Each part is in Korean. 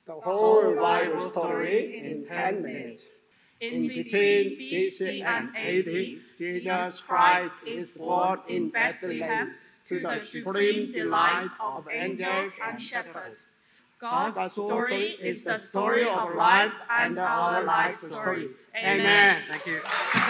the whole Bible story in 10 minutes. In between BC and AD, Jesus Christ is born in Bethlehem to the supreme delight of angels and shepherds. God's story is the story of life and our life story. Amen. Thank you.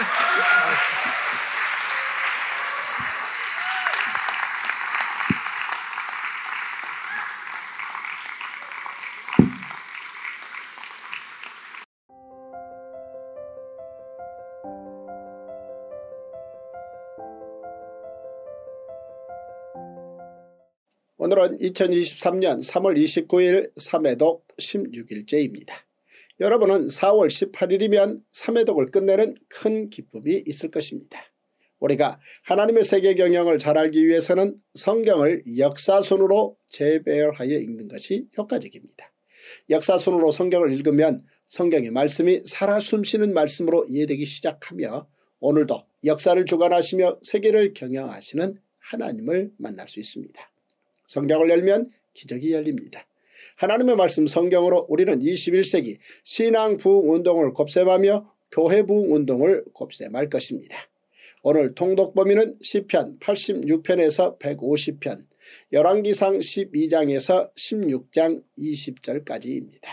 오늘은 2023년 3월 29일 3회독 16일째입니다. 여러분은 4월 18일이면 3회독을 끝내는 큰 기쁨이 있을 것입니다. 우리가 하나님의 세계 경영을 잘 알기 위해서는 성경을 역사순으로 재배열하여 읽는 것이 효과적입니다. 역사순으로 성경을 읽으면 성경의 말씀이 살아 숨쉬는 말씀으로 이해되기 시작하며 오늘도 역사를 주관하시며 세계를 경영하시는 하나님을 만날 수 있습니다. 성경을 열면 기적이 열립니다. 하나님의 말씀 성경으로 우리는 21세기 신앙 부흥운동을 곱셈하며 교회 부흥운동을 곱셈할 것입니다. 오늘 통독 범위는 시편 86편에서 150편, 열왕기상 12장에서 16장 20절까지입니다.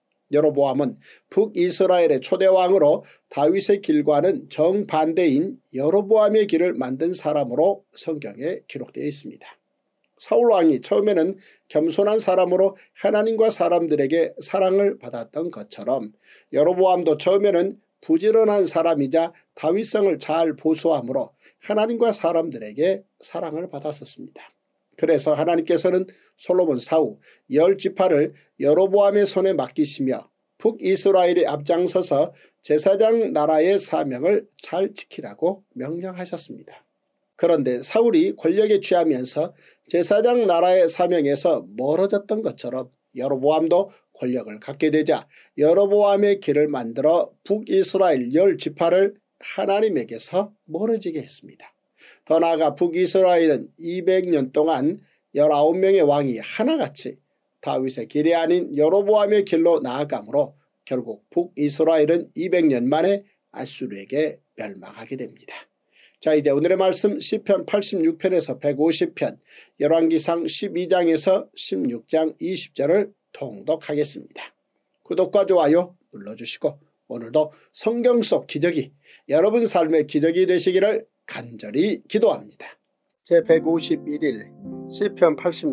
여로보암은 북이스라엘의 초대왕으로 다윗의 길과는 정반대인 여로보암의 길을 만든 사람으로 성경에 기록되어 있습니다. 사울왕이 처음에는 겸손한 사람으로 하나님과 사람들에게 사랑을 받았던 것처럼 여로보암도 처음에는 부지런한 사람이자 다윗성을 잘 보수함으로 하나님과 사람들에게 사랑을 받았었습니다. 그래서 하나님께서는 솔로몬 사후 10지파를 여로보암의 손에 맡기시며 북이스라엘이 앞장서서 제사장 나라의 사명을 잘 지키라고 명령하셨습니다. 그런데 사울이 권력에 취하면서 제사장 나라의 사명에서 멀어졌던 것처럼 여로보암도 권력을 갖게 되자 여로보암의 길을 만들어 북이스라엘 10지파를 하나님에게서 멀어지게 했습니다. 더 나아가 북이스라엘은 200년 동안 19명의 왕이 하나같이 다윗의 길이 아닌 여로보암의 길로 나아가므로 결국 북이스라엘은 200년 만에 아수르에게 멸망하게 됩니다. 자, 이제 오늘의 말씀 시편 86편에서 150편, 열왕기상 12장에서 16장 20절을 통독하겠습니다. 구독과 좋아요 눌러주시고 오늘도 성경 속 기적이 여러분 삶의 기적이 되시기를 간절히 기도합니다. 제151일 시편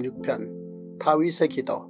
86편 다윗의 기도.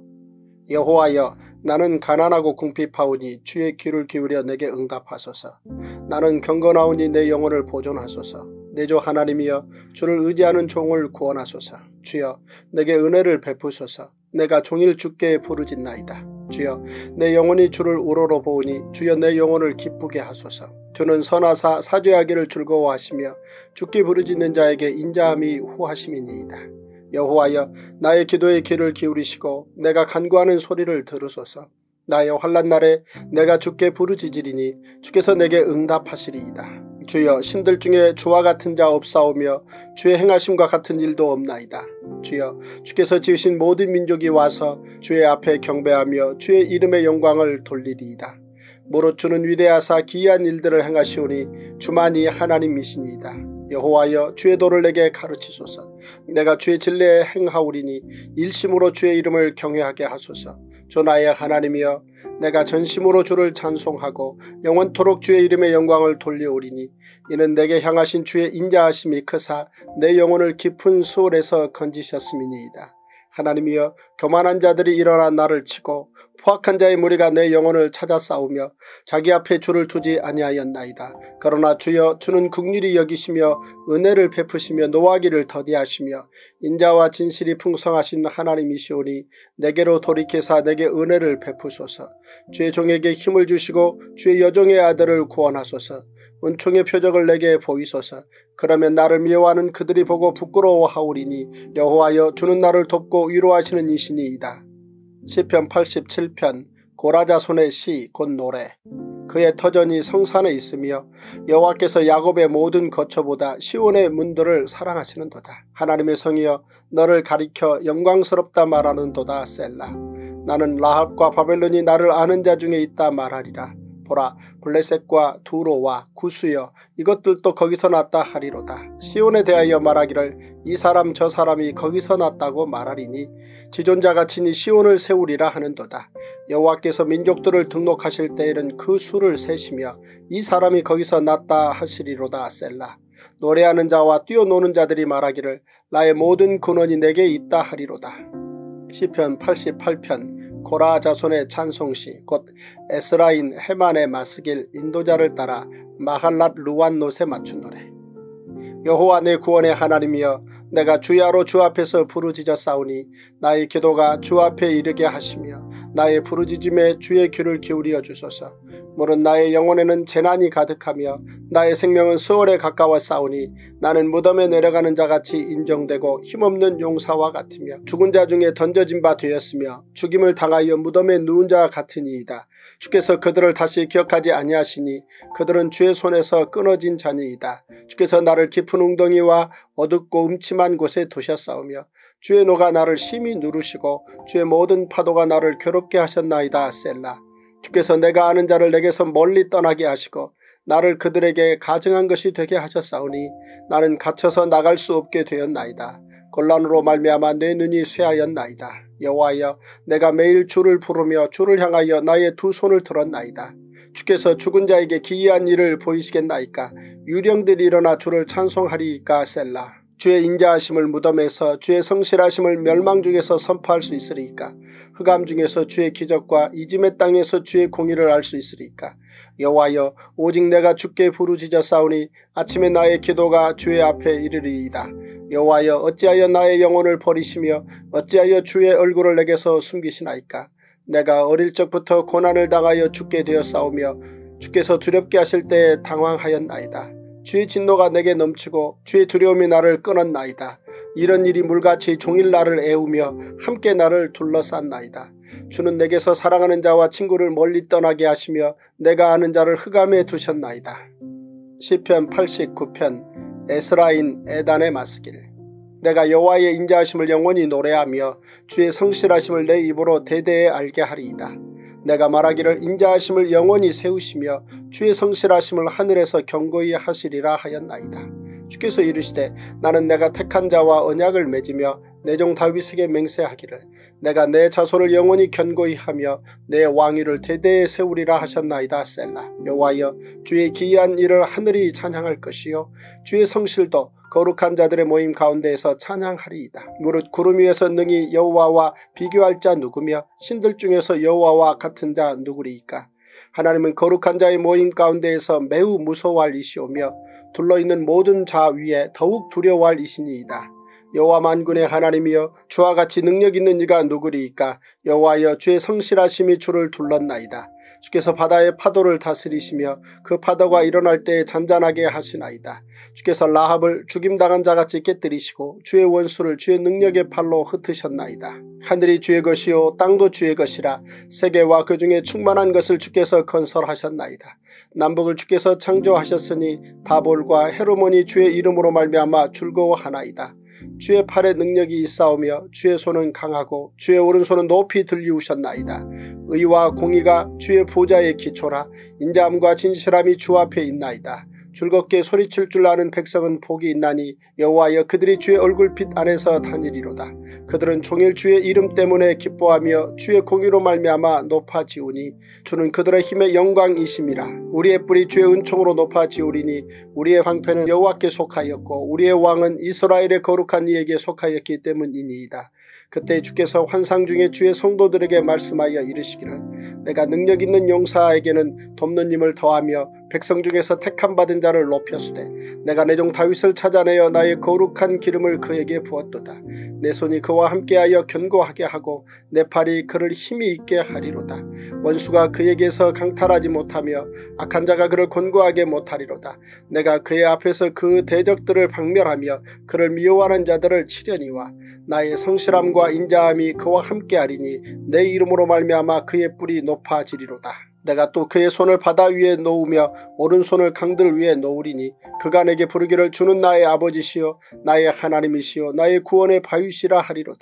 여호와여, 나는 가난하고 궁핍하오니 주의 귀를 기울여 내게 응답하소서. 나는 경건하오니 내 영혼을 보존하소서. 내 주 하나님이여, 주를 의지하는 종을 구원하소서. 주여, 내게 은혜를 베푸소서. 내가 종일 주께 부르짖나이다. 주여, 내 영혼이 주를 우러러 보오니 주여 내 영혼을 기쁘게 하소서. 주는 선하사 사죄하기를 즐거워하시며 주께 부르짖는 자에게 인자함이 후하심이니이다. 여호와여, 나의 기도에 귀를 기울이시고 내가 간구하는 소리를 들으소서. 나의 환난 날에 내가 주께 부르짖으리니 주께서 내게 응답하시리이다. 주여, 신들 중에 주와 같은 자 없사오며 주의 행하심과 같은 일도 없나이다. 주여, 주께서 지으신 모든 민족이 와서 주의 앞에 경배하며 주의 이름의 영광을 돌리리이다. 무릇 주는 위대하사 기이한 일들을 행하시오니 주만이 하나님이시니이다. 여호와여, 주의 도를 내게 가르치소서. 내가 주의 진리에 행하오리니 일심으로 주의 이름을 경외하게 하소서. 주 나의 하나님이여, 내가 전심으로 주를 찬송하고 영원토록 주의 이름의 영광을 돌려오리니 이는 내게 향하신 주의 인자하심이 크사 내 영혼을 깊은 수월에서 건지셨음이니이다. 하나님이여, 교만한 자들이 일어나 나를 치고 포악한 자의 무리가 내 영혼을 찾아 싸우며 자기 앞에 주를 두지 아니하였나이다. 그러나 주여, 주는 긍휼히 여기시며 은혜를 베푸시며 노하기를 더디하시며 인자와 진실이 풍성하신 하나님이시오니 내게로 돌이켜사 내게 은혜를 베푸소서. 주의 종에게 힘을 주시고 주의 여종의 아들을 구원하소서. 은총의 표적을 내게 보이소서. 그러면 나를 미워하는 그들이 보고 부끄러워하오리니 여호와여, 주는 나를 돕고 위로하시는 이시니이다. 시편 87편 고라자손의 시 곧 노래. 그의 터전이 성산에 있으며 여호와께서 야곱의 모든 거처보다 시온의 문들을 사랑하시는도다. 하나님의 성이여, 너를 가리켜 영광스럽다 말하는도다. 셀라. 나는 라합과 바벨론이 나를 아는 자 중에 있다 말하리라. 보라, 블레셋과 두로와 구스여 이것들도 거기서 났다 하리로다. 시온에 대하여 말하기를 이 사람 저 사람이 거기서 났다고 말하리니 지존자가 친히 시온을 세우리라 하는도다. 여호와께서 민족들을 등록하실 때에는 그 수를 세시며 이 사람이 거기서 났다 하시리로다. 셀라. 노래하는 자와 뛰어노는 자들이 말하기를 나의 모든 근원이 내게 있다 하리로다. 시편 88편 고라 자손의 찬송시 곧 에스라인 헤만의 마스길 인도자를 따라 마할랏 르완롯에 맞춘 노래. 여호와 내 구원의 하나님이여 내가 주야로 주 앞에서 부르짖어 싸우니 나의 기도가 주 앞에 이르게 하시며 나의 부르짖음에 주의 귀를 기울여 주소서. 물은 나의 영혼에는 재난이 가득하며 나의 생명은 수월에 가까워 싸우니 나는 무덤에 내려가는 자같이 인정되고 힘없는 용사와 같으며 죽은 자 중에 던져진 바 되었으며 죽임을 당하여 무덤에 누운 자 같으니이다. 주께서 그들을 다시 기억하지 아니하시니 그들은 주의 손에서 끊어진 자니이다. 주께서 나를 깊은 웅덩이와 어둡고 음침한 곳에 두셨사오며 주의 노가 나를 심히 누르시고 주의 모든 파도가 나를 괴롭게 하셨나이다. 셀라. 주께서 내가 아는 자를 내게서 멀리 떠나게 하시고 나를 그들에게 가증한 것이 되게 하셨사오니 나는 갇혀서 나갈 수 없게 되었나이다. 곤란으로 말미암아 내 눈이 쇠하였나이다. 여호와여 내가 매일 주를 부르며 주를 향하여 나의 두 손을 들었나이다. 주께서 죽은 자에게 기이한 일을 보이시겠나이까. 유령들이 일어나 주를 찬송하리이까. 셀라. 주의 인자하심을 무덤에서 주의 성실하심을 멸망 중에서 선포할 수 있으리이까. 흑암 중에서 주의 기적과 이짐의 땅에서 주의 공의를 알 수 있으리이까. 여호와여 오직 내가 주께 부르짖어 싸우니 아침에 나의 기도가 주의 앞에 이르리이다. 여호와여 어찌하여 나의 영혼을 버리시며 어찌하여 주의 얼굴을 내게서 숨기시나이까. 내가 어릴 적부터 고난을 당하여 죽게 되었사오며 주께서 두렵게 하실 때에 당황하였나이다. 주의 진노가 내게 넘치고 주의 두려움이 나를 끊었나이다. 이런 일이 물같이 종일 나를 애우며 함께 나를 둘러쌌나이다. 주는 내게서 사랑하는 자와 친구를 멀리 떠나게 하시며 내가 아는 자를 흑암에 두셨나이다. 시편 89편 에스라인 에단의 마스길. 내가 여호와의 인자하심을 영원히 노래하며 주의 성실하심을 내 입으로 대대에 알게 하리이다. 내가 말하기를 인자하심을 영원히 세우시며 주의 성실하심을 하늘에서 경고히 하시리라 하였나이다. 주께서 이르시되 나는 내가 택한 자와 언약을 맺으며 내 종 다윗에게 맹세하기를 내가 내 자손을 영원히 견고히 하며 내 왕위를 대대에 세우리라 하셨나이다. 셀라. 여호와여 주의 기이한 일을 하늘이 찬양할 것이요 주의 성실도 거룩한 자들의 모임 가운데에서 찬양하리이다. 무릇 구름 위에서 능히 여호와와 비교할 자 누구며 신들 중에서 여호와와 같은 자 누구리이까. 하나님은 거룩한 자의 모임 가운데에서 매우 무서워할 이시오며 둘러있는 모든 자 위에 더욱 두려워할 이시니이다. 여호와 만군의 하나님이여 주와 같이 능력 있는 이가 누구리이까. 여호와여 주의 성실하심이 주를 둘렀나이다. 주께서 바다의 파도를 다스리시며 그 파도가 일어날 때 잔잔하게 하시나이다. 주께서 라합을 죽임당한 자같이 깨뜨리시고 주의 원수를 주의 능력의 팔로 흩으셨나이다. 하늘이 주의 것이요 땅도 주의 것이라. 세계와 그 중에 충만한 것을 주께서 건설하셨나이다. 남북을 주께서 창조하셨으니 다볼과 헤르몬이 주의 이름으로 말미암아 즐거워하나이다. 주의 팔에 능력이 있사오며 주의 손은 강하고 주의 오른손은 높이 들리우셨나이다. 의와 공의가 주의 보좌의 기초라. 인자함과 진실함이 주 앞에 있나이다. 즐겁게 소리칠 줄 아는 백성은 복이 있나니 여호와여 그들이 주의 얼굴빛 안에서 다니리로다. 그들은 종일 주의 이름 때문에 기뻐하며 주의 공의로 말미암아 높아지우니 주는 그들의 힘의 영광이심이라. 우리의 뿔이 주의 은총으로 높아지우리니 우리의 방패는 여호와께 속하였고 우리의 왕은 이스라엘의 거룩한 이에게 속하였기 때문이니이다. 그때 주께서 환상 중에 주의 성도들에게 말씀하여 이르시기를 내가 능력 있는 용사에게는 돕는 힘을 더하며 백성 중에서 택함 받은 자를 높였으되 내가 내 종 다윗을 찾아내어 나의 거룩한 기름을 그에게 부었도다. 내 손이 그와 함께하여 견고하게 하고 내 팔이 그를 힘이 있게 하리로다. 원수가 그에게서 강탈하지 못하며 악한 자가 그를 곤고하게 못하리로다. 내가 그의 앞에서 그 대적들을 박멸하며 그를 미워하는 자들을 치려니와 나의 성실함과 인자함이 그와 함께하리니 내 이름으로 말미암아 그의 뿔이 높아지리로다. 내가 또 그의 손을 바다 위에 놓으며 오른손을 강들 위에 놓으리니 그가 내게 부르기를 주는 나의 아버지시요 나의 하나님이시요 나의 구원의 바위시라 하리로다.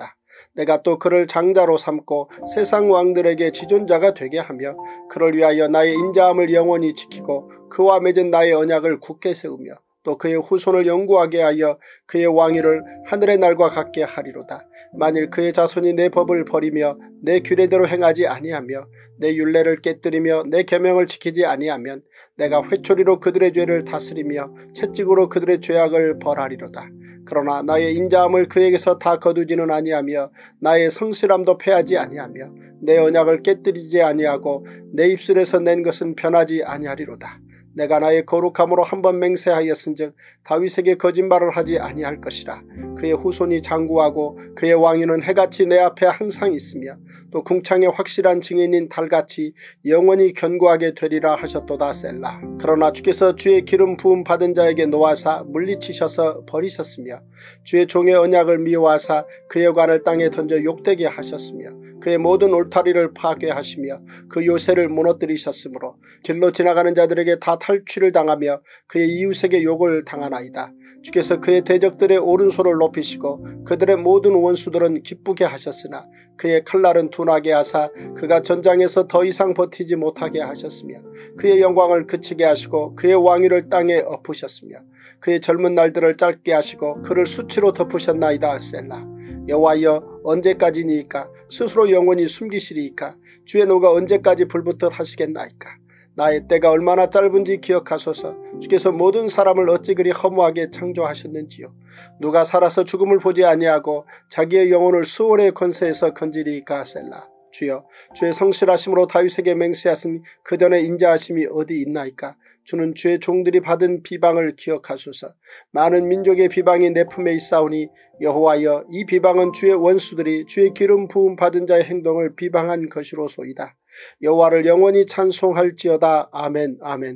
내가 또 그를 장자로 삼고 세상 왕들에게 지존자가 되게 하며 그를 위하여 나의 인자함을 영원히 지키고 그와 맺은 나의 언약을 굳게 세우며 또 그의 후손을 영구하게 하여 그의 왕위를 하늘의 날과 같게 하리로다. 만일 그의 자손이 내 법을 버리며 내 규례대로 행하지 아니하며 내 율례를 깨뜨리며 내 계명을 지키지 아니하면 내가 회초리로 그들의 죄를 다스리며 채찍으로 그들의 죄악을 벌하리로다. 그러나 나의 인자함을 그에게서 다 거두지는 아니하며 나의 성실함도 패하지 아니하며 내 언약을 깨뜨리지 아니하고 내 입술에서 낸 것은 변하지 아니하리로다. 내가 나의 거룩함으로 한번 맹세하였은즉 다윗에게 거짓말을 하지 아니할 것이라. 그의 후손이 장구하고 그의 왕위는 해같이 내 앞에 항상 있으며 또 궁창의 확실한 증인인 달같이 영원히 견고하게 되리라 하셨도다. 셀라. 그러나 주께서 주의 기름 부음 받은 자에게 노하사 물리치셔서 버리셨으며 주의 종의 언약을 미워하사 그의 관을 땅에 던져 욕되게 하셨으며 그의 모든 울타리를 파괴하시며 그 요새를 무너뜨리셨으므로 길로 지나가는 자들에게 다 탈취를 당하며 그의 이웃에게 욕을 당하나이다. 주께서 그의 대적들의 오른손을 높이시고 그들의 모든 원수들은 기쁘게 하셨으나 그의 칼날은 둔하게 하사 그가 전장에서 더 이상 버티지 못하게 하셨으며 그의 영광을 그치게 하시고 그의 왕위를 땅에 엎으셨으며 그의 젊은 날들을 짧게 하시고 그를 수치로 덮으셨나이다. 셀라. 여호와여 언제까지니이까? 스스로 영원히 숨기시리이까? 주의 노가 언제까지 불붙듯 하시겠나이까? 나의 때가 얼마나 짧은지 기억하소서. 주께서 모든 사람을 어찌 그리 허무하게 창조하셨는지요. 누가 살아서 죽음을 보지 아니하고 자기의 영혼을 수월의 권세에서 건지리이까? 셀라. 주여 주의 성실하심으로 다윗에게 맹세하신 그 전에 인자하심이 어디 있나이까? 주는 주의 종들이 받은 비방을 기억하소서. 많은 민족의 비방이 내 품에 있사오니 여호와여 이 비방은 주의 원수들이 주의 기름 부음 받은 자의 행동을 비방한 것이로소이다. 여호와를 영원히 찬송할지어다. 아멘. 아멘.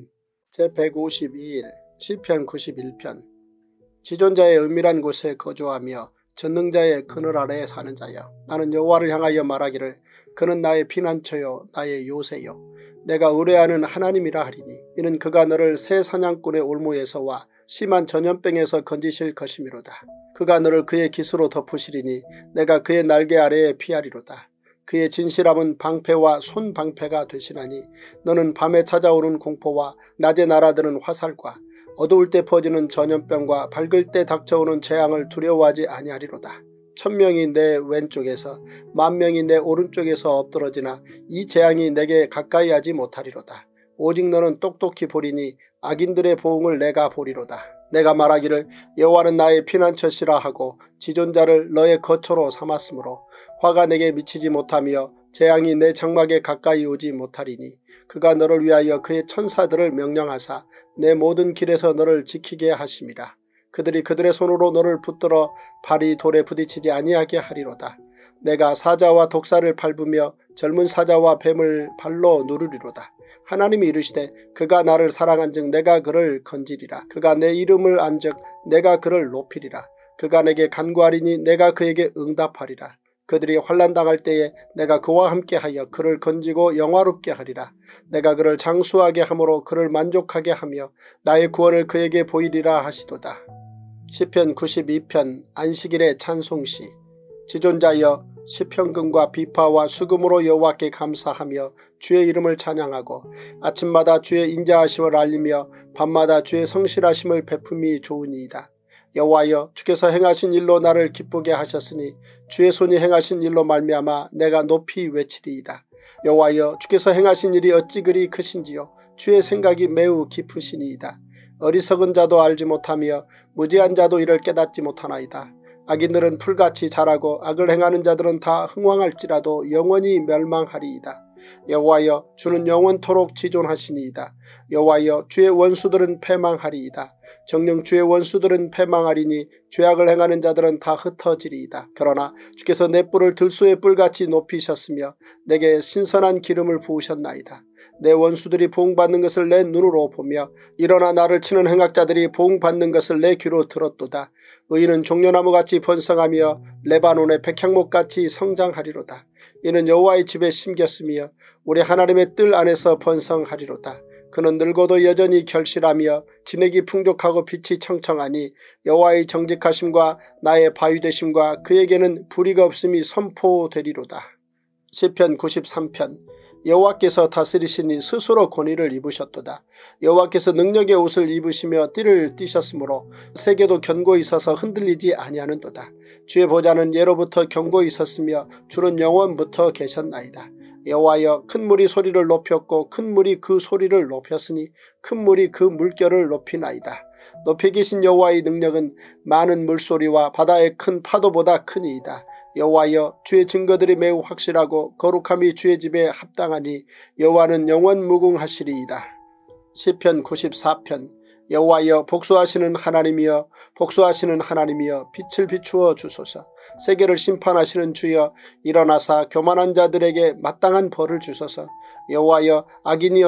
제152일 시편 91편. 지존자의 은밀한 곳에 거주하며 전능자의 그늘 아래에 사는 자여, 나는 여호와를 향하여 말하기를 그는 나의 피난처요 나의 요새요 내가 의뢰하는 하나님이라 하리니 이는 그가 너를 새 사냥꾼의 올무에서와 심한 전염병에서 건지실 것이미로다. 그가 너를 그의 깃으로 덮으시리니 내가 그의 날개 아래에 피하리로다. 그의 진실함은 방패와 손방패가 되시나니 너는 밤에 찾아오는 공포와 낮에 날아드는 화살과 어두울 때 퍼지는 전염병과 밝을 때 닥쳐오는 재앙을 두려워하지 아니하리로다. 1000명이 내 왼쪽에서 10,000명이 내 오른쪽에서 엎드러지나 이 재앙이 내게 가까이 하지 못하리로다. 오직 너는 똑똑히 보리니 악인들의 보응을 내가 보리로다. 내가 말하기를 여호와는 나의 피난처시라 하고 지존자를 너의 거처로 삼았으므로 화가 내게 미치지 못하며 재앙이 내 장막에 가까이 오지 못하리니 그가 너를 위하여 그의 천사들을 명령하사 내 모든 길에서 너를 지키게 하심이라. 그들이 그들의 손으로 너를 붙들어 발이 돌에 부딪히지 아니하게 하리로다. 내가 사자와 독사를 밟으며 젊은 사자와 뱀을 발로 누르리로다. 하나님이 이르시되 그가 나를 사랑한즉 내가 그를 건지리라. 그가 내 이름을 안즉 내가 그를 높이리라. 그가 내게 간구하리니 내가 그에게 응답하리라. 그들이 환난당할 때에 내가 그와 함께하여 그를 건지고 영화롭게 하리라. 내가 그를 장수하게 함으로 그를 만족하게 하며 나의 구원을 그에게 보이리라 하시도다. 시편 92편 안식일의 찬송시. 지존자여 시편금과 비파와 수금으로 여호와께 감사하며 주의 이름을 찬양하고 아침마다 주의 인자하심을 알리며 밤마다 주의 성실하심을 베품이 좋으니이다. 여호와여 주께서 행하신 일로 나를 기쁘게 하셨으니 주의 손이 행하신 일로 말미암아 내가 높이 외치리이다. 여호와여 주께서 행하신 일이 어찌 그리 크신지요. 주의 생각이 매우 깊으시니이다. 어리석은 자도 알지 못하며 무지한 자도 이를 깨닫지 못하나이다. 악인들은 풀같이 자라고 악을 행하는 자들은 다 흥왕할지라도 영원히 멸망하리이다. 여호와여 주는 영원토록 지존하시니이다. 여호와여 주의 원수들은 패망하리이다. 정녕 주의 원수들은 패망하리니 죄악을 행하는 자들은 다 흩어지리이다. 그러나 주께서 내 뿔을 들소의 뿔같이 높이셨으며 내게 신선한 기름을 부으셨나이다. 내 원수들이 보응받는 것을 내 눈으로 보며 일어나 나를 치는 행악자들이 보응받는 것을 내 귀로 들었도다. 의인은 종려나무같이 번성하며 레바논의 백향목같이 성장하리로다. 이는 여호와의 집에 심겼으며 우리 하나님의 뜰 안에서 번성하리로다. 그는 늙어도 여전히 결실하며 진액이 풍족하고 빛이 청청하니 여호와의 정직하심과 나의 바위되심과 그에게는 불의가 없음이 선포되리로다. 시편 93편. 여호와께서 다스리시니 스스로 권위를 입으셨도다. 여호와께서 능력의 옷을 입으시며 띠를 띠셨으므로 세계도 견고히 서서 흔들리지 아니하는도다. 주의 보좌는 예로부터 견고히 섰으며 주는 영원부터 계셨나이다. 여호와여, 큰 물이 소리를 높였고 큰 물이 그 소리를 높였으니 큰 물이 그 물결을 높이나이다. 높이 계신 여호와의 능력은 많은 물소리와 바다의 큰 파도보다 크니이다. 여호와여, 주의 증거들이 매우 확실하고 거룩함이 주의 집에 합당하니 여호와는 영원 무궁하시리이다. 시편 94편. 여호와여, 복수하시는 하나님이여, 복수하시는 하나님이여, 빛을 비추어 주소서. 세계를 심판하시는 주여, 일어나사 교만한 자들에게 마땅한 벌을 주소서. 여호와여, 악인이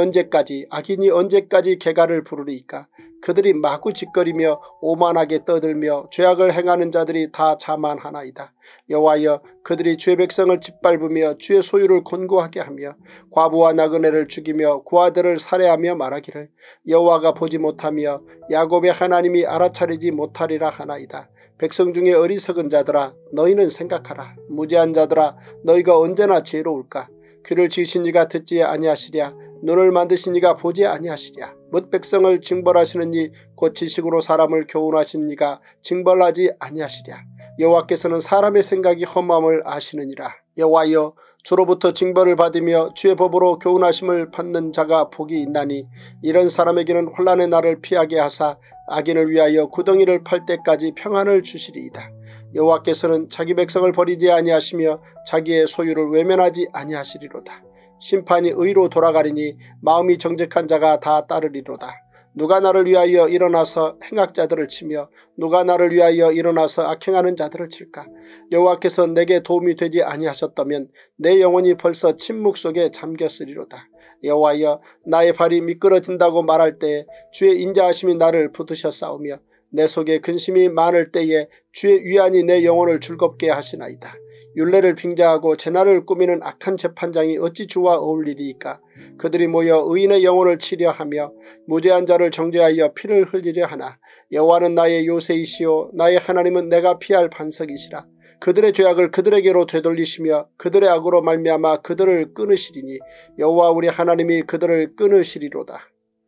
언제까지 개가를 부르리이까. 그들이 마구 짓거리며 오만하게 떠들며 죄악을 행하는 자들이 다 자만하나이다. 여호와여, 그들이 주의 백성을 짓밟으며 주의 소유를 곤고하게 하며 과부와 나그네를 죽이며 고아들을 살해하며 말하기를 여호와가 보지 못하며 야곱의 하나님이 알아차리지 못하리라 하나이다. 백성 중에 어리석은 자들아, 너희는 생각하라. 무지한 자들아, 너희가 언제나 지혜로울까. 귀를 지으신 이가 듣지 아니하시랴. 눈을 만드신 이가 보지 아니하시랴. 뭇 백성을 징벌하시는 이 곧 지식으로 사람을 교훈하시는 이가 징벌하지 아니하시랴. 여호와께서는 사람의 생각이 험함을 아시느니라. 여호와여, 주로부터 징벌을 받으며 주의 법으로 교훈하심을 받는 자가 복이 있나니 이런 사람에게는 혼란의 날을 피하게 하사 악인을 위하여 구덩이를 팔 때까지 평안을 주시리이다. 여호와께서는 자기 백성을 버리지 아니하시며 자기의 소유를 외면하지 아니하시리로다. 심판이 의로 돌아가리니 마음이 정직한 자가 다 따르리로다. 누가 나를 위하여 일어나서 행악자들을 치며 누가 나를 위하여 일어나서 악행하는 자들을 칠까. 여호와께서 내게 도움이 되지 아니하셨다면 내 영혼이 벌써 침묵 속에 잠겼으리로다. 여호와여, 나의 발이 미끄러진다고 말할 때에 주의 인자하심이 나를 붙드셨사오며 내 속에 근심이 많을 때에 주의 위안이 내 영혼을 즐겁게 하시나이다. 율례를 빙자하고 재난을 꾸미는 악한 재판장이 어찌 주와 어울리리이까. 그들이 모여 의인의 영혼을 치려하며 무죄한 자를 정죄하여 피를 흘리려 하나. 여호와는 나의 요새이시오 나의 하나님은 내가 피할 반석이시라. 그들의 죄악을 그들에게로 되돌리시며 그들의 악으로 말미암아 그들을 끊으시리니 여호와 우리 하나님이 그들을 끊으시리로다.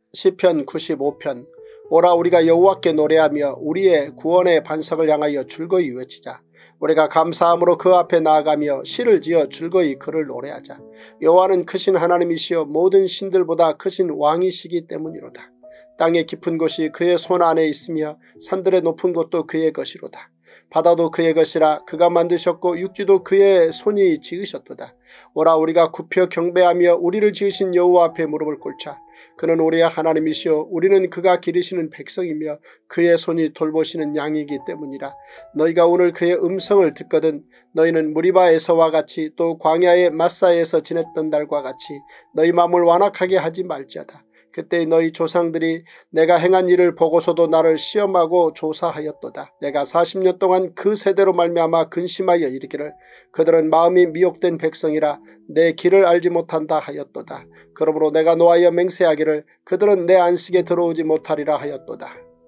시편 95편. 오라, 우리가 여호와께 노래하며 우리의 구원의 반석을 향하여 즐거이 외치자. 우리가 감사함으로 그 앞에 나아가며 시를 지어 즐거이 그를 노래하자. 여호와는 크신 하나님이시여 모든 신들보다 크신 왕이시기 때문이로다. 땅의 깊은 곳이 그의 손 안에 있으며 산들의 높은 곳도 그의 것이로다. 바다도 그의 것이라. 그가 만드셨고 육지도 그의 손이 지으셨도다. 오라, 우리가 굽혀 경배하며 우리를 지으신 여호와 앞에 무릎을 꿇자. 그는 우리의 하나님이시오 우리는 그가 기르시는 백성이며 그의 손이 돌보시는 양이기 때문이라. 너희가 오늘 그의 음성을 듣거든 너희는 무리바에서와 같이 또 광야의 마사에서 지냈던 날과 같이 너희 마음을 완악하게 하지 말지어다. 그때 너희 조상들이 내가 행한 일을 보고서도 나를 시험하고 조사하였도다. 내가 40년 동안 그 세대로 말미암아 근심하여 이르기를 그들은 마음이 미혹된 백성이라 내 길을 알지 못한다 하였도다. 그러므로 내가 노하여 맹세하기를 그들은 내 안식에 들어오지 못하리라 하였도다.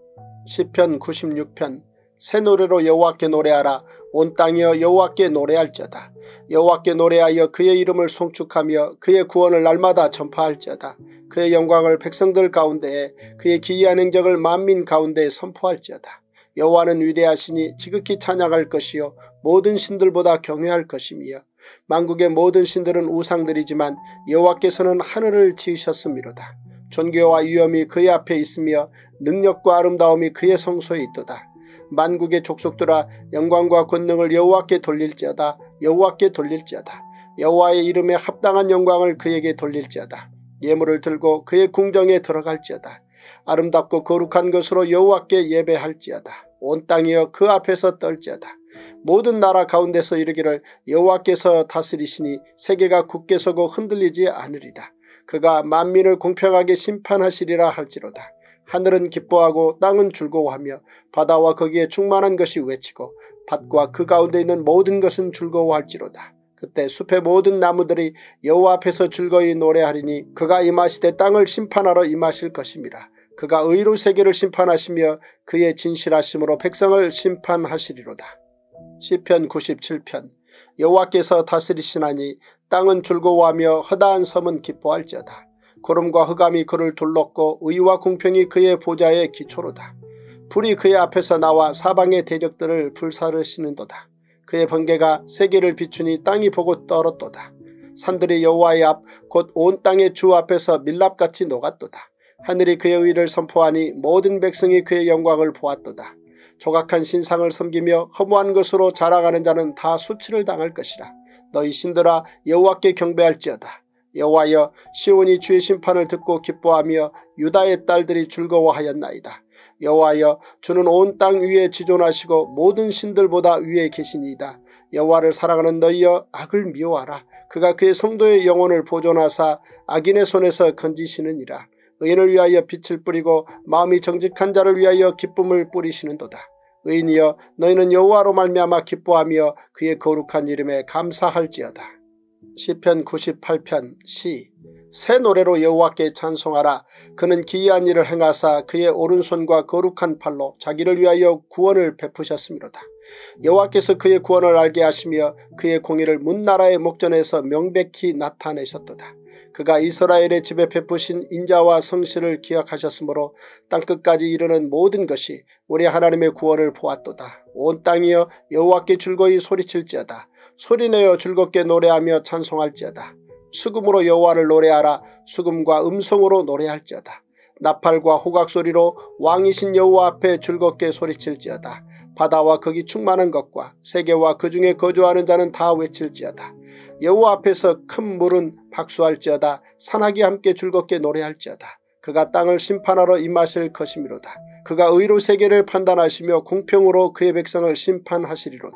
시편 96편. 새 노래로 여호와께 노래하라. 온 땅이여 여호와께 노래할지어다. 여호와께 노래하여 그의 이름을 송축하며 그의 구원을 날마다 전파할지어다. 그의 영광을 백성들 가운데에 그의 기이한 행적을 만민 가운데에 선포할지어다. 여호와는 위대하시니 지극히 찬양할 것이요 모든 신들보다 경외할 것이며 만국의 모든 신들은 우상들이지만 여호와께서는 하늘을 지으셨음이로다. 존귀와 위엄이 그의 앞에 있으며 능력과 아름다움이 그의 성소에 있도다. 만국의 족속들아 영광과 권능을 여호와께 돌릴지어다. 여호와께 돌릴지어다. 여호와의 이름에 합당한 영광을 그에게 돌릴지어다. 예물을 들고 그의 궁정에 들어갈지어다. 아름답고 거룩한 것으로 여호와께 예배할지어다. 온 땅이여 그 앞에서 떨지어다. 모든 나라 가운데서 이르기를 여호와께서 다스리시니 세계가 굳게 서고 흔들리지 않으리라. 그가 만민을 공평하게 심판하시리라 할지로다. 하늘은 기뻐하고 땅은 즐거워하며 바다와 거기에 충만한 것이 외치고 밭과 그 가운데 있는 모든 것은 즐거워할지로다. 그때 숲의 모든 나무들이 여호와 앞에서 즐거이 노래하리니 그가 임하시되 땅을 심판하러 임하실 것입니다. 그가 의로 세계를 심판하시며 그의 진실하심으로 백성을 심판하시리로다. 시편 97편. 여호와께서 다스리시나니 땅은 즐거워하며 허다한 섬은 기뻐할지어다. 구름과 흑암이 그를 둘렀고 의와 공평이 그의 보좌의 기초로다. 불이 그의 앞에서 나와 사방의 대적들을 불사르시는도다. 그의 번개가 세계를 비추니 땅이 보고 떨었도다. 산들이 여호와의 앞 곧 온 땅의 주 앞에서 밀랍같이 녹았도다. 하늘이 그의 의를 선포하니 모든 백성이 그의 영광을 보았도다. 조각한 신상을 섬기며 허무한 것으로 자랑하는 자는 다 수치를 당할 것이라. 너희 신들아 여호와께 경배할지어다. 여호와여 시온이 주의 심판을 듣고 기뻐하며 유다의 딸들이 즐거워하였나이다. 여호와여 주는 온 땅 위에 지존하시고 모든 신들보다 위에 계시니이다. 여호와를 사랑하는 너희여 악을 미워하라. 그가 그의 성도의 영혼을 보존하사 악인의 손에서 건지시느니라. 의인을 위하여 빛을 뿌리고 마음이 정직한 자를 위하여 기쁨을 뿌리시는도다. 의인이여 너희는 여호와로 말미암아 기뻐하며 그의 거룩한 이름에 감사할지어다. 시편 98편 시. 새 노래로 여호와께 찬송하라. 그는 기이한 일을 행하사 그의 오른손과 거룩한 팔로 자기를 위하여 구원을 베푸셨음이로다. 여호와께서 그의 구원을 알게 하시며 그의 공의를 문나라의 목전에서 명백히 나타내셨도다. 그가 이스라엘의 집에 베푸신 인자와 성실을 기억하셨으므로 땅끝까지 이르는 모든 것이 우리 하나님의 구원을 보았도다. 온 땅이여 여호와께 즐거이 소리칠지어다. 소리내어 즐겁게 노래하며 찬송할지어다. 수금으로 여호와를 노래하라. 수금과 음성으로 노래할지어다. 나팔과 호각소리로 왕이신 여호와 앞에 즐겁게 소리칠지어다. 바다와 거기 충만한 것과 세계와 그 중에 거주하는 자는 다 외칠지어다. 여호와 앞에서 큰 물은 박수할지어다. 산악이 함께 즐겁게 노래할지어다. 그가 땅을 심판하러 임하실 것이미로다. 그가 의로 세계를 판단하시며 공평으로 그의 백성을 심판하시리로다.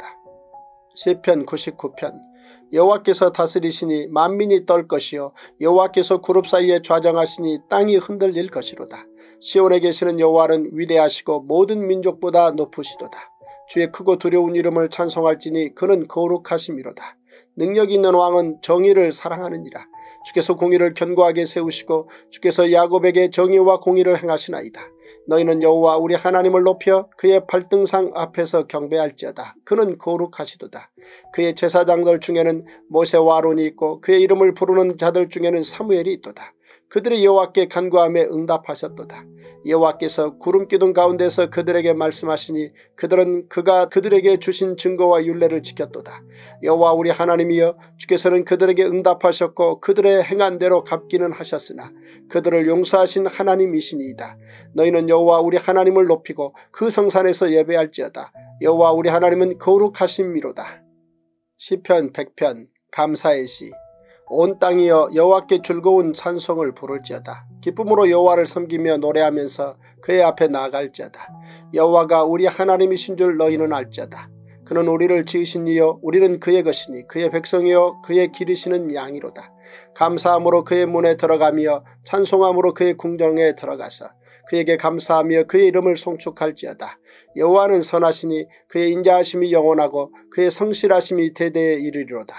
시편 99편. 여호와께서 다스리시니 만민이 떨 것이요 여호와께서 그룹 사이에 좌정하시니 땅이 흔들릴 것이로다. 시온에 계시는 여호와는 위대하시고 모든 민족보다 높으시도다. 주의 크고 두려운 이름을 찬송할지니 그는 거룩하심이로다. 능력 있는 왕은 정의를 사랑하느니라. 주께서 공의를 견고하게 세우시고 주께서 야곱에게 정의와 공의를 행하시나이다. 너희는 여호와 우리 하나님을 높여 그의 발등상 앞에서 경배할지어다. 그는 거룩하시도다. 그의 제사장들 중에는 모세와 아론이 있고 그의 이름을 부르는 자들 중에는 사무엘이 있도다. 그들이 여호와께 간구하며 응답하셨도다. 여호와께서 구름기둥 가운데서 그들에게 말씀하시니 그들은 그가 그들에게 주신 증거와 율례를 지켰도다. 여호와 우리 하나님이여 주께서는 그들에게 응답하셨고 그들의 행한 대로 갚기는 하셨으나 그들을 용서하신 하나님이시니이다. 너희는 여호와 우리 하나님을 높이고 그 성산에서 예배할지어다. 여호와 우리 하나님은 거룩하심이로다. 시편 100편 감사의 시. 온 땅이여 여호와께 즐거운 찬송을 부를지어다. 기쁨으로 여호와를 섬기며 노래하면서 그의 앞에 나아갈지어다. 여호와가 우리 하나님이신 줄 너희는 알지어다. 그는 우리를 지으신 이여 우리는 그의 것이니 그의 백성이여 그의 기르시는 양이로다. 감사함으로 그의 문에 들어가며 찬송함으로 그의 궁정에 들어가서 그에게 감사하며 그의 이름을 송축할지어다. 여호와는 선하시니 그의 인자하심이 영원하고 그의 성실하심이 대대에 이르리로다.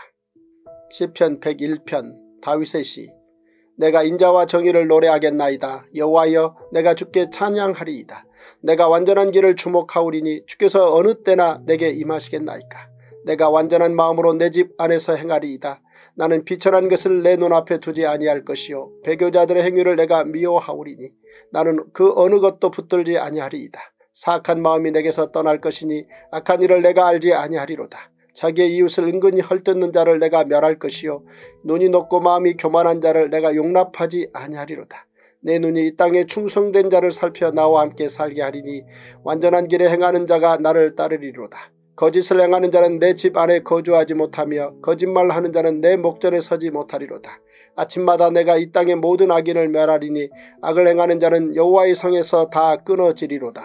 시편 101편 다윗의 시. 내가 인자와 정의를 노래하겠나이다. 여호와여 내가 주께 찬양하리이다. 내가 완전한 길을 주목하오리니 주께서 어느 때나 내게 임하시겠나이까. 내가 완전한 마음으로 내 집 안에서 행하리이다. 나는 비천한 것을 내 눈앞에 두지 아니할 것이요 배교자들의 행위를 내가 미워하오리니 나는 그 어느 것도 붙들지 아니하리이다. 사악한 마음이 내게서 떠날 것이니 악한 일을 내가 알지 아니하리로다. 자기의 이웃을 은근히 헐뜯는 자를 내가 멸할 것이요 눈이 높고 마음이 교만한 자를 내가 용납하지 아니하리로다. 내 눈이 이 땅에 충성된 자를 살펴 나와 함께 살게 하리니 완전한 길에 행하는 자가 나를 따르리로다. 거짓을 행하는 자는 내 집 안에 거주하지 못하며 거짓말하는 자는 내 목전에 서지 못하리로다. 아침마다 내가 이 땅의 모든 악인을 멸하리니 악을 행하는 자는 여호와의 성에서 다 끊어지리로다.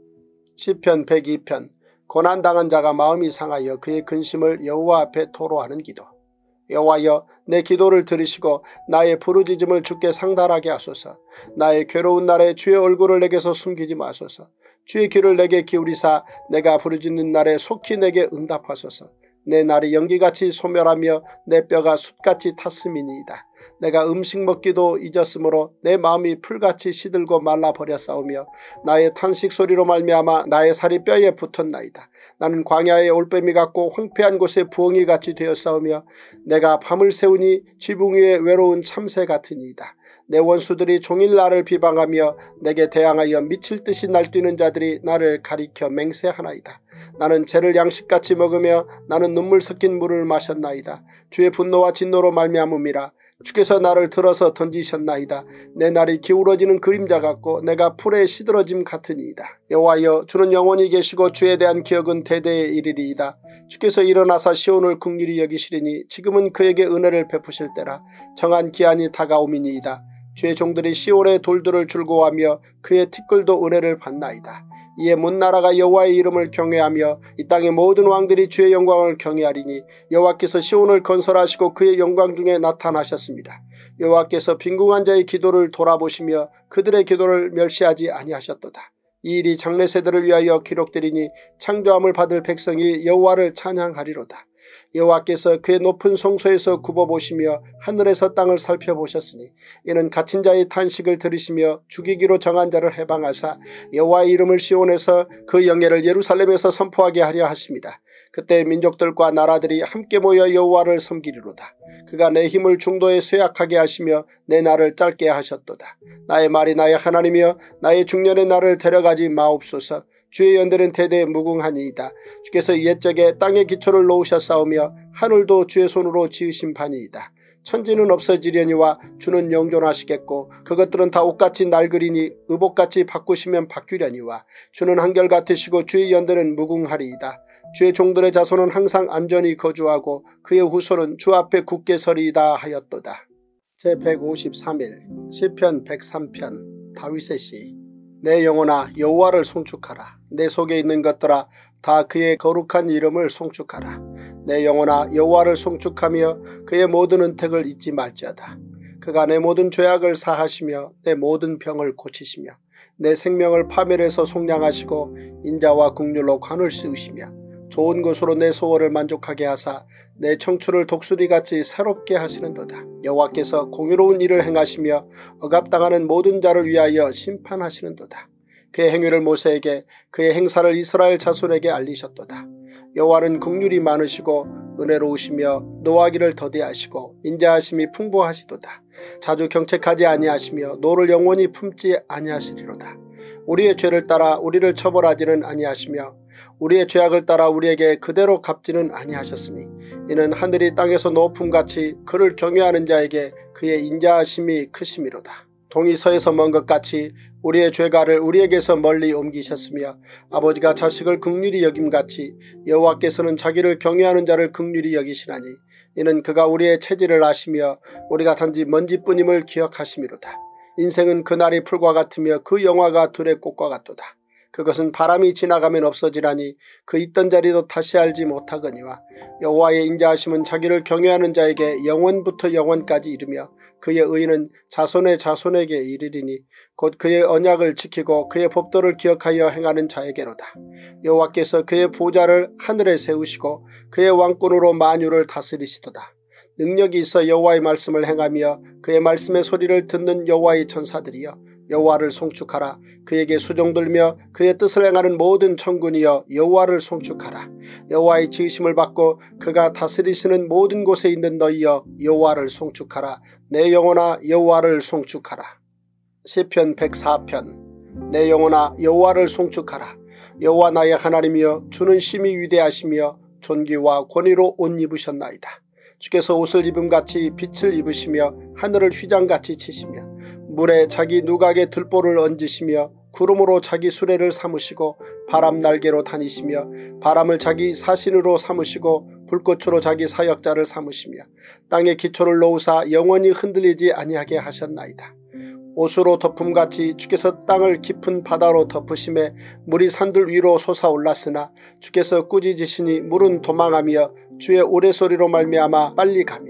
시편 102편 고난당한 자가 마음이 상하여 그의 근심을 여호와 앞에 토로하는 기도. 여호와여 내 기도를 들으시고 나의 부르짖음을 주께 상달하게 하소서. 나의 괴로운 날에 주의 얼굴을 내게서 숨기지 마소서. 주의 귀를 내게 기울이사 내가 부르짖는 날에 속히 내게 응답하소서. 내 날이 연기같이 소멸하며 내 뼈가 숯같이 탔음이니이다. 내가 음식 먹기도 잊었으므로 내 마음이 풀같이 시들고 말라버렸사오며 나의 탄식 소리로 말미암아 나의 살이 뼈에 붙었나이다. 나는 광야의 올빼미 같고 황폐한 곳에 부엉이같이 되었사오며 내가 밤을 새우니 지붕 위에 외로운 참새 같으니이다. 내 원수들이 종일 나를 비방하며 내게 대항하여 미칠 듯이 날뛰는 자들이 나를 가리켜 맹세하나이다. 나는 죄를 양식같이 먹으며 나는 눈물 섞인 물을 마셨나이다. 주의 분노와 진노로 말미암음이라. 주께서 나를 들어서 던지셨나이다. 내 날이 기울어지는 그림자 같고 내가 풀에 시들어짐 같으니이다. 여호와여, 주는 영원히 계시고 주에 대한 기억은 대대에 이르리이다. 주께서 일어나사 시온을 긍휼히 여기시리니 지금은 그에게 은혜를 베푸실 때라. 정한 기한이 다가오미니이다. 주의 종들이 시온의 돌들을 즐거워하며 그의 티끌도 은혜를 받나이다. 이에 문나라가 여호와의 이름을 경외하며 이 땅의 모든 왕들이 주의 영광을 경외하리니 여호와께서 시온을 건설하시고 그의 영광 중에 나타나셨습니다. 여호와께서 빈궁한 자의 기도를 돌아보시며 그들의 기도를 멸시하지 아니하셨도다. 이 일이 장래 세대를 위하여 기록되리니 창조함을 받을 백성이 여호와를 찬양하리로다. 여호와께서 그의 높은 성소에서 굽어보시며 하늘에서 땅을 살펴보셨으니 이는 갇힌 자의 탄식을 들으시며 죽이기로 정한 자를 해방하사 여호와의 이름을 시온에서 그 영예를 예루살렘에서 선포하게 하려 하십니다. 그때 민족들과 나라들이 함께 모여 여호와를 섬기리로다. 그가 내 힘을 중도에 쇠약하게 하시며 내 날을 짧게 하셨도다. 나의 말이 나의 하나님이여 나의 중년의 날을 데려가지 마옵소서. 주의 연대는 대대에 무궁하니이다. 주께서 옛적에 땅의 기초를 놓으셨사오며 하늘도 주의 손으로 지으신 바니이다. 천지는 없어지려니와 주는 영존하시겠고 그것들은 다 옷같이 낡으리니 의복같이 바꾸시면 바뀌려니와 주는 한결같으시고 주의 연대는 무궁하리이다. 주의 종들의 자손은 항상 안전히 거주하고 그의 후손은 주 앞에 굳게 서리이다 하였도다. 제153일 시편 103편 다윗의 시. 내 영혼아 여호와를 송축하라. 내 속에 있는 것들아 다 그의 거룩한 이름을 송축하라. 내 영혼아 여호와를 송축하며 그의 모든 은택을 잊지 말지어다. 그가 내 모든 죄악을 사하시며 내 모든 병을 고치시며 내 생명을 파멸해서 속량하시고 인자와 긍휼로 관을 씌우시며 좋은 것으로 내 소원을 만족하게 하사 내 청춘을 독수리같이 새롭게 하시는도다. 여호와께서 공의로운 일을 행하시며 억압당하는 모든 자를 위하여 심판하시는도다. 그의 행위를 모세에게 그의 행사를 이스라엘 자손에게 알리셨도다. 여호와는 긍휼이 많으시고 은혜로우시며 노하기를 더디하시고 인자하심이 풍부하시도다. 자주 경책하지 아니하시며 노를 영원히 품지 아니하시리로다. 우리의 죄를 따라 우리를 처벌하지는 아니하시며 우리의 죄악을 따라 우리에게 그대로 갚지는 아니하셨으니 이는 하늘이 땅에서 높음같이 그를 경외하는 자에게 그의 인자하심이 크심이로다. 동이 서에서 먼 것 같이 우리의 죄가를 우리에게서 멀리 옮기셨으며 아버지가 자식을 긍휼히 여김같이 여호와께서는 자기를 경외하는 자를 긍휼히 여기시나니 이는 그가 우리의 체질을 아시며 우리가 단지 먼지뿐임을 기억하심이로다. 인생은 그날이 풀과 같으며 그 영화가 들의 꽃과 같도다. 그것은 바람이 지나가면 없어지라니 그 있던 자리도 다시 알지 못하거니와 여호와의 인자하심은 자기를 경외하는 자에게 영원부터 영원까지 이르며 그의 의는 자손의 자손에게 이르리니 곧 그의 언약을 지키고 그의 법도를 기억하여 행하는 자에게로다. 여호와께서 그의 보좌를 하늘에 세우시고 그의 왕권으로 만유를 다스리시도다. 능력이 있어 여호와의 말씀을 행하며 그의 말씀의 소리를 듣는 여호와의 천사들이여 여호와를 송축하라. 그에게 수종들며 그의 뜻을 행하는 모든 천군이여 여호와를 송축하라. 여호와의 지으심을 받고 그가 다스리시는 모든 곳에 있는 너희여 여호와를 송축하라. 내 영혼아 여호와를 송축하라. 시편 104편. 내 영혼아 여호와를 송축하라. 여호와 나의 하나님이여 주는 심히 위대하시며 존귀와 권위로 옷 입으셨나이다. 주께서 옷을 입음같이 빛을 입으시며 하늘을 휘장같이 치시며 물에 자기 누각에 들보를 얹으시며 구름으로 자기 수레를 삼으시고 바람 날개로 다니시며 바람을 자기 사신으로 삼으시고 불꽃으로 자기 사역자를 삼으시며 땅에 기초를 놓으사 영원히 흔들리지 아니하게 하셨나이다. 옷으로 덮음같이 주께서 땅을 깊은 바다로 덮으심에 물이 산들 위로 솟아올랐으나 주께서 꾸짖으시니 물은 도망하며 주의 우레소리로 말미암아 빨리 가며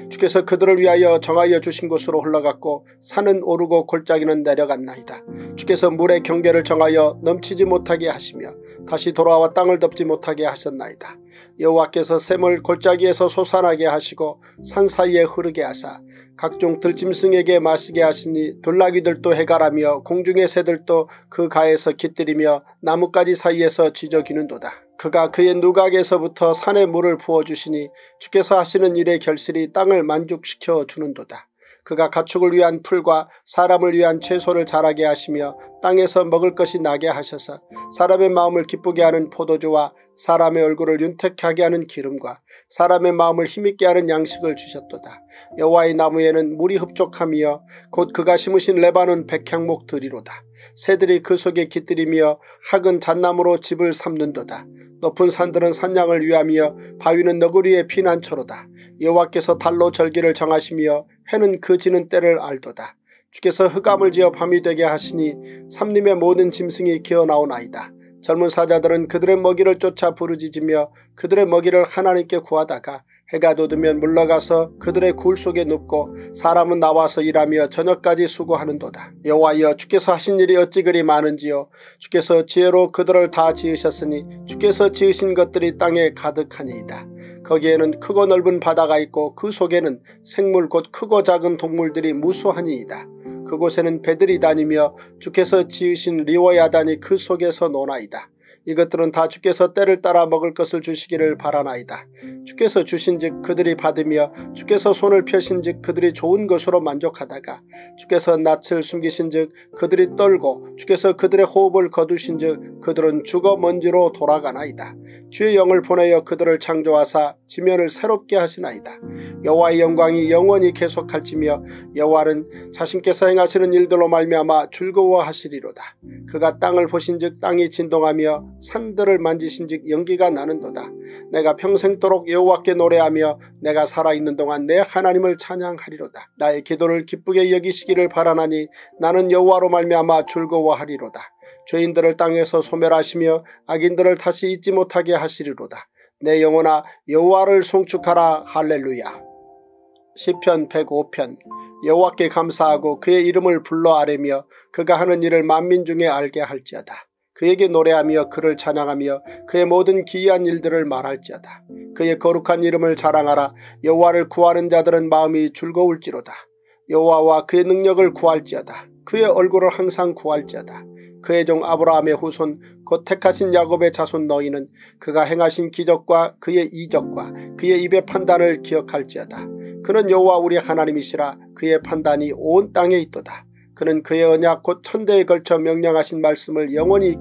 주께서 그들을 위하여 정하여 주신 곳으로 흘러갔고 산은 오르고 골짜기는 내려갔나이다. 주께서 물의 경계를 정하여 넘치지 못하게 하시며 다시 돌아와 땅을 덮지 못하게 하셨나이다. 여호와께서 샘을 골짜기에서 솟아나게 하시고 산 사이에 흐르게 하사 각종 들짐승에게 마시게 하시니 들나귀들도 해갈하며 공중의 새들도 그 가에서 깃들이며 나뭇가지 사이에서 지저귀는도다. 그가 그의 누각에서부터 산에 물을 부어주시니 주께서 하시는 일의 결실이 땅을 만족시켜 주는도다. 그가 가축을 위한 풀과 사람을 위한 채소를 자라게 하시며 땅에서 먹을 것이 나게 하셔서 사람의 마음을 기쁘게 하는 포도주와 사람의 얼굴을 윤택하게 하는 기름과 사람의 마음을 힘있게 하는 양식을 주셨도다. 여호와의 나무에는 물이 흡족하며 곧 그가 심으신 레바논 백향목들이로다. 새들이 그 속에 깃들이며 학은 잣나무로 집을 삼는도다. 높은 산들은 산양을 위하며 바위는 너구리의 피난처로다. 여호와께서 달로 절기를 정하시며 해는 그 지는 때를 알도다. 주께서 흑암을 지어 밤이 되게 하시니 삼림의 모든 짐승이 기어나오나이다. 젊은 사자들은 그들의 먹이를 쫓아 부르짖으며 그들의 먹이를 하나님께 구하다가 해가 돋으면 물러가서 그들의 굴 속에 눕고 사람은 나와서 일하며 저녁까지 수고하는도다. 여호와여, 주께서 하신 일이 어찌 그리 많은지요. 주께서 지혜로 그들을 다 지으셨으니 주께서 지으신 것들이 땅에 가득하니이다. 거기에는 크고 넓은 바다가 있고 그 속에는 생물 곧 크고 작은 동물들이 무수하니이다. 그곳에는 배들이 다니며 주께서 지으신 리워야단이 그 속에서 노나이다. 이것들은 다 주께서 때를 따라 먹을 것을 주시기를 바라나이다. 주께서 주신즉 그들이 받으며 주께서 손을 펴신즉 그들이 좋은 것으로 만족하다가 주께서 낯을 숨기신즉 그들이 떨고 주께서 그들의 호흡을 거두신즉 그들은 죽어 먼지로 돌아가나이다. 주의 영을 보내어 그들을 창조하사 지면을 새롭게 하시나이다. 여호와의 영광이 영원히 계속할지며 여호와는 자신께서 행하시는 일들로 말미암아 즐거워하시리로다. 그가 땅을 보신즉 땅이 진동하며 산들을 만지신즉 연기가 나는도다. 내가 평생도록 여호와께 노래하며 내가 살아있는 동안 내 하나님을 찬양하리로다. 나의 기도를 기쁘게 여기시기를 바라나니 나는 여호와로 말미암아 즐거워하리로다. 죄인들을 땅에서 소멸하시며 악인들을 다시 잊지 못하게 하시리로다. 내 영혼아 여호와를 송축하라. 할렐루야. 시편 105편. 여호와께 감사하고 그의 이름을 불러 아뢰며 그가 하는 일을 만민 중에 알게 할지어다. 그에게 노래하며 그를 찬양하며 그의 모든 기이한 일들을 말할지어다. 그의 거룩한 이름을 자랑하라. 여호와를 구하는 자들은 마음이 즐거울지로다. 여호와와 그의 능력을 구할지어다. 그의 얼굴을 항상 구할지어다. 그의 종 아브라함의 후손 곧 택하신 야곱의 자손 너희는 그가 행하신 기적과 그의 이적과 그의 입의 판단을 기억할지어다. 그는 여호와 우리 하나님이시라. 그의 판단이 온 땅에 있도다. 그는 그의 언약 곧 천대에 걸쳐 명령하신 말씀을 영원히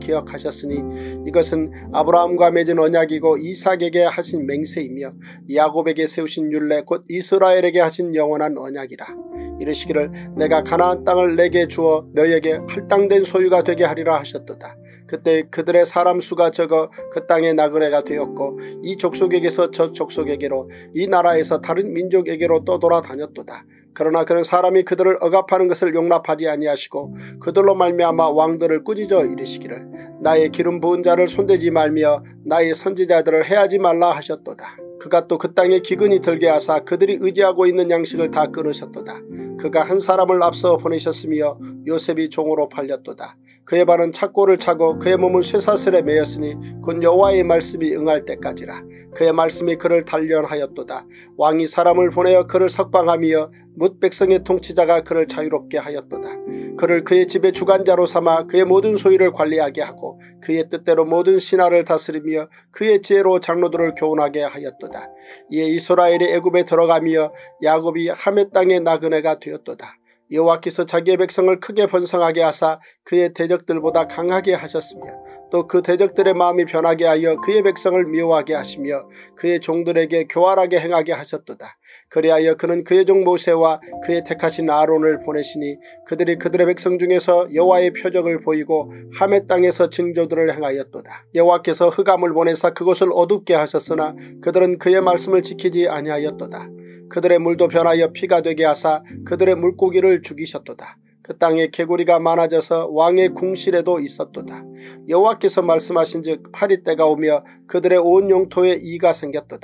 기억하셨으니 이것은 아브라함과 맺은 언약이고 이삭에게 하신 맹세이며 야곱에게 세우신 율례 곧 이스라엘에게 하신 영원한 언약이라. 이르시기를 내가 가나안 땅을 내게 주어 너희에게 할당된 소유가 되게 하리라 하셨도다. 그때 그들의 사람 수가 적어 그 땅의 나그네가 되었고 이 족속에게서 저 족속에게로 이 나라에서 다른 민족에게로 떠돌아다녔도다. 그러나 그는 사람이 그들을 억압하는 것을 용납하지 아니하시고 그들로 말미암아 왕들을 꾸짖어 이르시기를 나의 기름 부은 자를 손대지 말며 나의 선지자들을 해하지 말라 하셨도다. 그가 또 그 땅에 기근이 들게 하사 그들이 의지하고 있는 양식을 다 끊으셨도다. 그가 한 사람을 앞서 보내셨으며 요셉이 종으로 팔렸도다. 그의 발은 착고를 차고 그의 몸은 쇠사슬에 매였으니 곧 여호와의 말씀이 응할 때까지라. 그의 말씀이 그를 단련하였도다. 왕이 사람을 보내어 그를 석방하며 뭇 백성의 통치자가 그를 자유롭게 하였도다. 그를 그의 집의 주관자로 삼아 그의 모든 소유를 관리하게 하고 그의 뜻대로 모든 신하를 다스리며 그의 지혜로 장로들을 교훈하게 하였도다. 이에 이스라엘이 애굽에 들어가며 야곱이 하멜 땅의 나그네가 되었도다. 여호와께서 자기의 백성을 크게 번성하게 하사 그의 대적들보다 강하게 하셨으며 또 그 대적들의 마음이 변하게 하여 그의 백성을 미워하게 하시며 그의 종들에게 교활하게 행하게 하셨도다. 그리하여 그는 그의 종 모세와 그의 택하신 아론을 보내시니 그들이 그들의 백성 중에서 여호와의 표적을 보이고 하멜 땅에서 징조들을 행하였도다. 여호와께서 흑암을 보내사 그곳을 어둡게 하셨으나 그들은 그의 말씀을 지키지 아니하였도다. 그들의 물도 변하여 피가 되게 하사 그들의 물고기를 죽이셨도다. 그 땅에 개구리가 많아져서 왕의 궁실에도 있었도다. 여호와께서 말씀하신즉 파리때가 오며 그들의 온 영토에 이가 생겼도다.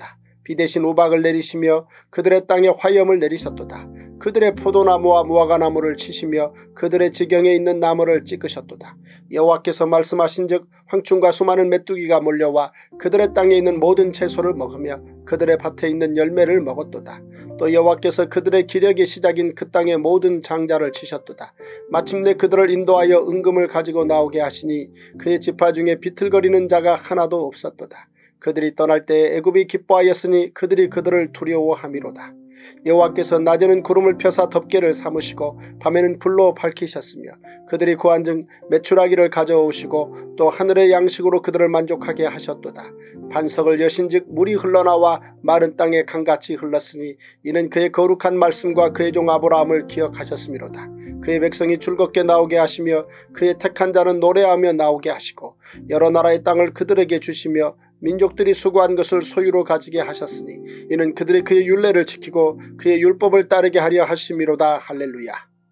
비 대신 우박을 내리시며 그들의 땅에 화염을 내리셨도다. 그들의 포도나무와 무화과나무를 치시며 그들의 지경에 있는 나무를 찍으셨도다. 여호와께서 말씀하신즉 황충과 수많은 메뚜기가 몰려와 그들의 땅에 있는 모든 채소를 먹으며 그들의 밭에 있는 열매를 먹었도다. 또 여호와께서 그들의 기력의 시작인 그 땅의 모든 장자를 치셨도다. 마침내 그들을 인도하여 은금을 가지고 나오게 하시니 그의 지파 중에 비틀거리는 자가 하나도 없었도다. 그들이 떠날 때에 애굽이 기뻐하였으니 그들이 그들을 두려워함이로다. 여호와께서 낮에는 구름을 펴사 덮개를 삼으시고 밤에는 불로 밝히셨으며 그들이 구한즉 메추라기를 가져오시고 또 하늘의 양식으로 그들을 만족하게 하셨도다. 반석을 여신즉 물이 흘러나와 마른 땅에 강같이 흘렀으니 이는 그의 거룩한 말씀과 그의 종 아브라함을 기억하셨음이로다. 그의 백성이 즐겁게 나오게 하시며 그의 택한 자는 노래하며 나오게 하시고 여러 나라의 땅을 그들에게 주시며 민족들이 수고한 것을 소유로 가지게 하셨으니 이는 그들이 그의 율례를 지키고 그의 율법을 따르게 하려 하심이로다. 할렐루야.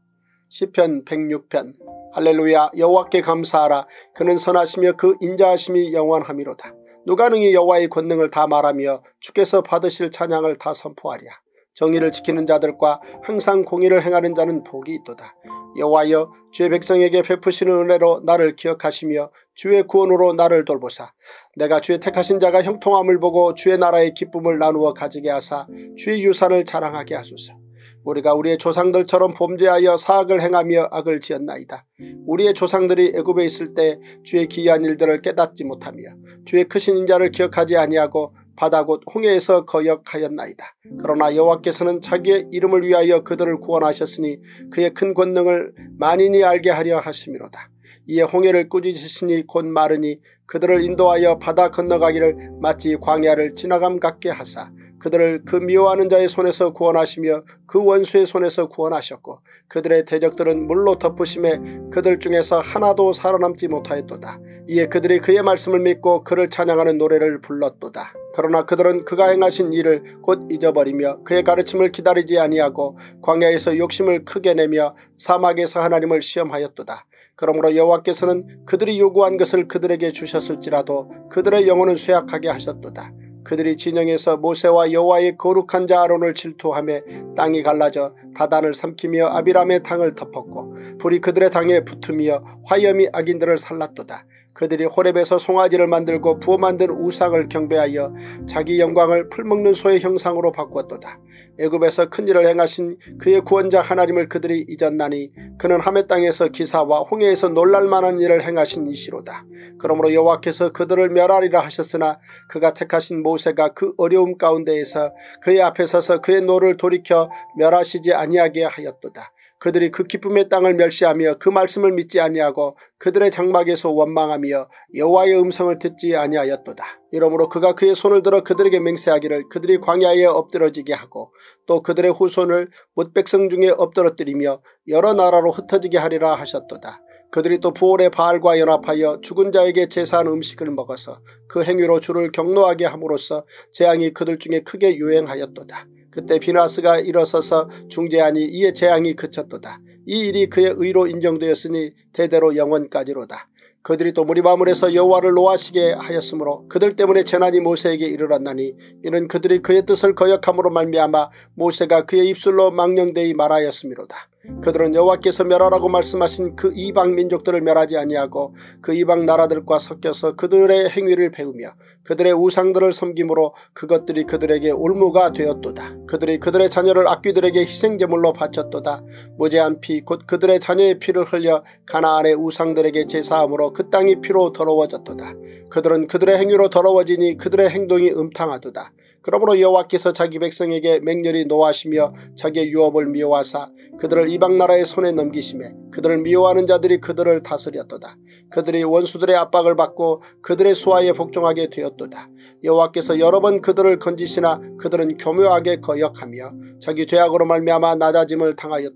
시편 106편. 할렐루야. 여호와께 감사하라. 그는 선하시며 그 인자하심이 영원함이로다. 누가 능히 여호와의 권능을 다 말하며 주께서 받으실 찬양을 다 선포하랴. 정의를 지키는 자들과 항상 공의를 행하는 자는 복이 있도다. 여호와여 주의 백성에게 베푸시는 은혜로 나를 기억하시며 주의 구원으로 나를 돌보사 내가 주의 택하신 자가 형통함을 보고 주의 나라의 기쁨을 나누어 가지게 하사 주의 유산을 자랑하게 하소서. 우리가 우리의 조상들처럼 범죄하여 사악을 행하며 악을 지었나이다. 우리의 조상들이 애굽에 있을 때 주의 기이한 일들을 깨닫지 못하며 주의 크신 인자를 기억하지 아니하고 바다 곧 홍해에서 거역하였나이다. 그러나 여호와께서는 자기의 이름을 위하여 그들을 구원하셨으니 그의 큰 권능을 만인이 알게 하려 하심이로다. 이에 홍해를 꾸짖으시니 곧 마르니 그들을 인도하여 바다 건너가기를 마치 광야를 지나감 같게 하사 그들을 그 미워하는 자의 손에서 구원하시며 그 원수의 손에서 구원하셨고 그들의 대적들은 물로 덮으심에 그들 중에서 하나도 살아남지 못하였도다. 이에 그들이 그의 말씀을 믿고 그를 찬양하는 노래를 불렀도다. 그러나 그들은 그가 행하신 일을 곧 잊어버리며 그의 가르침을 기다리지 아니하고 광야에서 욕심을 크게 내며 사막에서 하나님을 시험하였도다. 그러므로 여호와께서는 그들이 요구한 것을 그들에게 주셨을지라도 그들의 영혼은 쇠약하게 하셨도다. 그들이 진영에서 모세와 여호와의 거룩한 자 아론을 질투하며 땅이 갈라져 다단을 삼키며 아비람의 당을 덮었고 불이 그들의 당에 붙으며 화염이 악인들을 살랐도다. 그들이 호렙에서 송아지를 만들고 부어 만든 우상을 경배하여 자기 영광을 풀먹는 소의 형상으로 바꾸었도다. 애굽에서 큰일을 행하신 그의 구원자 하나님을 그들이 잊었나니 그는 하메 땅에서 기사와 홍해에서 놀랄만한 일을 행하신 이시로다. 그러므로 여호와께서 그들을 멸하리라 하셨으나 그가 택하신 모세가 그 어려움 가운데에서 그의 앞에 서서 그의 노를 돌이켜 멸하시지 아니하게 하였도다. 그들이 그 기쁨의 땅을 멸시하며 그 말씀을 믿지 아니하고 그들의 장막에서 원망하며 여호와의 음성을 듣지 아니하였도다. 이러므로 그가 그의 손을 들어 그들에게 맹세하기를 그들이 광야에 엎드러지게 하고 또 그들의 후손을 뭇백성 중에 엎드러뜨리며 여러 나라로 흩어지게 하리라 하셨도다. 그들이 또 부올의 바알과 연합하여 죽은 자에게 제사한 음식을 먹어서 그 행위로 주를 경노하게 함으로써 재앙이 그들 중에 크게 유행하였도다. 그때 비나스가 일어서서 중재하니 이에 재앙이 그쳤도다. 이 일이 그의 의로 인정되었으니 대대로 영원까지로다. 그들이 또 무리바물에서 여호와를 노하시게 하였으므로 그들 때문에 재난이 모세에게 이르렀나니 이는 그들이 그의 뜻을 거역함으로 말미암아 모세가 그의 입술로 망령되이 말하였음이로다. 그들은 여호와께서 멸하라고 말씀하신 그 이방 민족들을 멸하지 아니하고 그 이방 나라들과 섞여서 그들의 행위를 배우며 그들의 우상들을 섬김으로 그것들이 그들에게 올무가 되었도다. 그들이 그들의 자녀를 악귀들에게 희생제물로 바쳤도다. 무죄한 피 곧 그들의 자녀의 피를 흘려 가나안의 우상들에게 제사함으로 그 땅이 피로 더러워졌도다. 그들은 그들의 행위로 더러워지니 그들의 행동이 음탕하도다. 그러므로 여호와께서 자기 백성에게 맹렬히 노하시며 자기의 유업을 미워하사 그들을 이방나라의 손에 넘기시매 그들을 미워하는 자들이 그들을 다스렸도다. 그들이 원수들의 압박을 받고 그들의 수하에 복종하게 되었도다. 여호와께서 여러 번 그들을 건지시나 그들은 교묘하게 거역하며 자기 죄악으로 말미암아 낮아짐을 당하였도다.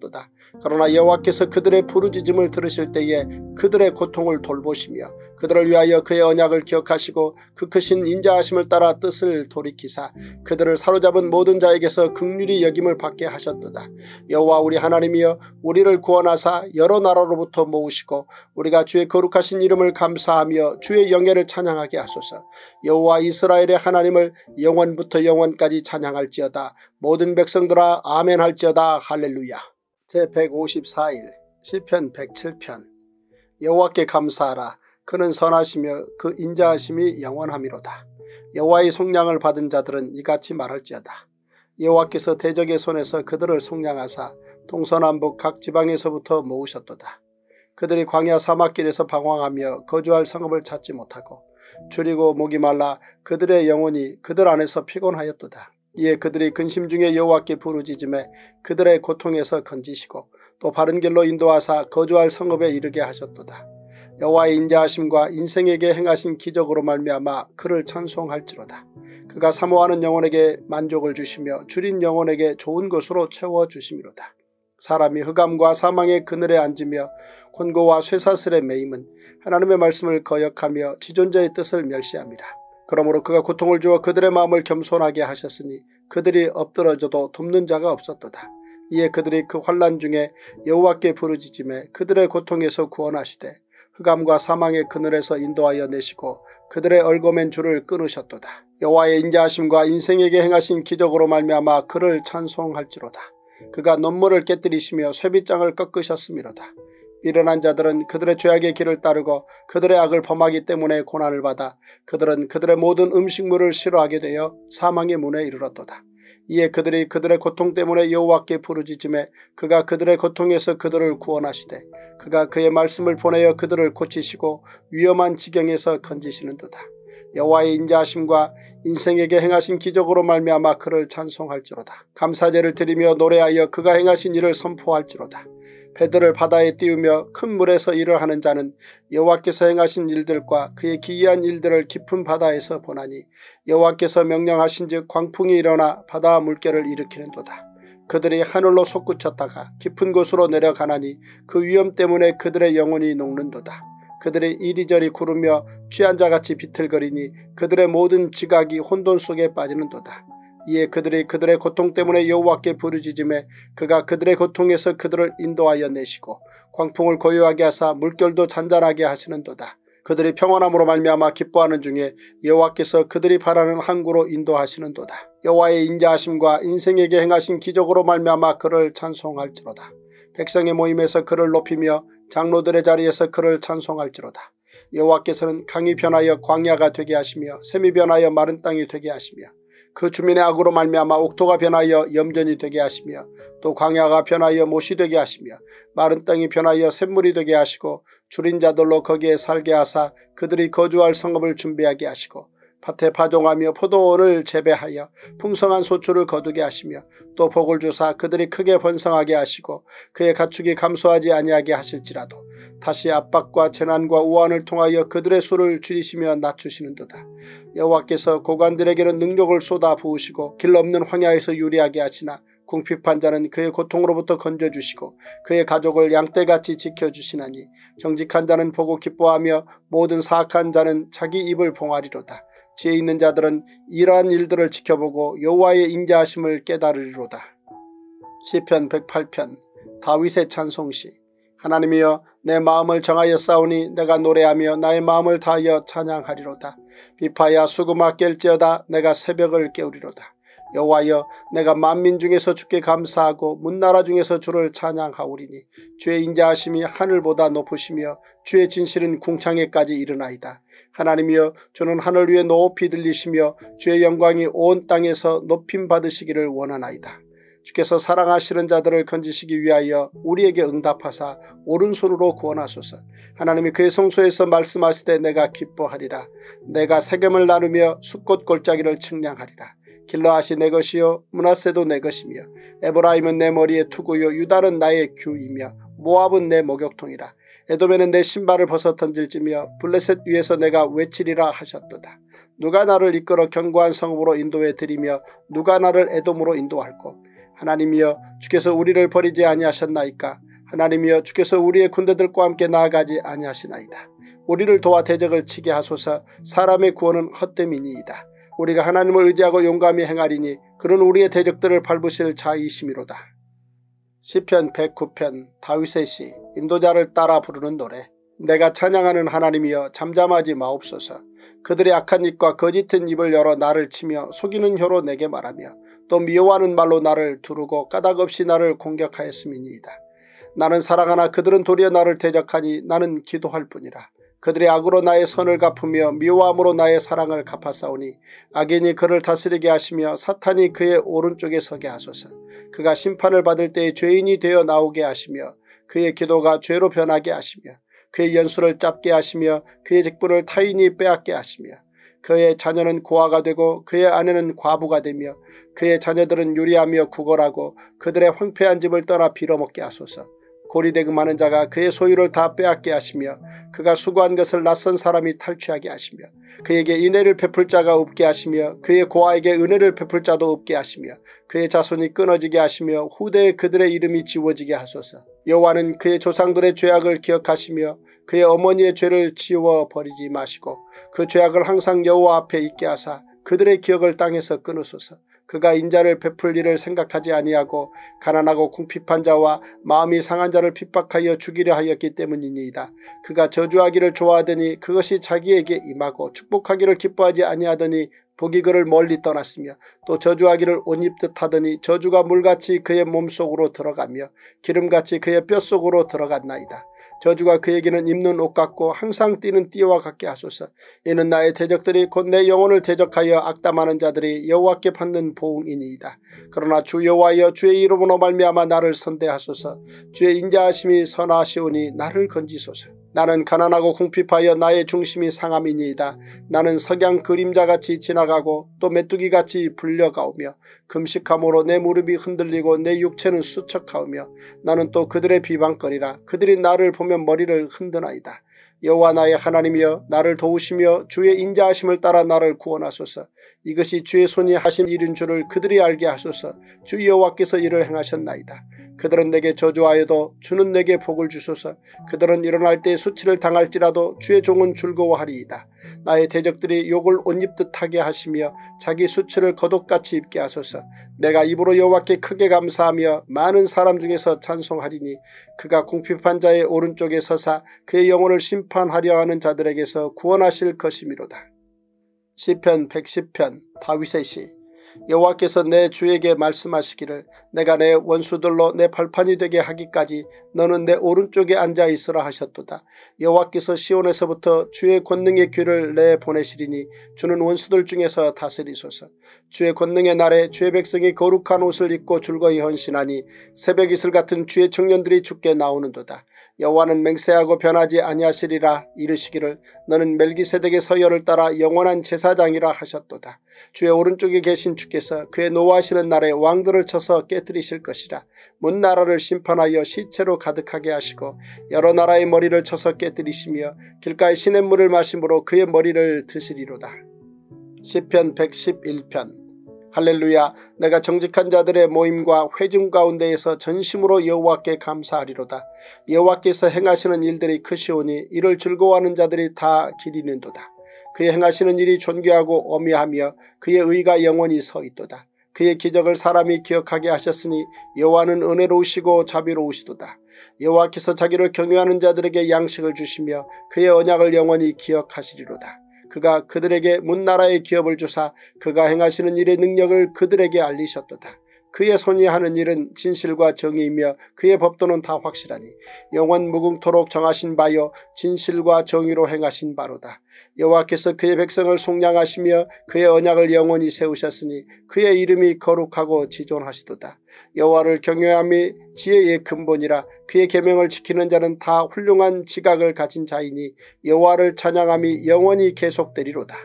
그러나 여호와께서 그들의 부르짖음을 들으실 때에 그들의 고통을 돌보시며 그들을 위하여 그의 언약을 기억하시고 그 크신 인자하심을 따라 뜻을 돌이키사 그들을 사로잡은 모든 자에게서 긍휼히 여김을 받게 하셨도다. 여호와 우리 하나님이여 우리를 구원하사 여러 나라로부터 모으시고 우리가 주의 거룩하신 이름을 감사하며 주의 영예를 찬양하게 하소서. 여호와 이스라엘의 하나님을 영원부터 영원까지 찬양할지어다. 모든 백성들아 아멘 할지어다. 할렐루야. 제154일 시편 107편. 여호와께 감사하라. 그는 선하시며 그 인자하심이 영원함이로다. 여호와의 속량을 받은 자들은 이같이 말할지어다. 여호와께서 대적의 손에서 그들을 속량하사 동서남북 각 지방에서부터 모으셨도다. 그들이 광야 사막길에서 방황하며 거주할 성읍을 찾지 못하고 줄이고 목이 말라 그들의 영혼이 그들 안에서 피곤하였도다. 이에 그들이 근심 중에 여호와께 부르짖음에 그들의 고통에서 건지시고 또 바른 길로 인도하사 거주할 성읍에 이르게 하셨도다. 여호와의 인자하심과 인생에게 행하신 기적으로 말미암아 그를 찬송할지로다. 그가 사모하는 영혼에게 만족을 주시며 줄인 영혼에게 좋은 것으로 채워주심이로다. 사람이 흑암과 사망의 그늘에 앉으며 곤고와 쇠사슬에 매임은 하나님의 말씀을 거역하며 지존자의 뜻을 멸시합니다. 그러므로 그가 고통을 주어 그들의 마음을 겸손하게 하셨으니 그들이 엎드러져도 돕는 자가 없었도다. 이에 그들이 그 환난 중에 여호와께 부르짖음에 그들의 고통에서 구원하시되 흑암과 사망의 그늘에서 인도하여 내시고 그들의 얽어맨 줄을 끊으셨도다. 여호와의 인자하심과 인생에게 행하신 기적으로 말미암아 그를 찬송할지로다. 그가 논문을 깨뜨리시며 쇠빗장을 꺾으셨음이로다. 미련한 자들은 그들의 죄악의 길을 따르고 그들의 악을 범하기 때문에 고난을 받아 그들은 그들의 모든 음식물을 싫어하게 되어 사망의 문에 이르렀도다. 이에 그들이 그들의 고통 때문에 여호와께 부르짖음에 그가 그들의 고통에서 그들을 구원하시되 그가 그의 말씀을 보내어 그들을 고치시고 위험한 지경에서 건지시는도다. 여호와의 인자하심과 인생에게 행하신 기적으로 말미암아 그를 찬송할지로다. 감사제를 드리며 노래하여 그가 행하신 일을 선포할지로다. 배들을 바다에 띄우며 큰 물에서 일을 하는 자는 여호와께서 행하신 일들과 그의 기이한 일들을 깊은 바다에서 보나니 여호와께서 명령하신즉 광풍이 일어나 바다 물결을 일으키는도다. 그들이 하늘로 솟구쳤다가 깊은 곳으로 내려가나니 그 위험 때문에 그들의 영혼이 녹는도다. 그들이 이리저리 구르며 취한 자같이 비틀거리니 그들의 모든 지각이 혼돈 속에 빠지는도다. 이에 그들이 그들의 고통 때문에 여호와께 부르짖음에 그가 그들의 고통에서 그들을 인도하여 내시고 광풍을 고요하게 하사 물결도 잔잔하게 하시는도다. 그들이 평안함으로 말미암아 기뻐하는 중에 여호와께서 그들이 바라는 항구로 인도하시는도다. 여호와의 인자하심과 인생에게 행하신 기적으로 말미암아 그를 찬송할지로다. 백성의 모임에서 그를 높이며 장로들의 자리에서 그를 찬송할지로다. 여호와께서는 강이 변하여 광야가 되게 하시며 샘이 변하여 마른 땅이 되게 하시며 그 주민의 악으로 말미암아 옥토가 변하여 염전이 되게 하시며 또 광야가 변하여 못이 되게 하시며 마른 땅이 변하여 샘물이 되게 하시고 줄인 자들로 거기에 살게 하사 그들이 거주할 성읍을 준비하게 하시고 밭에 파종하며 포도원을 재배하여 풍성한 소출을 거두게 하시며 또 복을 주사 그들이 크게 번성하게 하시고 그의 가축이 감소하지 아니하게 하실지라도 다시 압박과 재난과 우환을 통하여 그들의 수를 줄이시며 낮추시는도다. 여호와께서 고관들에게는 능력을 쏟아 부으시고 길 없는 황야에서 유리하게 하시나 궁핍한 자는 그의 고통으로부터 건져주시고 그의 가족을 양떼같이 지켜주시나니 정직한 자는 보고 기뻐하며 모든 사악한 자는 자기 입을 봉하리로다. 지혜 있는 자들은 이러한 일들을 지켜보고 여호와의 인자하심을 깨달으리로다. 시편 108편 다윗의 찬송시. 하나님이여 내 마음을 정하여 싸우니 내가 노래하며 나의 마음을 다하여 찬양하리로다. 비파야 수금아 깰지어다. 내가 새벽을 깨우리로다. 여호와여 내가 만민 중에서 주께 감사하고 문나라 중에서 주를 찬양하오리니 주의 인자하심이 하늘보다 높으시며 주의 진실은 궁창에까지 이르나이다. 하나님이여 주는 하늘 위에 높이 들리시며 주의 영광이 온 땅에서 높임 받으시기를 원하나이다. 주께서 사랑하시는 자들을 건지시기 위하여 우리에게 응답하사 오른손으로 구원하소서. 하나님이 그의 성소에서 말씀하시되 내가 기뻐하리라. 내가 세겜을 나누며 숫꽃 골짜기를 측량하리라. 길르앗이 내 것이요 므낫세도 내 것이며 에브라임은 내 머리의 투구요 유다는 나의 규이며 모압은 내 목욕통이라. 에돔에는 내 신발을 벗어 던질지며 블레셋 위에서 내가 외치리라 하셨도다. 누가 나를 이끌어 견고한 성읍으로 인도해 드리며 누가 나를 에돔으로 인도할꼬. 하나님이여 주께서 우리를 버리지 아니하셨나이까. 하나님이여 주께서 우리의 군대들과 함께 나아가지 아니하시나이다. 우리를 도와 대적을 치게 하소서. 사람의 구원은 헛됨이니이다. 우리가 하나님을 의지하고 용감히 행하리니 그는 우리의 대적들을 밟으실 자이심이로다. 시편 109편 다윗의 시. 인도자를 따라 부르는 노래. 내가 찬양하는 하나님이여 잠잠하지 마옵소서. 그들의 악한 입과 거짓된 입을 열어 나를 치며 속이는 혀로 내게 말하며 또 미워하는 말로 나를 두르고 까닭없이 나를 공격하였음이니이다. 나는 사랑하나 그들은 도리어 나를 대적하니 나는 기도할 뿐이라. 그들의 악으로 나의 선을 갚으며 미워함으로 나의 사랑을 갚았사오니 악인이 그를 다스리게 하시며 사탄이 그의 오른쪽에 서게 하소서. 그가 심판을 받을 때에 죄인이 되어 나오게 하시며 그의 기도가 죄로 변하게 하시며 그의 연수를 짧게 하시며 그의 직분을 타인이 빼앗게 하시며 그의 자녀는 고아가 되고 그의 아내는 과부가 되며 그의 자녀들은 유리하며 구걸하고 그들의 황폐한 집을 떠나 빌어먹게 하소서. 고리대금하는 자가 그의 소유를 다 빼앗게 하시며 그가 수고한 것을 낯선 사람이 탈취하게 하시며 그에게 인애를 베풀 자가 없게 하시며 그의 고아에게 은혜를 베풀 자도 없게 하시며 그의 자손이 끊어지게 하시며 후대에 그들의 이름이 지워지게 하소서. 여호와는 그의 조상들의 죄악을 기억하시며 그의 어머니의 죄를 지워버리지 마시고 그 죄악을 항상 여호와 앞에 있게 하사 그들의 기억을 땅에서 끊으소서. 그가 인자를 베풀 일을 생각하지 아니하고 가난하고 궁핍한 자와 마음이 상한 자를 핍박하여 죽이려 하였기 때문이니이다. 그가 저주하기를 좋아하더니 그것이 자기에게 임하고 축복하기를 기뻐하지 아니하더니 복이 그를 멀리 떠났으며 또 저주하기를 옷 입듯 하더니 저주가 물같이 그의 몸속으로 들어가며 기름같이 그의 뼛속으로 들어갔나이다. 저주가 그에게는 입는 옷 같고 항상 뛰는 띠와 같게 하소서. 이는 나의 대적들이 곧 내 영혼을 대적하여 악담하는 자들이 여호와께 받는 보응이니이다. 그러나 주 여호와여 주의 이름으로 말미암아 나를 선대하소서. 주의 인자하심이 선하시오니 나를 건지소서. 나는 가난하고 궁핍하여 나의 중심이 상함이니이다. 나는 석양 그림자같이 지나가고 또 메뚜기같이 불려가오며 금식함으로 내 무릎이 흔들리고 내 육체는 수척하오며 나는 또 그들의 비방거리라. 그들이 나를 보면 머리를 흔드나이다. 여호와 나의 하나님이여 나를 도우시며 주의 인자하심을 따라 나를 구원하소서. 이것이 주의 손이 하신 일인 줄을 그들이 알게 하소서. 주 여호와께서 이를 행하셨나이다. 그들은 내게 저주하여도 주는 내게 복을 주소서. 그들은 일어날 때 수치를 당할지라도 주의 종은 즐거워하리이다. 나의 대적들이 욕을 옷 입듯 하게 하시며 자기 수치를 겉옷같이 입게 하소서. 내가 입으로 여호와께 크게 감사하며 많은 사람 중에서 찬송하리니 그가 궁핍한 자의 오른쪽에 서사 그의 영혼을 심판하려 하는 자들에게서 구원하실 것이미로다. 시편 110편 다윗의 시. 여호와께서 내 주에게 말씀하시기를 내가 내 원수들로 내 발판이 되게 하기까지 너는 내 오른쪽에 앉아 있으라 하셨도다. 여호와께서 시온에서부터 주의 권능의 귀를 내보내시리니 주는 원수들 중에서 다스리소서. 주의 권능의 날에 주의 백성이 거룩한 옷을 입고 즐거이 헌신하니 새벽 이슬 같은 주의 청년들이 주께 나오는도다. 여호와는 맹세하고 변하지 아니하시리라 이르시기를 너는 멜기세덱의 서열을 따라 영원한 제사장이라 하셨도다. 주의 오른쪽에 계신 주께서 그의 노하시는 날에 왕들을 쳐서 깨뜨리실 것이라. 문 나라를 심판하여 시체로 가득하게 하시고 여러 나라의 머리를 쳐서 깨뜨리시며 길가의 시냇물을 마심으로 그의 머리를 드시리로다. 시편 111편 할렐루야. 내가 정직한 자들의 모임과 회중 가운데에서 전심으로 여호와께 감사하리로다. 여호와께서 행하시는 일들이 크시오니 이를 즐거워하는 자들이 다 기리는도다. 그의 행하시는 일이 존귀하고 어미하며 그의 의가 영원히 서 있도다. 그의 기적을 사람이 기억하게 하셨으니 여호와는 은혜로우시고 자비로우시도다. 여호와께서 자기를 경외하는 자들에게 양식을 주시며 그의 언약을 영원히 기억하시리로다. 그가 그들에게 문나라의 기업을 주사 그가 행하시는 일의 능력을 그들에게 알리셨도다. 그의 손이 하는 일은 진실과 정의이며 그의 법도는 다 확실하니 영원 무궁토록 정하신 바요 진실과 정의로 행하신 바로다. 여호와께서 그의 백성을 속량하시며 그의 언약을 영원히 세우셨으니 그의 이름이 거룩하고 지존하시도다. 여호와를 경외함이 지혜의 근본이라. 그의 계명을 지키는 자는 다 훌륭한 지각을 가진 자이니 여호와를 찬양함이 영원히 계속되리로다.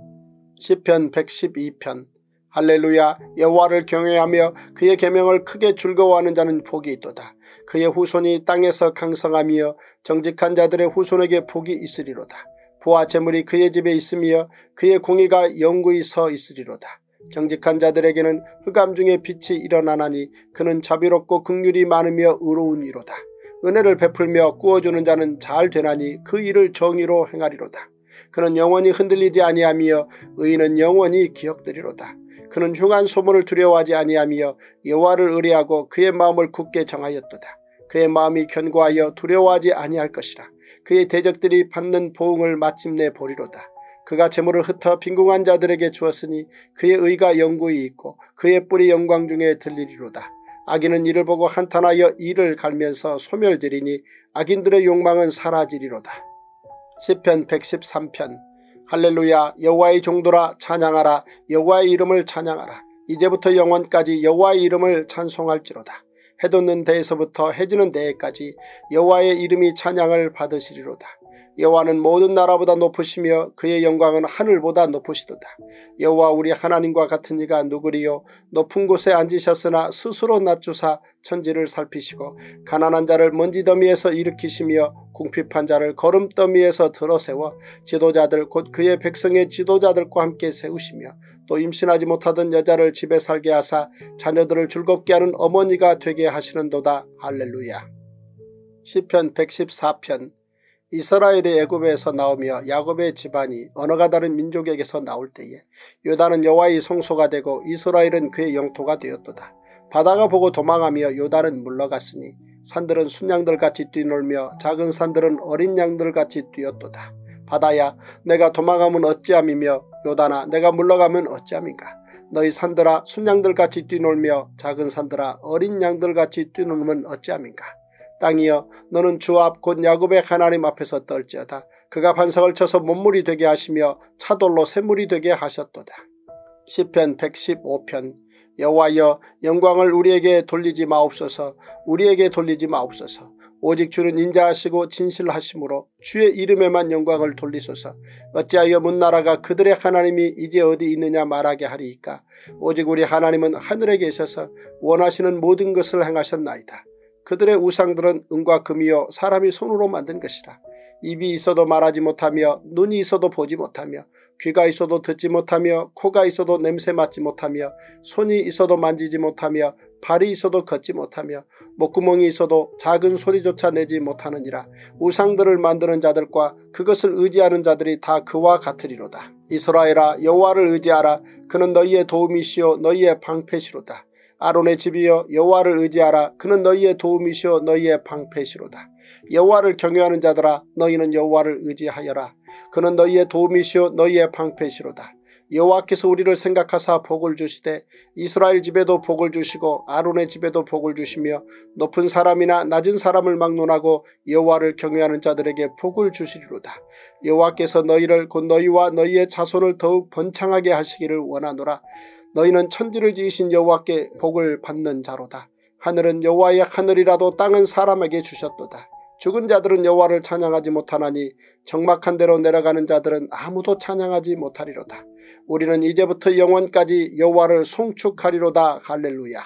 시편 112편 할렐루야. 여호와를 경외하며 그의 계명을 크게 즐거워하는 자는 복이 있도다. 그의 후손이 땅에서 강성하며 정직한 자들의 후손에게 복이 있으리로다. 부와 재물이 그의 집에 있으며 그의 공의가 영구히 서 있으리로다. 정직한 자들에게는 흑암 중에 빛이 일어나나니 그는 자비롭고 긍휼이 많으며 의로운 이로다. 은혜를 베풀며 구워주는 자는 잘 되나니 그 일을 정의로 행하리로다. 그는 영원히 흔들리지 아니하며 의인은 영원히 기억되리로다. 그는 흉한 소문을 두려워하지 아니하며 여호와를 의뢰하고 그의 마음을 굳게 정하였도다. 그의 마음이 견고하여 두려워하지 아니할 것이라. 그의 대적들이 받는 보응을 마침내 보리로다. 그가 재물을 흩어 빈궁한 자들에게 주었으니 그의 의가 영구히 있고 그의 뿔이 영광 중에 들리리로다. 악인은 이를 보고 한탄하여 이를 갈면서 소멸되리니 악인들의 욕망은 사라지리로다. 시편 113편. 할렐루야. 여호와의 종도라 찬양하라. 여호와의 이름을 찬양하라. 이제부터 영원까지 여호와의 이름을 찬송할지로다. 해 돋는 데에서부터 해 지는 데에까지 여호와의 이름이 찬양을 받으시리로다. 여호와는 모든 나라보다 높으시며 그의 영광은 하늘보다 높으시도다. 여호와 우리 하나님과 같은 이가 누구리요. 높은 곳에 앉으셨으나 스스로 낮추사 천지를 살피시고 가난한 자를 먼지 더미에서 일으키시며 궁핍한 자를 거름 더미에서 들어세워 지도자들 곧 그의 백성의 지도자들과 함께 세우시며 또 임신하지 못하던 여자를 집에 살게 하사 자녀들을 즐겁게 하는 어머니가 되게 하시는도다. 할렐루야. 시편 114편. 이스라엘이 애굽에서 나오며 야곱의 집안이 언어가 다른 민족에게서 나올 때에 요단은 여호와의 성소가 되고 이스라엘은 그의 영토가 되었도다. 바다가 보고 도망하며 요단은 물러갔으니 산들은 순양들같이 뛰놀며 작은 산들은 어린 양들같이 뛰었도다. 바다야 내가 도망하면 어찌함이며 요단아 내가 물러가면 어찌함인가. 너희 산들아 순양들같이 뛰놀며 작은 산들아 어린 양들같이 뛰놀면 어찌함인가. 땅이여 너는 주 앞 곧 야곱의 하나님 앞에서 떨지어다. 그가 반석을 쳐서 못물이 되게 하시며 차돌로 샘물이 되게 하셨도다. 시편 115편. 여호와여 영광을 우리에게 돌리지 마옵소서. 우리에게 돌리지 마옵소서. 오직 주는 인자하시고 진실하심으로 주의 이름에만 영광을 돌리소서. 어찌하여 문나라가 그들의 하나님이 이제 어디 있느냐 말하게 하리이까. 오직 우리 하나님은 하늘에 계셔서 원하시는 모든 것을 행하셨나이다. 그들의 우상들은 은과 금이요 사람이 손으로 만든 것이라. 입이 있어도 말하지 못하며 눈이 있어도 보지 못하며 귀가 있어도 듣지 못하며 코가 있어도 냄새 맡지 못하며 손이 있어도 만지지 못하며 발이 있어도 걷지 못하며 목구멍이 있어도 작은 소리조차 내지 못하느니라. 우상들을 만드는 자들과 그것을 의지하는 자들이 다 그와 같으리로다. 이스라엘아 여호와를 의지하라. 그는 너희의 도움이시요 너희의 방패시로다. 아론의 집이여 여호와를 의지하라. 그는 너희의 도움이시요 너희의 방패시로다. 여호와를 경외하는 자들아 너희는 여호와를 의지하여라. 그는 너희의 도움이시요 너희의 방패시로다. 여호와께서 우리를 생각하사 복을 주시되 이스라엘 집에도 복을 주시고 아론의 집에도 복을 주시며 높은 사람이나 낮은 사람을 막론하고 여호와를 경외하는 자들에게 복을 주시리로다. 여호와께서 너희를 곧 너희와 너희의 자손을 더욱 번창하게 하시기를 원하노라. 너희는 천지를 지으신 여호와께 복을 받는 자로다. 하늘은 여호와의 하늘이라도 땅은 사람에게 주셨도다. 죽은 자들은 여호와를 찬양하지 못하나니 적막한 데로 내려가는 자들은 아무도 찬양하지 못하리로다. 우리는 이제부터 영원까지 여호와를 송축하리로다. 할렐루야.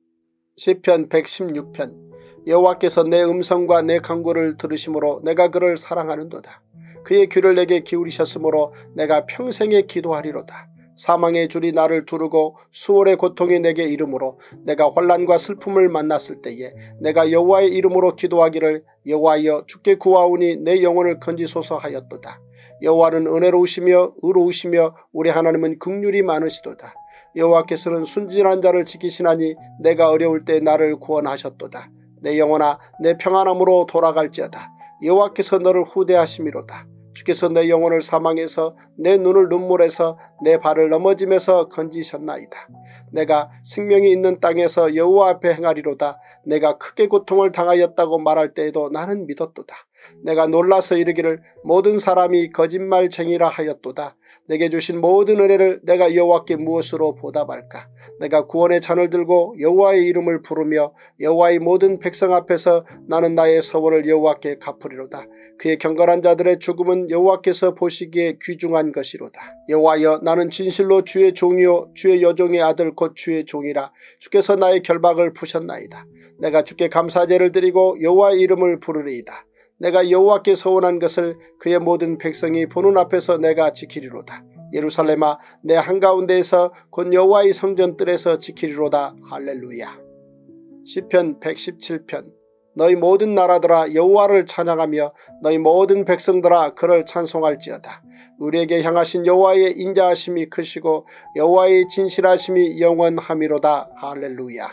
시편 116편. 여호와께서 내 음성과 내 간구를 들으심으로 내가 그를 사랑하는도다. 그의 귀를 내게 기울이셨으므로 내가 평생에 기도하리로다. 사망의 줄이 나를 두르고 수월의 고통이 내게 이르므로 내가 환난과 슬픔을 만났을 때에 내가 여호와의 이름으로 기도하기를 여호와여 주께 구하오니 내 영혼을 건지소서 하였도다. 여호와는 은혜로우시며 의로우시며 우리 하나님은 긍휼이 많으시도다. 여호와께서는 순진한 자를 지키시나니 내가 어려울 때 나를 구원하셨도다. 내 영혼아 내 평안함으로 돌아갈지어다. 여호와께서 너를 후대하심이로다. 주께서 내 영혼을 사망에서 내 눈을 눈물에서 내 발을 넘어짐에서 건지셨나이다. 내가 생명이 있는 땅에서 여호와 앞에 행하리로다. 내가 크게 고통을 당하였다고 말할 때에도 나는 믿었도다. 내가 놀라서 이르기를 모든 사람이 거짓말쟁이라 하였도다. 내게 주신 모든 은혜를 내가 여호와께 무엇으로 보답할까. 내가 구원의 잔을 들고 여호와의 이름을 부르며 여호와의 모든 백성 앞에서 나는 나의 서원을 여호와께 갚으리로다. 그의 경건한 자들의 죽음은 여호와께서 보시기에 귀중한 것이로다. 여호와여 나는 진실로 주의 종이요 주의 여종의 아들 곧 주의 종이라. 주께서 나의 결박을 푸셨나이다. 내가 주께 감사제를 드리고 여호와의 이름을 부르리이다. 내가 여호와께 서원한 것을 그의 모든 백성이 보는 앞에서 내가 지키리로다. 예루살렘아 내 한가운데에서 곧 여호와의 성전 뜰에서 지키리로다. 할렐루야. 시편 117편. 너희 모든 나라들아 여호와를 찬양하며 너희 모든 백성들아 그를 찬송할지어다. 우리에게 향하신 여호와의 인자하심이 크시고 여호와의 진실하심이 영원하미로다. 할렐루야.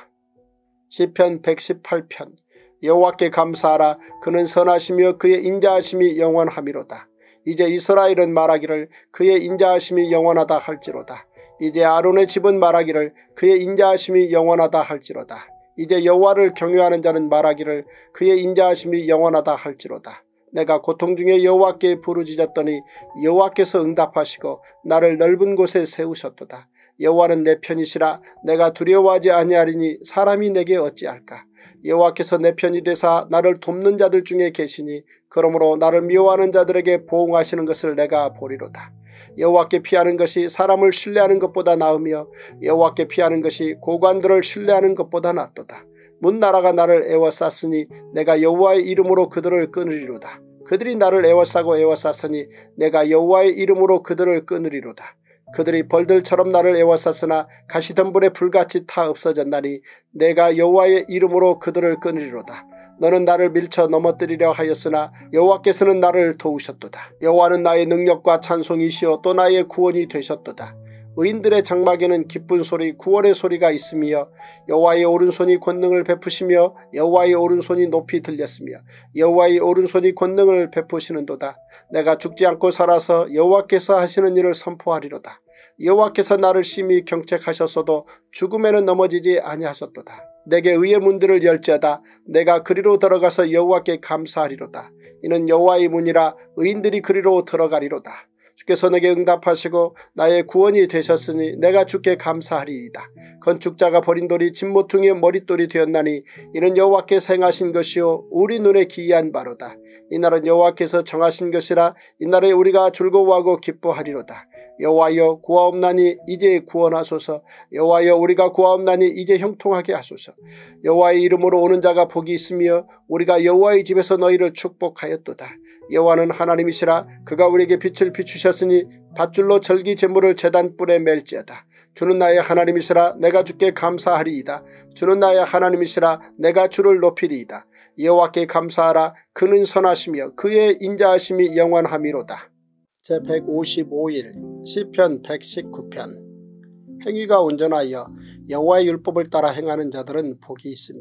시편 118편. 여호와께 감사하라. 그는 선하시며 그의 인자하심이 영원하미로다. 이제 이스라엘은 말하기를 그의 인자하심이 영원하다 할지로다. 이제 아론의 집은 말하기를 그의 인자하심이 영원하다 할지로다. 이제 여호와를 경외하는 자는 말하기를 그의 인자하심이 영원하다 할지로다. 내가 고통 중에 여호와께 부르짖었더니 여호와께서 응답하시고 나를 넓은 곳에 세우셨도다. 여호와는 내 편이시라. 내가 두려워하지 아니하리니 사람이 내게 어찌할까. 여호와께서 내 편이 되사 나를 돕는 자들 중에 계시니 그러므로 나를 미워하는 자들에게 보응하시는 것을 내가 보리로다. 여호와께 피하는 것이 사람을 신뢰하는 것보다 나으며 여호와께 피하는 것이 고관들을 신뢰하는 것보다 낫도다. 문나라가 나를 애워쌌으니 내가 여호와의 이름으로 그들을 끊으리로다. 그들이 나를 애워싸고 애워쌌으니 내가 여호와의 이름으로 그들을 끊으리로다. 그들이 벌들처럼 나를 애워쌌으나 가시덤불에 불같이 타 없어졌나니 내가 여호와의 이름으로 그들을 끊으리로다. 너는 나를 밀쳐 넘어뜨리려 하였으나 여호와께서는 나를 도우셨도다. 여호와는 나의 능력과 찬송이시오 또 나의 구원이 되셨도다. 의인들의 장막에는 기쁜 소리 구원의 소리가 있으며 여호와의 오른손이 권능을 베푸시며 여호와의 오른손이 높이 들렸으며 여호와의 오른손이 권능을 베푸시는도다. 내가 죽지 않고 살아서 여호와께서 하시는 일을 선포하리로다. 여호와께서 나를 심히 경책하셨어도 죽음에는 넘어지지 아니하셨도다. 내게 의의 문들을 열지어다. 내가 그리로 들어가서 여호와께 감사하리로다. 이는 여호와의 문이라 의인들이 그리로 들어가리로다. 주께서 내게 응답하시고 나의 구원이 되셨으니 내가 주께 감사하리이다. 건축자가 버린 돌이 진모퉁이의 머릿돌이 되었나니 이는 여호와께서 행하신 것이요 우리 눈에 기이한 바로다. 이날은 여호와께서 정하신 것이라 이날에 우리가 즐거워하고 기뻐하리로다. 여호와여 구하옵나니 이제 구원하소서. 여호와여 우리가 구하옵나니 이제 형통하게 하소서. 여호와의 이름으로 오는 자가 복이 있으며 우리가 여호와의 집에서 너희를 축복하였도다. 여호와는 하나님이시라. 그가 우리에게 빛을 비추셨으니 밧줄로 절기 제물을 제단불에 맬지어다. 주는 나의 하나님이시라. 내가 주께 감사하리이다. 주는 나의 하나님이시라. 내가 주를 높이리이다. 여호와께 감사하라. 그는 선하시며 그의 인자하심이 영원하미로다. 제155일 시편 119편. 행위가 온전하여 여호와의 율법을 따라 행하는 자들은 복이 있으며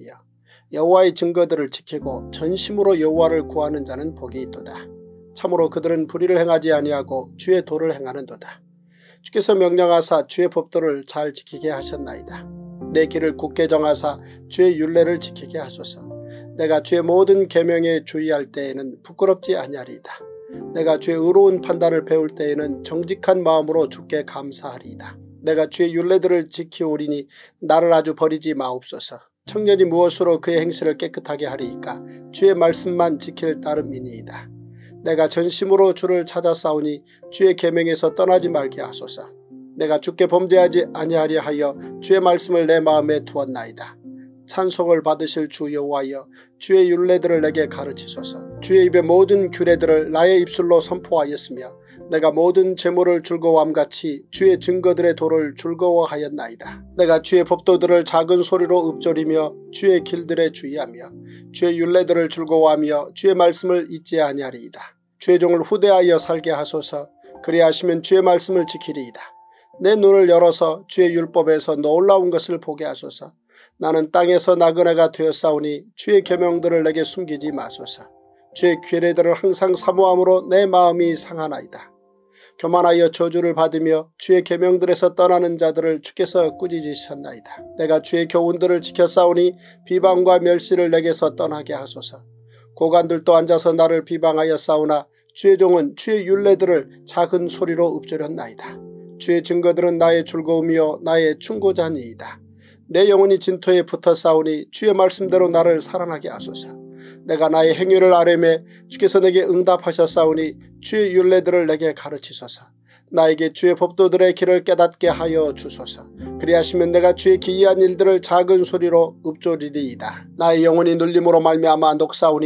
여호와의 증거들을 지키고 전심으로 여호와를 구하는 자는 복이 있도다. 참으로 그들은 불의를 행하지 아니하고 주의 도를 행하는도다. 주께서 명령하사 주의 법도를 잘 지키게 하셨나이다. 내 길을 굳게 정하사 주의 율례를 지키게 하소서. 내가 주의 모든 계명에 주의할 때에는 부끄럽지 아니하리이다. 내가 주의 의로운 판단을 배울 때에는 정직한 마음으로 주께 감사하리이다. 내가 주의 율례들을 지키오리니 나를 아주 버리지 마옵소서. 청년이 무엇으로 그의 행실을 깨끗하게 하리이까. 주의 말씀만 지킬 따름이니이다. 내가 전심으로 주를 찾아 싸우니 주의 계명에서 떠나지 말게 하소서. 내가 주께 범죄하지 아니하려 하여 주의 말씀을 내 마음에 두었나이다. 찬송을 받으실 주 여호와여 주의 율례들을 내게 가르치소서. 주의 입의 모든 규례들을 나의 입술로 선포하였으며 내가 모든 재물을 즐거워함같이 주의 증거들의 도를 즐거워하였나이다. 내가 주의 법도들을 작은 소리로 읊조리며 주의 길들에 주의하며 주의 율례들을 즐거워하며 주의 말씀을 잊지 아니하리이다. 주의 종을 후대하여 살게 하소서. 그리하시면 주의 말씀을 지키리이다. 내 눈을 열어서 주의 율법에서 놀라운 것을 보게 하소서. 나는 땅에서 나그네가 되었사오니 주의 계명들을 내게 숨기지 마소서. 주의 규례들을 항상 사모함으로 내 마음이 상하나이다. 교만하여 저주를 받으며 주의 계명들에서 떠나는 자들을 주께서 꾸짖으셨나이다. 내가 주의 교훈들을 지켰사오니 비방과 멸시를 내게서 떠나게 하소서. 고관들도 앉아서 나를 비방하여 싸우나 주의 종은 주의 율례들을 작은 소리로 읊조렸나이다. 주의 증거들은 나의 즐거움이요 나의 충고자니이다. 내 영혼이 진토에 붙어 싸우니 주의 말씀대로 나를 살아나게 하소서. 내가 나의 행위를 아뢰매 주께서 내게 응답하셨사오니 주의 율례들을 내게 가르치소서. 나에게 주의 법도들의 길을 깨닫게 하여 주소서. 그리하시면 내가 주의 기이한 일들을 작은 소리로 읊조리리이다. 나의 영혼이 눌림으로 말미암아 녹사오니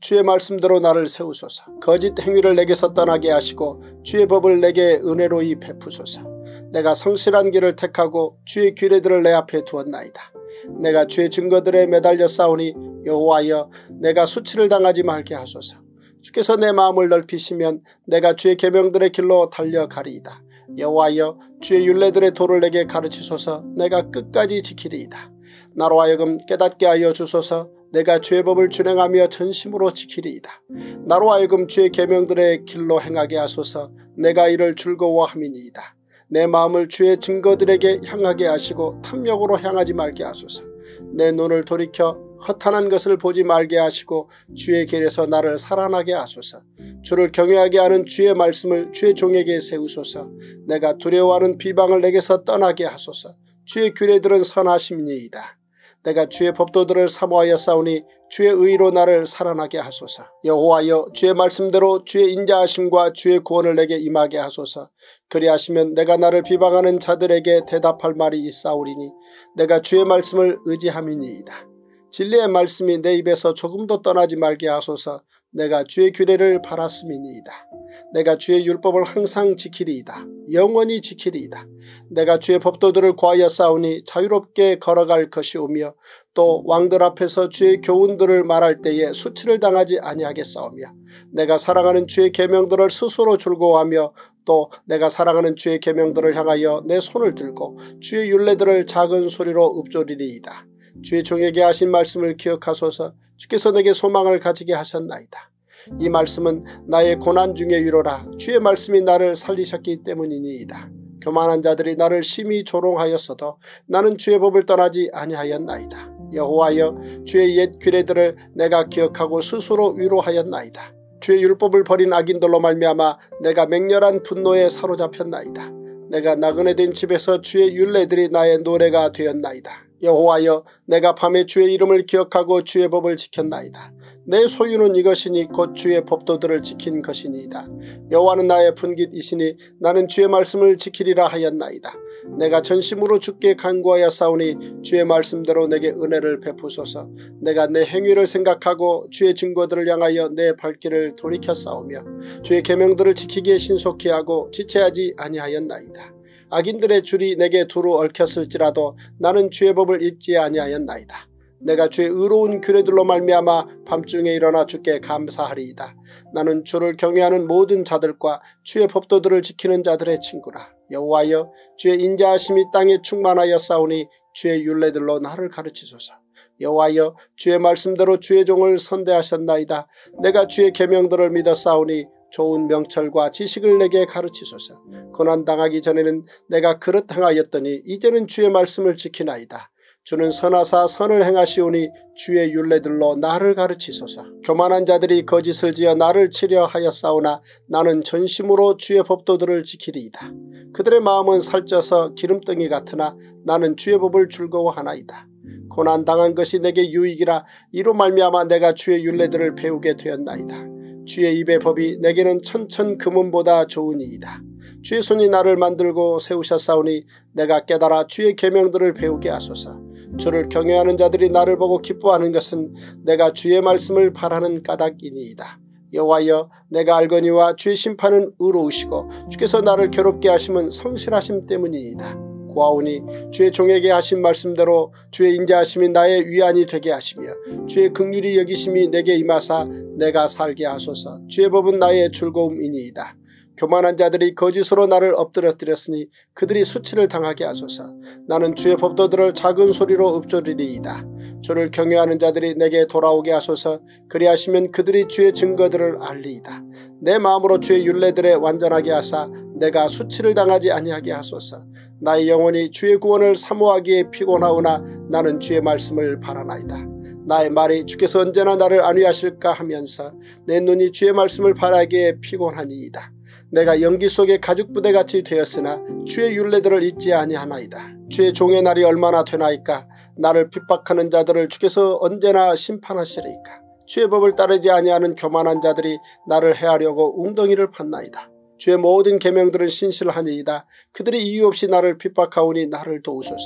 주의 말씀대로 나를 세우소서. 거짓 행위를 내게서 떠나게 하시고 주의 법을 내게 은혜로이 베푸소서. 내가 성실한 길을 택하고 주의 규례들을 내 앞에 두었나이다. 내가 주의 증거들에 매달려 싸우니 여호와여 내가 수치를 당하지 말게 하소서. 주께서 내 마음을 넓히시면 내가 주의 계명들의 길로 달려가리이다. 여호와여 주의 율례들의 도를 내게 가르치소서. 내가 끝까지 지키리이다. 나로 하여금 깨닫게 하여 주소서. 내가 주의 법을 준행하며 전심으로 지키리이다. 나로 하여금 주의 계명들의 길로 행하게 하소서. 내가 이를 즐거워함이니이다. 내 마음을 주의 증거들에게 향하게 하시고 탐욕으로 향하지 말게 하소서. 내 눈을 돌이켜 허탄한 것을 보지 말게 하시고 주의 길에서 나를 살아나게 하소서. 주를 경외하게 하는 주의 말씀을 주의 종에게 세우소서. 내가 두려워하는 비방을 내게서 떠나게 하소서. 주의 규례들은 선하심이니이다. 내가 주의 법도들을 사모하여 싸우니 주의 의로 나를 살아나게 하소서. 여호와여 주의 말씀대로 주의 인자하심과 주의 구원을 내게 임하게 하소서. 그리하시면 내가 나를 비방하는 자들에게 대답할 말이 있사오리니 내가 주의 말씀을 의지함이니이다. 진리의 말씀이 내 입에서 조금도 떠나지 말게 하소서. 내가 주의 규례를 바랐음이니이다. 내가 주의 율법을 항상 지키리이다. 영원히 지키리이다. 내가 주의 법도들을 구하여 싸우니 자유롭게 걸어갈 것이오며 또 왕들 앞에서 주의 교훈들을 말할 때에 수치를 당하지 아니하겠사오며 내가 사랑하는 주의 계명들을 스스로 즐거워하며 또 내가 사랑하는 주의 계명들을 향하여 내 손을 들고 주의 율례들을 작은 소리로 읊조리리이다. 주의 종에게 하신 말씀을 기억하소서. 주께서 내게 소망을 가지게 하셨나이다. 이 말씀은 나의 고난 중의 위로라. 주의 말씀이 나를 살리셨기 때문이니이다. 교만한 자들이 나를 심히 조롱하였어도 나는 주의 법을 떠나지 아니하였나이다. 여호와여 주의 옛 규례들을 내가 기억하고 스스로 위로하였나이다. 주의 율법을 버린 악인들로 말미암아 내가 맹렬한 분노에 사로잡혔나이다. 내가 나그네 된 집에서 주의 율례들이 나의 노래가 되었나이다. 여호와여 내가 밤에 주의 이름을 기억하고 주의 법을 지켰나이다. 내 소유는 이것이니 곧 주의 법도들을 지킨 것이니이다. 여호와는 나의 분깃이시니 나는 주의 말씀을 지키리라 하였나이다. 내가 전심으로 주께 간구하여 싸우니 주의 말씀대로 내게 은혜를 베푸소서. 내가 내 행위를 생각하고 주의 증거들을 향하여 내 발길을 돌이켜 싸우며 주의 계명들을 지키기에 신속히 하고 지체하지 아니하였나이다. 악인들의 줄이 내게 두루 얽혔을지라도 나는 주의 법을 잊지 아니하였나이다. 내가 주의 의로운 규례들로 말미암아 밤중에 일어나 주께 감사하리이다. 나는 주를 경외하는 모든 자들과 주의 법도들을 지키는 자들의 친구라. 여호와여 주의 인자하심이 땅에 충만하여 싸우니 주의 율례들로 나를 가르치소서. 여호와여 주의 말씀대로 주의 종을 선대하셨나이다. 내가 주의 계명들을 믿어 싸우니 좋은 명철과 지식을 내게 가르치소서. 고난당하기 전에는 내가 그릇 행하였더니 이제는 주의 말씀을 지키나이다. 주는 선하사 선을 행하시오니 주의 율례들로 나를 가르치소서. 교만한 자들이 거짓을 지어 나를 치려 하였사오나 나는 전심으로 주의 법도들을 지키리이다. 그들의 마음은 살쪄서 기름덩이 같으나 나는 주의 법을 즐거워하나이다. 고난당한 것이 내게 유익이라 이로 말미암아 내가 주의 율례들을 배우게 되었나이다. 주의 입의 법이 내게는 천천 금은보다 좋으니이다. 주의 손이 나를 만들고 세우셨사오니 내가 깨달아 주의 계명들을 배우게 하소서. 주를 경외하는 자들이 나를 보고 기뻐하는 것은 내가 주의 말씀을 바라는 까닭이니이다. 여호와여 내가 알거니와 주의 심판은 의로우시고 주께서 나를 괴롭게 하심은 성실하심 때문이니이다. 구하오니 주의 종에게 하신 말씀대로 주의 인자하심이 나의 위안이 되게 하시며 주의 긍휼히 여기심이 내게 임하사 내가 살게 하소서. 주의 법은 나의 즐거움이니이다. 교만한 자들이 거짓으로 나를 엎드려뜨렸으니 그들이 수치를 당하게 하소서. 나는 주의 법도들을 작은 소리로 읊조리리이다. 주를 경외하는 자들이 내게 돌아오게 하소서. 그리하시면 그들이 주의 증거들을 알리이다. 내 마음으로 주의 율례들에 완전하게 하사 내가 수치를 당하지 아니하게 하소서. 나의 영혼이 주의 구원을 사모하기에 피곤하오나 나는 주의 말씀을 바라나이다. 나의 말이 주께서 언제나 나를 안위하실까 하면서 내 눈이 주의 말씀을 바라기에 피곤하니이다. 내가 연기 속에 가죽부대같이 되었으나 주의 율례들을 잊지 아니하나이다. 주의 종의 날이 얼마나 되나이까. 나를 핍박하는 자들을 주께서 언제나 심판하시리이까. 주의 법을 따르지 아니하는 교만한 자들이 나를 해하려고 웅덩이를 팠나이다. 주의 모든 계명들은 신실하니이다. 그들이 이유 없이 나를 핍박하오니 나를 도우소서.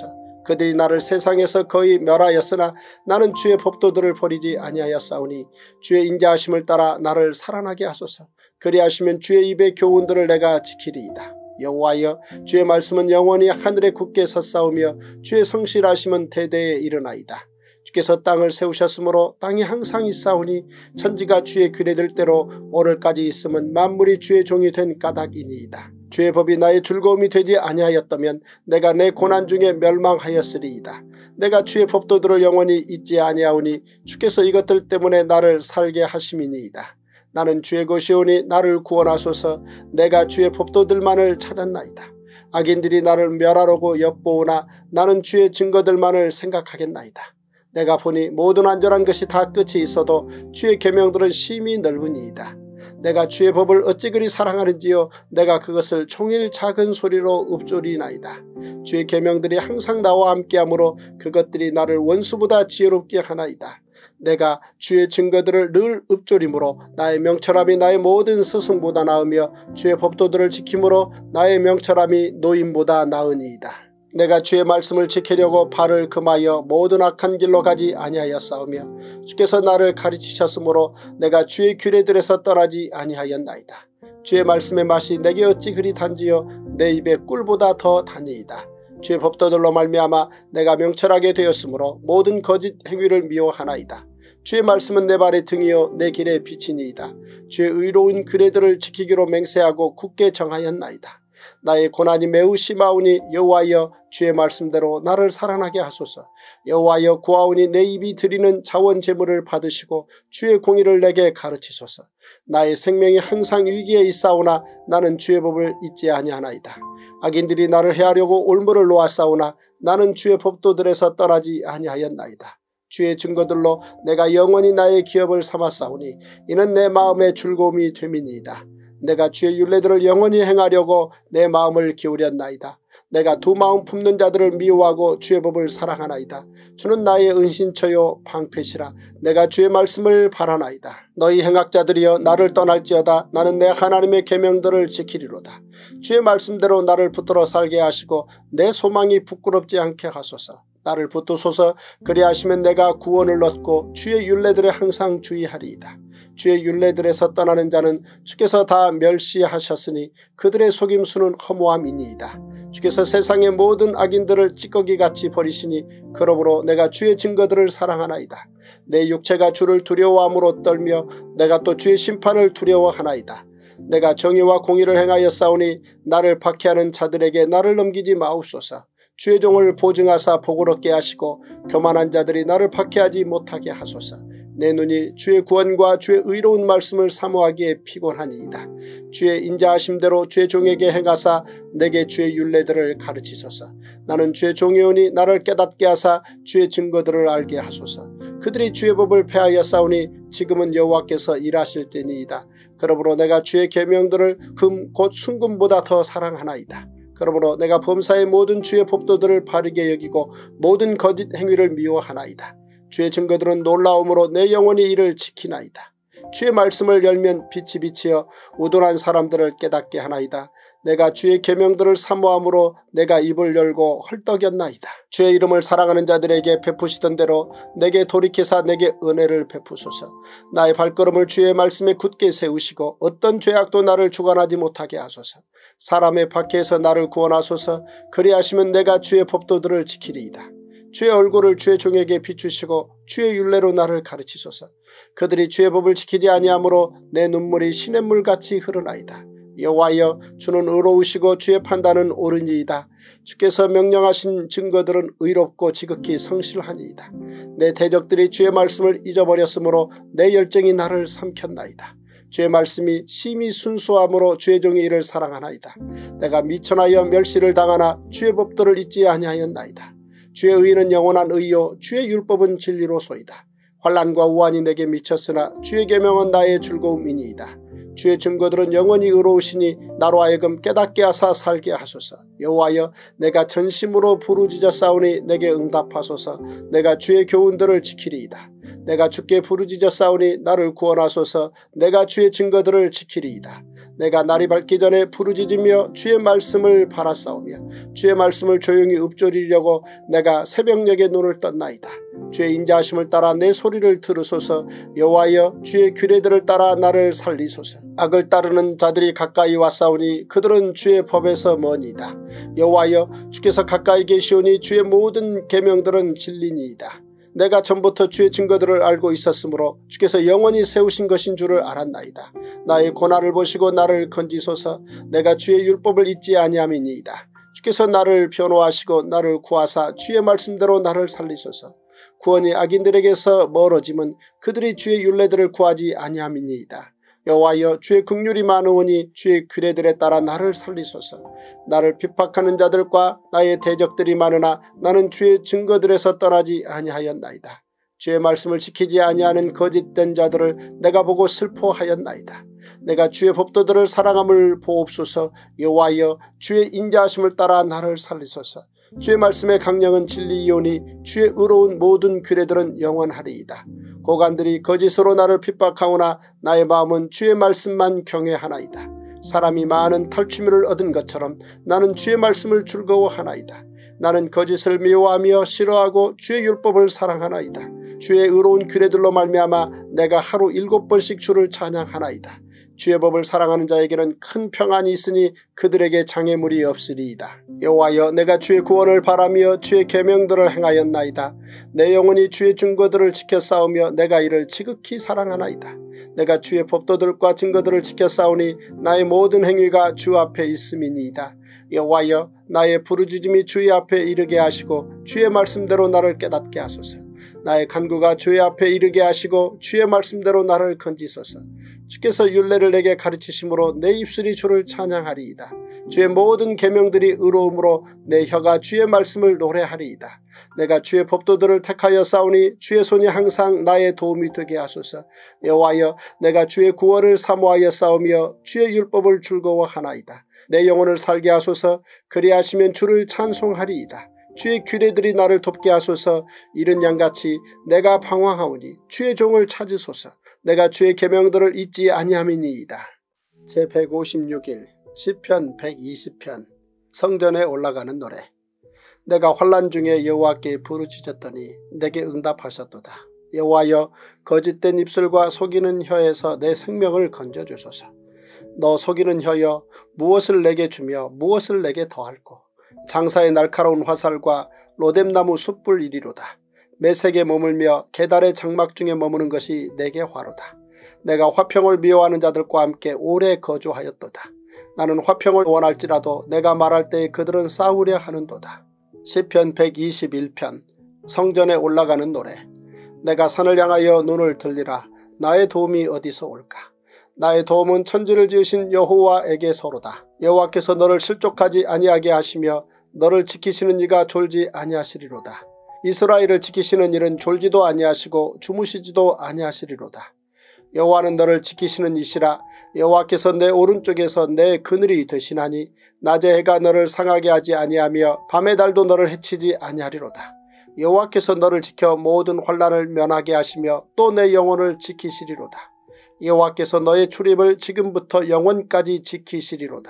그들이 나를 세상에서 거의 멸하였으나 나는 주의 법도들을 버리지 아니하였사오니 주의 인자하심을 따라 나를 살아나게 하소서. 그리하시면 주의 입의 교훈들을 내가 지키리이다. 여호와여, 주의 말씀은 영원히 하늘에 굳게 섰사오며 주의 성실하심은 대대에 이르나이다. 주께서 땅을 세우셨으므로 땅이 항상 있사오니 천지가 주의 규례될 대로 오늘까지 있음은 만물이 주의 종이 된 까닭이니이다. 주의 법이 나의 즐거움이 되지 아니하였다면 내가 내 고난 중에 멸망하였으리이다. 내가 주의 법도들을 영원히 잊지 아니하오니 주께서 이것들 때문에 나를 살게 하심이니이다. 나는 주의 것이오니 나를 구원하소서. 내가 주의 법도들만을 찾았나이다. 악인들이 나를 멸하려고 엿보오나 나는 주의 증거들만을 생각하겠나이다. 내가 보니 모든 안전한 것이 다 끝이 있어도 주의 계명들은 심히 넓으니이다. 내가 주의 법을 어찌 그리 사랑하는지요. 내가 그것을 종일 작은 소리로 읊조리나이다. 주의 계명들이 항상 나와 함께하므로 그것들이 나를 원수보다 지혜롭게 하나이다. 내가 주의 증거들을 늘 읊조림으로 나의 명철함이 나의 모든 스승보다 나으며 주의 법도들을 지킴으로 나의 명철함이 노인보다 나으니이다. 내가 주의 말씀을 지키려고 발을 금하여 모든 악한 길로 가지 아니하였사오며 주께서 나를 가르치셨으므로 내가 주의 규례들에서 떠나지 아니하였나이다. 주의 말씀의 맛이 내게 어찌 그리 단지요 내 입에 꿀보다 더 다니이다. 주의 법도들로 말미암아 내가 명철하게 되었으므로 모든 거짓 행위를 미워하나이다. 주의 말씀은 내 발의 등이요 내 길의 빛이니이다. 주의 의로운 규례들을 지키기로 맹세하고 굳게 정하였나이다. 나의 고난이 매우 심하오니 여호와여 주의 말씀대로 나를 살아나게 하소서. 여호와여 구하오니 내 입이 드리는 자원 제물을 받으시고 주의 공의를 내게 가르치소서. 나의 생명이 항상 위기에 있사오나 나는 주의 법을 잊지 아니하나이다. 악인들이 나를 해하려고 올무를 놓았사오나 나는 주의 법도들에서 떠나지 아니하였나이다. 주의 증거들로 내가 영원히 나의 기업을 삼았사오니 이는 내 마음의 즐거움이 됨이니이다. 내가 주의 율례들을 영원히 행하려고 내 마음을 기울였나이다. 내가 두 마음 품는 자들을 미워하고 주의 법을 사랑하나이다. 주는 나의 은신처요 방패시라. 내가 주의 말씀을 바라나이다. 너희 행악자들이여 나를 떠날지어다. 나는 내 하나님의 계명들을 지키리로다. 주의 말씀대로 나를 붙들어 살게 하시고 내 소망이 부끄럽지 않게 하소서. 나를 붙드소서. 그리하시면 내가 구원을 얻고 주의 율례들에 항상 주의하리이다. 주의 율례들에서 떠나는 자는 주께서 다 멸시하셨으니 그들의 속임수는 허무함이니이다. 주께서 세상의 모든 악인들을 찌꺼기같이 버리시니 그러므로 내가 주의 증거들을 사랑하나이다. 내 육체가 주를 두려워함으로 떨며 내가 또 주의 심판을 두려워하나이다. 내가 정의와 공의를 행하였사오니 나를 박해하는 자들에게 나를 넘기지 마옵소서. 주의 종을 보증하사 복을 얻게 하시고 교만한 자들이 나를 박해하지 못하게 하소서. 내 눈이 주의 구원과 주의 의로운 말씀을 사모하기에 피곤하니이다. 주의 인자하심대로 주의 종에게 행하사 내게 주의 율례들을 가르치소서. 나는 주의 종이오니 나를 깨닫게 하사 주의 증거들을 알게 하소서. 그들이 주의 법을 폐하였사오니 지금은 여호와께서 일하실 때니이다. 그러므로 내가 주의 계명들을 금 곧 순금보다 더 사랑하나이다. 그러므로 내가 범사의 모든 주의 법도들을 바르게 여기고 모든 거짓 행위를 미워하나이다. 주의 증거들은 놀라움으로 내 영혼이 이를 지키나이다. 주의 말씀을 열면 빛이 비치어 우둔한 사람들을 깨닫게 하나이다. 내가 주의 계명들을 사모함으로 내가 입을 열고 헐떡였나이다. 주의 이름을 사랑하는 자들에게 베푸시던 대로 내게 돌이키사 내게 은혜를 베푸소서. 나의 발걸음을 주의 말씀에 굳게 세우시고 어떤 죄악도 나를 주관하지 못하게 하소서. 사람의 박해에서 나를 구원하소서. 그리하시면 내가 주의 법도들을 지키리이다. 주의 얼굴을 주의 종에게 비추시고 주의 율례로 나를 가르치소서. 그들이 주의 법을 지키지 아니하므로 내 눈물이 시냇물같이 흐르나이다. 여호와여 주는 의로우시고 주의 판단은 옳으니이다. 주께서 명령하신 증거들은 의롭고 지극히 성실하니이다. 내 대적들이 주의 말씀을 잊어버렸으므로 내 열정이 나를 삼켰나이다. 주의 말씀이 심히 순수함으로 주의 종이 이를 사랑하나이다. 내가 미천하여 멸시를 당하나 주의 법도를 잊지 아니하였나이다. 주의 의는 영원한 의요 주의 율법은 진리로소이다. 환난과 우환이 내게 미쳤으나 주의 계명은 나의 즐거움이니이다. 주의 증거들은 영원히 의로우시니 나로 하여금 깨닫게 하사 살게 하소서. 여호와여 내가 전심으로 부르짖었사오니 내게 응답하소서. 내가 주의 교훈들을 지키리이다. 내가 주께 부르짖었사오니 나를 구원하소서. 내가 주의 증거들을 지키리이다. 내가 날이 밝기 전에 부르짖으며 주의 말씀을 바라싸우며 주의 말씀을 조용히 읊조리려고 내가 새벽녘에 눈을 떴나이다. 주의 인자하심을 따라 내 소리를 들으소서. 여호와여 주의 규례들을 따라 나를 살리소서. 악을 따르는 자들이 가까이 왔사오니 그들은 주의 법에서 머니이다. 여호와여 주께서 가까이 계시오니 주의 모든 계명들은 진리니이다. 내가 전부터 주의 증거들을 알고 있었으므로 주께서 영원히 세우신 것인 줄을 알았나이다. 나의 고난을 보시고 나를 건지소서. 내가 주의 율법을 잊지 아니함이니이다. 주께서 나를 변호하시고 나를 구하사 주의 말씀대로 나를 살리소서. 구원이 악인들에게서 멀어짐은 그들이 주의 율례들을 구하지 아니함이니이다. 여호와여 주의 긍휼이 많으오니 주의 규례들에 따라 나를 살리소서. 나를 핍박하는 자들과 나의 대적들이 많으나 나는 주의 증거들에서 떠나지 아니하였나이다. 주의 말씀을 지키지 아니하는 거짓된 자들을 내가 보고 슬퍼하였나이다. 내가 주의 법도들을 사랑함을 보옵소서. 여호와여 주의 인자하심을 따라 나를 살리소서. 주의 말씀의 강령은 진리이오니 주의 의로운 모든 규례들은 영원하리이다. 고관들이 거짓으로 나를 핍박하오나 나의 마음은 주의 말씀만 경외하나이다. 사람이 많은 탈취물을 얻은 것처럼 나는 주의 말씀을 즐거워하나이다. 나는 거짓을 미워하며 싫어하고 주의 율법을 사랑하나이다. 주의 의로운 규례들로 말미암아 내가 하루 7번씩 주를 찬양하나이다. 주의 법을 사랑하는 자에게는 큰 평안이 있으니 그들에게 장애물이 없으리이다. 여호와여 내가 주의 구원을 바라며 주의 계명들을 행하였나이다. 내 영혼이 주의 증거들을 지켜 싸우며 내가 이를 지극히 사랑하나이다. 내가 주의 법도들과 증거들을 지켜 싸우니 나의 모든 행위가 주 앞에 있음이니이다. 여호와여 나의 부르짖음이 주의 앞에 이르게 하시고 주의 말씀대로 나를 깨닫게 하소서. 나의 간구가 주의 앞에 이르게 하시고 주의 말씀대로 나를 건지소서. 주께서 율례를 내게 가르치심으로 내 입술이 주를 찬양하리이다. 주의 모든 계명들이 의로움으로 내 혀가 주의 말씀을 노래하리이다. 내가 주의 법도들을 택하여 싸우니 주의 손이 항상 나의 도움이 되게 하소서. 여호와여 내가 주의 구원을 사모하여 싸우며 주의 율법을 즐거워하나이다. 내 영혼을 살게 하소서. 그리하시면 주를 찬송하리이다. 주의 규례들이 나를 돕게 하소서. 이른 양같이 내가 방황하오니 주의 종을 찾으소서. 내가 주의 계명들을 잊지 아니함이니이다. 제156일 시편 120편 성전에 올라가는 노래. 내가 환난 중에 여호와께 부르짖었더니 내게 응답하셨도다. 여호와여 거짓된 입술과 속이는 혀에서 내 생명을 건져주소서. 너 속이는 혀여 무엇을 내게 주며 무엇을 내게 더할꼬. 장사의 날카로운 화살과 로뎀나무 숯불 이리로다. 매색에 머물며 계달의 장막 중에 머무는 것이 내게 화로다. 내가 화평을 미워하는 자들과 함께 오래 거주하였도다. 나는 화평을 원할지라도 내가 말할 때에 그들은 싸우려 하는도다. 시편 121편 성전에 올라가는 노래. 내가 산을 향하여 눈을 들리라. 나의 도움이 어디서 올까. 나의 도움은 천지를 지으신 여호와에게서로다. 여호와께서 너를 실족하지 아니하게 하시며 너를 지키시는 이가 졸지 아니하시리로다. 이스라엘을 지키시는 이는 졸지도 아니하시고 주무시지도 아니하시리로다. 여호와는 너를 지키시는 이시라. 여호와께서 내 오른쪽에서 내 그늘이 되시나니 낮의 해가 너를 상하게 하지 아니하며 밤의 달도 너를 해치지 아니하리로다. 여호와께서 너를 지켜 모든 환난을 면하게 하시며 또 내 영혼을 지키시리로다. 여호와께서 너의 출입을 지금부터 영원까지 지키시리로다.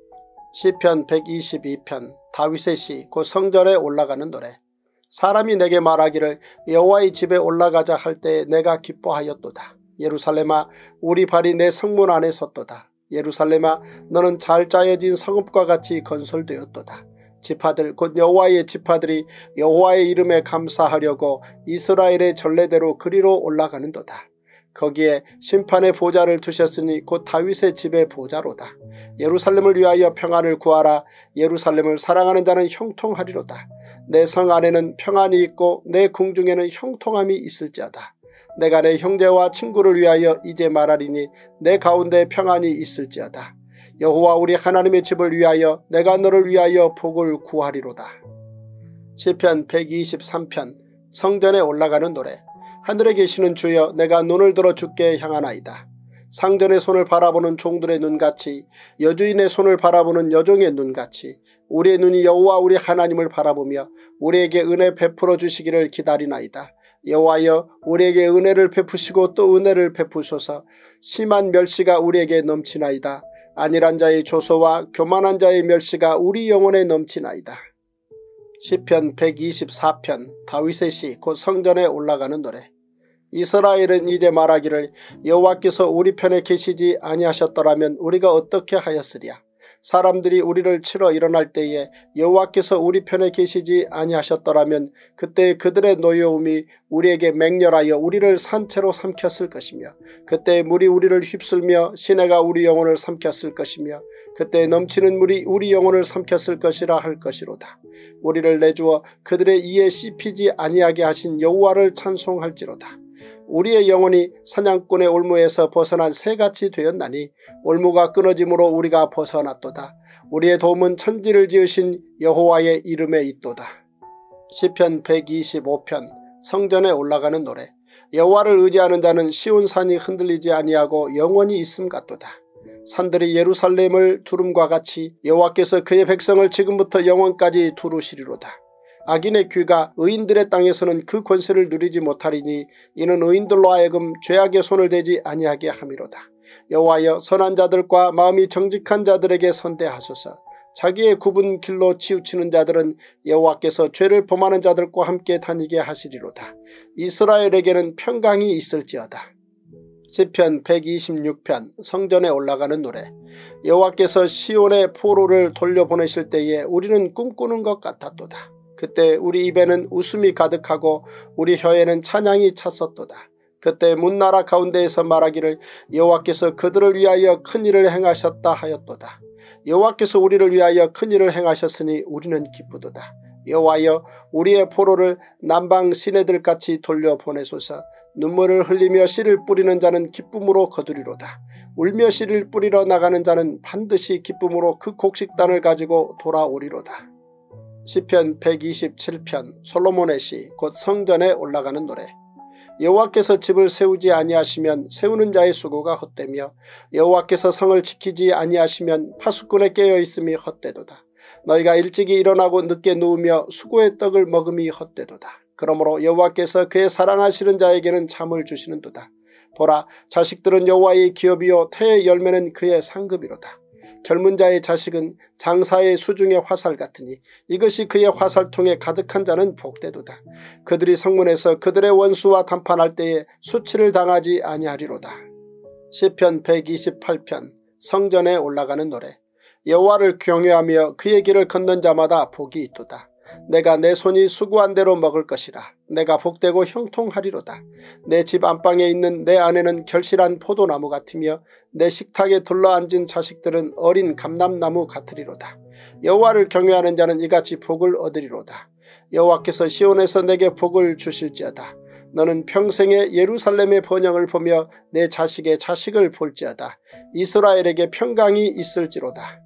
시편 122편 다윗의 시 곧 성전에 올라가는 노래. 사람이 내게 말하기를 여호와의 집에 올라가자 할 때에 내가 기뻐하였도다. 예루살렘아 우리 발이 내 성문 안에 섰도다. 예루살렘아 너는 잘 짜여진 성읍과 같이 건설되었도다. 지파들 곧 여호와의 지파들이 여호와의 이름에 감사하려고 이스라엘의 전례대로 그리로 올라가는도다. 거기에 심판의 보좌를 두셨으니 곧 다윗의 집의 보좌로다. 예루살렘을 위하여 평안을 구하라. 예루살렘을 사랑하는 자는 형통하리로다. 내 성 안에는 평안이 있고 내 궁중에는 형통함이 있을지어다. 내가 내 형제와 친구를 위하여 이제 말하리니 내 가운데 평안이 있을지어다. 여호와 우리 하나님의 집을 위하여 내가 너를 위하여 복을 구하리로다. 시편 123편 성전에 올라가는 노래. 하늘에 계시는 주여 내가 눈을 들어 주께 향하나이다. 상전의 손을 바라보는 종들의 눈같이 여주인의 손을 바라보는 여종의 눈같이 우리의 눈이 여호와 우리 하나님을 바라보며 우리에게 은혜 베풀어 주시기를 기다리나이다. 여호와여 우리에게 은혜를 베푸시고 또 은혜를 베푸소서. 심한 멸시가 우리에게 넘치나이다. 안일한 자의 조소와 교만한 자의 멸시가 우리 영혼에 넘치나이다. 시편 124편 다윗의 시 곧 성전에 올라가는 노래. 이스라엘은 이제 말하기를 여호와께서 우리 편에 계시지 아니하셨더라면 우리가 어떻게 하였으랴. 사람들이 우리를 치러 일어날 때에 여호와께서 우리 편에 계시지 아니하셨더라면 그때 그들의 노여움이 우리에게 맹렬하여 우리를 산채로 삼켰을 것이며 그때 물이 우리를 휩쓸며 시내가 우리 영혼을 삼켰을 것이며 그때 넘치는 물이 우리 영혼을 삼켰을 것이라 할 것이로다. 우리를 내주어 그들의 이에 씹히지 아니하게 하신 여호와를 찬송할지로다. 우리의 영혼이 사냥꾼의 올무에서 벗어난 새같이 되었나니 올무가 끊어짐으로 우리가 벗어났도다. 우리의 도움은 천지를 지으신 여호와의 이름에 있도다. 시편 125편 성전에 올라가는 노래. 여호와를 의지하는 자는 시온산이 흔들리지 아니하고 영원히 있음 같도다. 산들이 예루살렘을 두름과 같이 여호와께서 그의 백성을 지금부터 영원까지 두루시리로다. 악인의 귀가 의인들의 땅에서는 그 권세를 누리지 못하리니 이는 의인들로 하여금 죄악의 손을 대지 아니하게 함이로다. 여호와여 선한 자들과 마음이 정직한 자들에게 선대하소서. 자기의 굽은 길로 치우치는 자들은 여호와께서 죄를 범하는 자들과 함께 다니게 하시리로다. 이스라엘에게는 평강이 있을지어다. 시편 126편 성전에 올라가는 노래. 여호와께서 시온의 포로를 돌려보내실 때에 우리는 꿈꾸는 것 같았도다. 그때 우리 입에는 웃음이 가득하고 우리 혀에는 찬양이 찼었도다. 그때 문나라 가운데에서 말하기를 여호와께서 그들을 위하여 큰일을 행하셨다 하였도다. 여호와께서 우리를 위하여 큰일을 행하셨으니 우리는 기쁘도다. 여호와여 우리의 포로를 남방 시내들같이 돌려보내소서. 눈물을 흘리며 씨를 뿌리는 자는 기쁨으로 거두리로다. 울며 씨를 뿌리러 나가는 자는 반드시 기쁨으로 그 곡식단을 가지고 돌아오리로다. 시편 127편 솔로몬의 시 곧 성전에 올라가는 노래. 여호와께서 집을 세우지 아니하시면 세우는 자의 수고가 헛되며 여호와께서 성을 지키지 아니하시면 파수꾼의 깨어있음이 헛되도다. 너희가 일찍이 일어나고 늦게 누우며 수고의 떡을 먹음이 헛되도다. 그러므로 여호와께서 그의 사랑하시는 자에게는 잠을 주시는도다. 보라 자식들은 여호와의 기업이요 태의 열매는 그의 상급이로다. 젊은 자의 자식은 장사의 수중의 화살 같으니 이것이 그의 화살통에 가득한 자는 복되도다. 그들이 성문에서 그들의 원수와談판할 때에 수치를 당하지 아니하리로다. 시편 128편 성전에 올라가는 노래. 여호와를 경외하며 그의 길을 걷는 자마다 복이 있도다. 내가 내 손이 수고한 대로 먹을 것이라. 내가 복되고 형통하리로다. 내 집 안방에 있는 내 아내는 결실한 포도나무 같으며 내 식탁에 둘러앉은 자식들은 어린 감람나무 같으리로다. 여호와를 경외하는 자는 이같이 복을 얻으리로다. 여호와께서 시온에서 내게 복을 주실지어다. 너는 평생에 예루살렘의 번영을 보며 내 자식의 자식을 볼지어다. 이스라엘에게 평강이 있을지로다.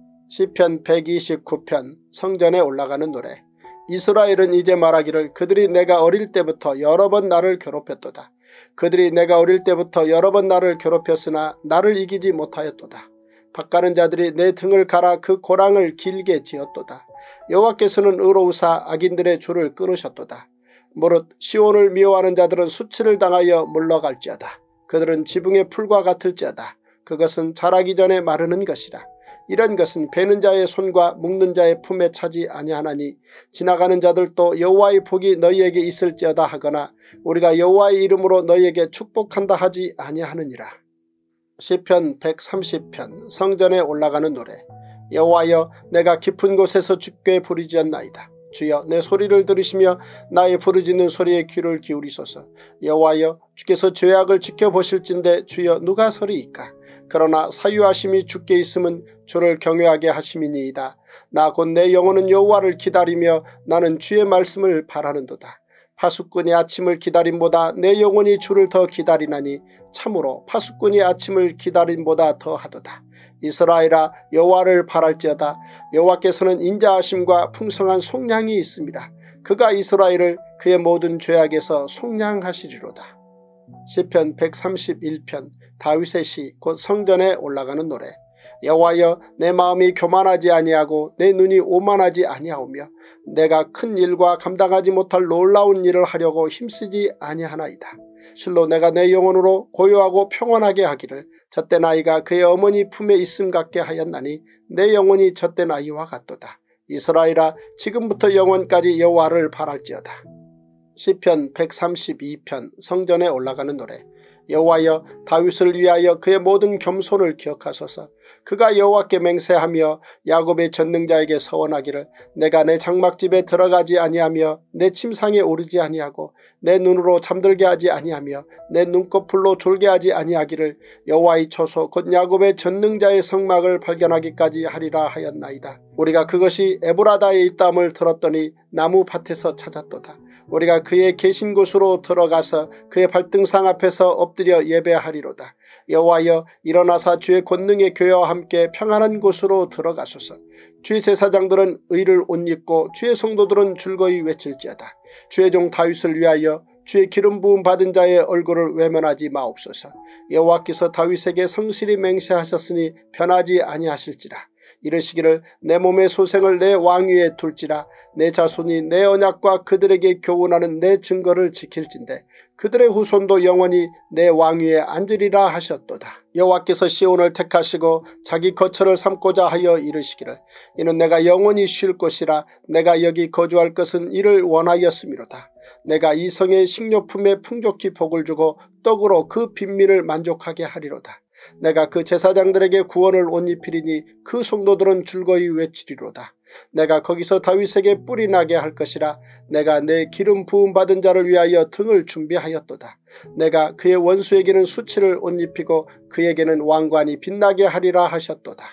시편 129편 성전에 올라가는 노래. 이스라엘은 이제 말하기를 그들이 내가 어릴 때부터 여러 번 나를 괴롭혔도다. 그들이 내가 어릴 때부터 여러 번 나를 괴롭혔으나 나를 이기지 못하였도다. 밭가는 자들이 내 등을 갈아 그 고랑을 길게 지었도다. 여호와께서는 의로우사 악인들의 줄을 끊으셨도다. 무릇 시온을 미워하는 자들은 수치를 당하여 물러갈지어다. 그들은 지붕의 풀과 같을지어다. 그것은 자라기 전에 마르는 것이라. 이런 것은 베는 자의 손과 묶는 자의 품에 차지 아니하나니 지나가는 자들도 여호와의 복이 너희에게 있을지어다 하거나 우리가 여호와의 이름으로 너희에게 축복한다 하지 아니하느니라. 시편 130편 성전에 올라가는 노래. 여호와여 내가 깊은 곳에서 주께 부르짖었나이다. 주여 내 소리를 들으시며 나의 부르짖는 소리에 귀를 기울이소서. 여호와여 주께서 죄악을 지켜보실진데 주여 누가 서리이까. 그러나 사유하심이 주께 있음은 주를 경외하게 하심이니이다. 나 곧 내 영혼은 여호와를 기다리며 나는 주의 말씀을 바라는도다. 파수꾼이 아침을 기다림보다 내 영혼이 주를 더 기다리나니 참으로 파수꾼이 아침을 기다림보다 더하도다. 이스라엘아 여호와를 바랄지어다. 여호와께서는 인자하심과 풍성한 속량이 있습니다. 그가 이스라엘을 그의 모든 죄악에서 속량하시리로다. 시편 131편 다윗의 시 곧 성전에 올라가는 노래. 여호와여 내 마음이 교만하지 아니하고 내 눈이 오만하지 아니하오며 내가 큰 일과 감당하지 못할 놀라운 일을 하려고 힘쓰지 아니하나이다. 실로 내가 내 영혼으로 고요하고 평온하게 하기를 젖된 아이가 그의 어머니 품에 있음 같게 하였나니 내 영혼이 젖된 아이와 같도다. 이스라엘아 지금부터 영원까지 여호와를 바랄지어다. 시편 132편 성전에 올라가는 노래. 여호와여 다윗을 위하여 그의 모든 겸손을 기억하소서. 그가 여호와께 맹세하며 야곱의 전능자에게 서원하기를 내가 내 장막집에 들어가지 아니하며 내 침상에 오르지 아니하고 내 눈으로 잠들게 하지 아니하며 내 눈꺼풀로 졸게 하지 아니하기를 여호와의 초소 곧 야곱의 전능자의 성막을 발견하기까지 하리라 하였나이다. 우리가 그것이 에브라다에 있다함을 들었더니 나무 밭에서 찾았도다. 우리가 그의 계신 곳으로 들어가서 그의 발등상 앞에서 엎드려 예배하리로다. 여호와여 일어나사 주의 권능의 교회와 함께 평안한 곳으로 들어가소서. 주의 제사장들은 의를 옷 입고 주의 성도들은 즐거이 외칠지어다. 주의 종 다윗을 위하여 주의 기름 부음 받은 자의 얼굴을 외면하지 마옵소서. 여호와께서 다윗에게 성실히 맹세하셨으니 변하지 아니하실지라. 이르시기를 내 몸의 소생을 내 왕위에 둘지라. 내 자손이 내 언약과 그들에게 교훈하는 내 증거를 지킬진대 그들의 후손도 영원히 내 왕위에 앉으리라 하셨도다. 여호와께서 시온을 택하시고 자기 거처를 삼고자 하여 이르시기를 이는 내가 영원히 쉴 곳이라. 내가 여기 거주할 것은 이를 원하였음이로다. 내가 이 성의 식료품에 풍족히 복을 주고 떡으로 그 빈민을 만족하게 하리로다. 내가 그 제사장들에게 구원을 옷 입히리니 그 성도들은 즐거이 외치리로다. 내가 거기서 다윗에게 뿔이 나게 할 것이라. 내가 내 기름 부음 받은 자를 위하여 등을 준비하였도다. 내가 그의 원수에게는 수치를 옷 입히고 그에게는 왕관이 빛나게 하리라 하셨도다.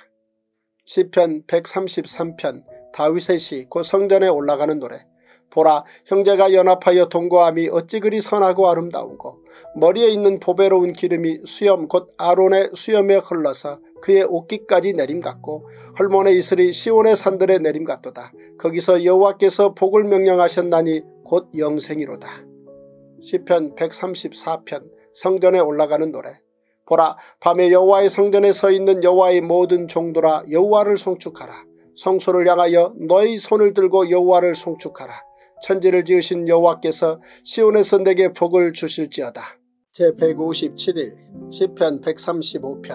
시편 133편 다윗의 시 곧 성전에 올라가는 노래. 보라 형제가 연합하여 동거함이 어찌 그리 선하고 아름다운고 머리에 있는 보배로운 기름이 수염 곧 아론의 수염에 흘러서 그의 옷깃까지 내림같고 헐몬의 이슬이 시온의 산들에 내림같도다. 거기서 여호와께서 복을 명령하셨나니 곧 영생이로다. 시편 134편 성전에 올라가는 노래. 보라 밤에 여호와의 성전에 서 있는 여호와의 모든 종들아 여호와를 송축하라. 성소를 향하여 너의 손을 들고 여호와를 송축하라. 천지를 지으신 여호와께서 시온에서 내게 복을 주실지어다. 제157일 시편 135편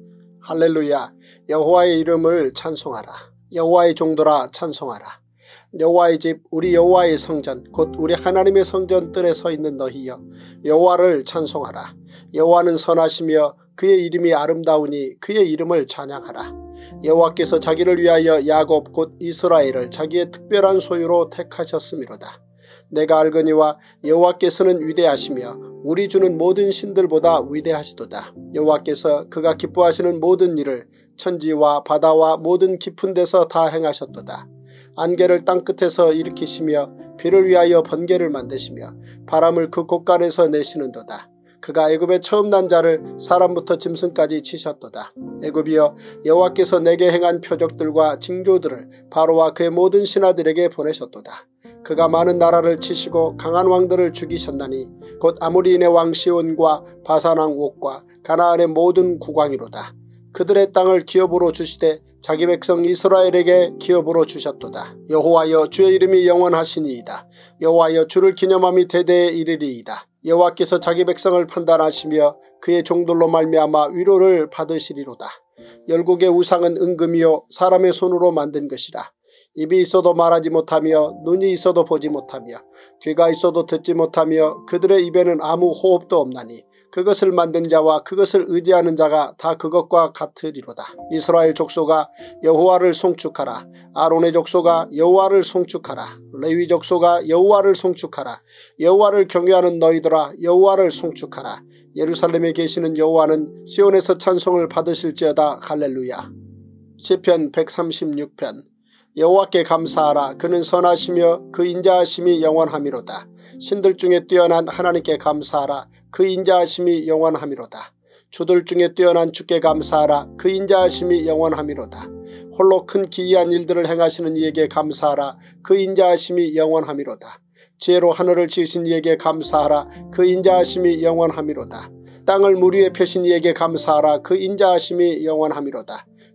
할렐루야. 여호와의 이름을 찬송하라. 여호와의 종들아 찬송하라. 여호와의 집 우리 여호와의 성전 곧 우리 하나님의 성전 뜰에 서 있는 너희여 여호와를 찬송하라. 여호와는 선하시며 그의 이름이 아름다우니 그의 이름을 찬양하라. 여호와께서 자기를 위하여 야곱 곧 이스라엘을 자기의 특별한 소유로 택하셨음이로다. 내가 알거니와 여호와께서는 위대하시며 우리 주는 모든 신들보다 위대하시도다. 여호와께서 그가 기뻐하시는 모든 일을 천지와 바다와 모든 깊은 데서 다 행하셨도다. 안개를 땅끝에서 일으키시며 비를 위하여 번개를 만드시며 바람을 그 곳간에서 내시는도다. 그가 애굽의 처음 난 자를 사람부터 짐승까지 치셨도다. 애굽이여 여호와께서 내게 행한 표적들과 징조들을 바로와 그의 모든 신하들에게 보내셨도다. 그가 많은 나라를 치시고 강한 왕들을 죽이셨나니 곧 아모리인의 왕 시온과 바산 왕 옥과 가나안의 모든 국왕이로다. 그들의 땅을 기업으로 주시되 자기 백성 이스라엘에게 기업으로 주셨도다. 여호와여 주의 이름이 영원하시니이다. 여호와여 주를 기념함이 대대에 이르리이다. 여호와께서 자기 백성을 판단하시며 그의 종들로 말미암아 위로를 받으시리로다. 열국의 우상은 은금이요 사람의 손으로 만든 것이라. 입이 있어도 말하지 못하며 눈이 있어도 보지 못하며 귀가 있어도 듣지 못하며 그들의 입에는 아무 호흡도 없나니 그것을 만든 자와 그것을 의지하는 자가 다 그것과 같으리로다. 이스라엘 족속아 여호와를 송축하라. 아론의 족속아 여호와를 송축하라. 레위 족속아 여호와를 송축하라. 여호와를 경외하는 너희들아 여호와를 송축하라. 예루살렘에 계시는 여호와는 시온에서 찬송을 받으실지어다. 할렐루야. 시편 136편 여호와께 감사하라. 그는 선하시며 그 인자하심이 영원함이로다. 신들 중에 뛰어난 하나님께 감사하라. 그 인자하심이 영원함이로다. 주들 중에 뛰어난 주께 감사하라. 그 인자하심이 영원함이로다. 홀로 큰 기이한 일들을 행하시는 이에게 감사하라. 그 인자하심이 영원함이로다. 지혜로 하늘을 지으신 이에게 감사하라. 그 인자하심이 영원함이로다. 땅을 물 위에 펴신 이에게 감사하라. 그 인자하심이 영원함이로다.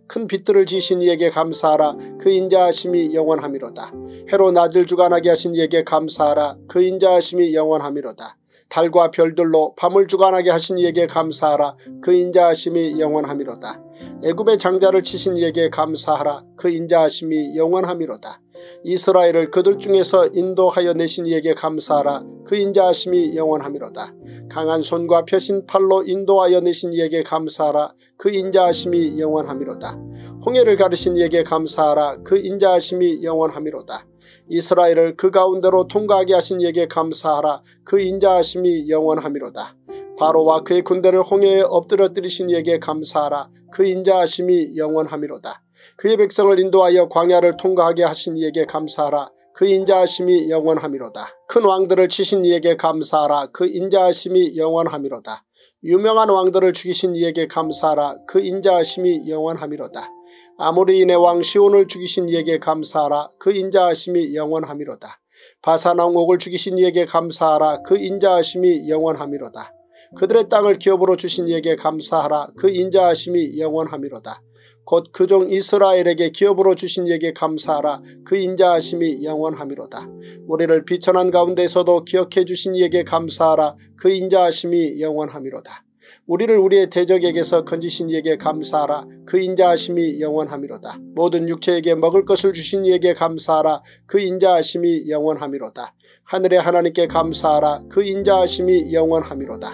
큰 빛들을 지으신 이에게 감사하라. 그 인자하심이 영원하미로다. 해로 낮을 주관하게 하신 이에게 감사하라. 그 인자하심이 영원하미로다. 달과 별들로 밤을 주관하게 하신 이에게 감사하라. 그 인자하심이 영원하미로다. 애굽의 장자를 치신 이에게 감사하라. 그 인자하심이 영원하미로다. 이스라엘을 그들 중에서 인도하여 내신 이에게 감사하라. 그 인자하심이 영원하미로다. 강한 손과 펴신 팔로 인도하여 내신 이에게 감사하라. 그 인자하심이 영원하미로다. 홍해를 가르신 이에게 감사하라. 그 인자하심이 영원하미로다. 이스라엘을 그 가운데로 통과하게 하신 이에게 감사하라. 그 인자하심이 영원하미로다. 바로와 그의 군대를 홍해에 엎드려뜨리신 이에게 감사하라. 그 인자하심이 영원하미로다. 그의 백성을 인도하여 광야를 통과하게 하신 이에게 감사하라. 그 인자하심이 영원하미로다. 큰 왕들을 치신 이에게 감사하라. 그 인자하심이 영원하미로다. 유명한 왕들을 죽이신 이에게 감사하라. 그 인자하심이 영원하미로다. 아모리인의 왕 시온을 죽이신 이에게 감사하라. 그 인자하심이 영원하미로다. 바산 왕 옥을 죽이신 이에게 감사하라. 그 인자하심이 영원하미로다. 그들의 땅을 기업으로 주신 이에게 감사하라. 그 인자하심이 영원하미로다. 곧 그 종 이스라엘에게 기업으로 주신 이에게 감사하라. 그 인자하심이 영원하미로다. 우리를 비천한 가운데서도 기억해 주신 이에게 감사하라. 그 인자하심이 영원하미로다. 우리를 우리의 대적에게서 건지신 이에게 감사하라. 그 인자하심이 영원하미로다. 모든 육체에게 먹을 것을 주신 이에게 감사하라. 그 인자하심이 영원하미로다. 하늘의 하나님께 감사하라. 그 인자하심이 영원하미로다.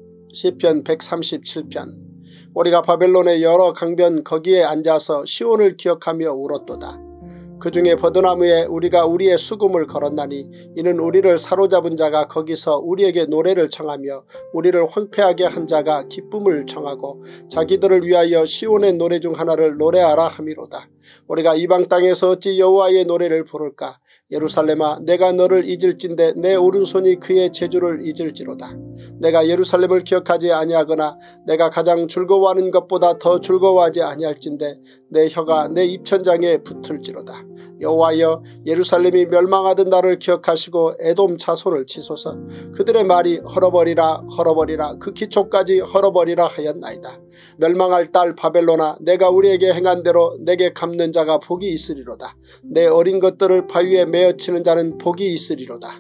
시편 137편. 우리가 바벨론의 여러 강변 거기에 앉아서 시온을 기억하며 울었도다. 그 중에 버드나무에 우리가 우리의 수금을 걸었나니 이는 우리를 사로잡은 자가 거기서 우리에게 노래를 청하며 우리를 황폐하게 한 자가 기쁨을 청하고 자기들을 위하여 시온의 노래 중 하나를 노래하라 함이로다. 우리가 이방 땅에서 어찌 여호와의 노래를 부를까. 예루살렘아 내가 너를 잊을진대 내 오른손이 그의 재주를 잊을지로다. 내가 예루살렘을 기억하지 아니하거나 내가 가장 즐거워하는 것보다 더 즐거워하지 아니할진대 내 혀가 내 입천장에 붙을지로다. 여호와여 예루살렘이 멸망하던 날을 기억하시고 에돔 자손을 치소서. 그들의 말이 헐어버리라 헐어버리라 그 기초까지 헐어버리라 하였나이다. 멸망할 딸 바벨론아 내가 우리에게 행한 대로 내게 갚는 자가 복이 있으리로다. 내 어린 것들을 바위에 메어치는 자는 복이 있으리로다.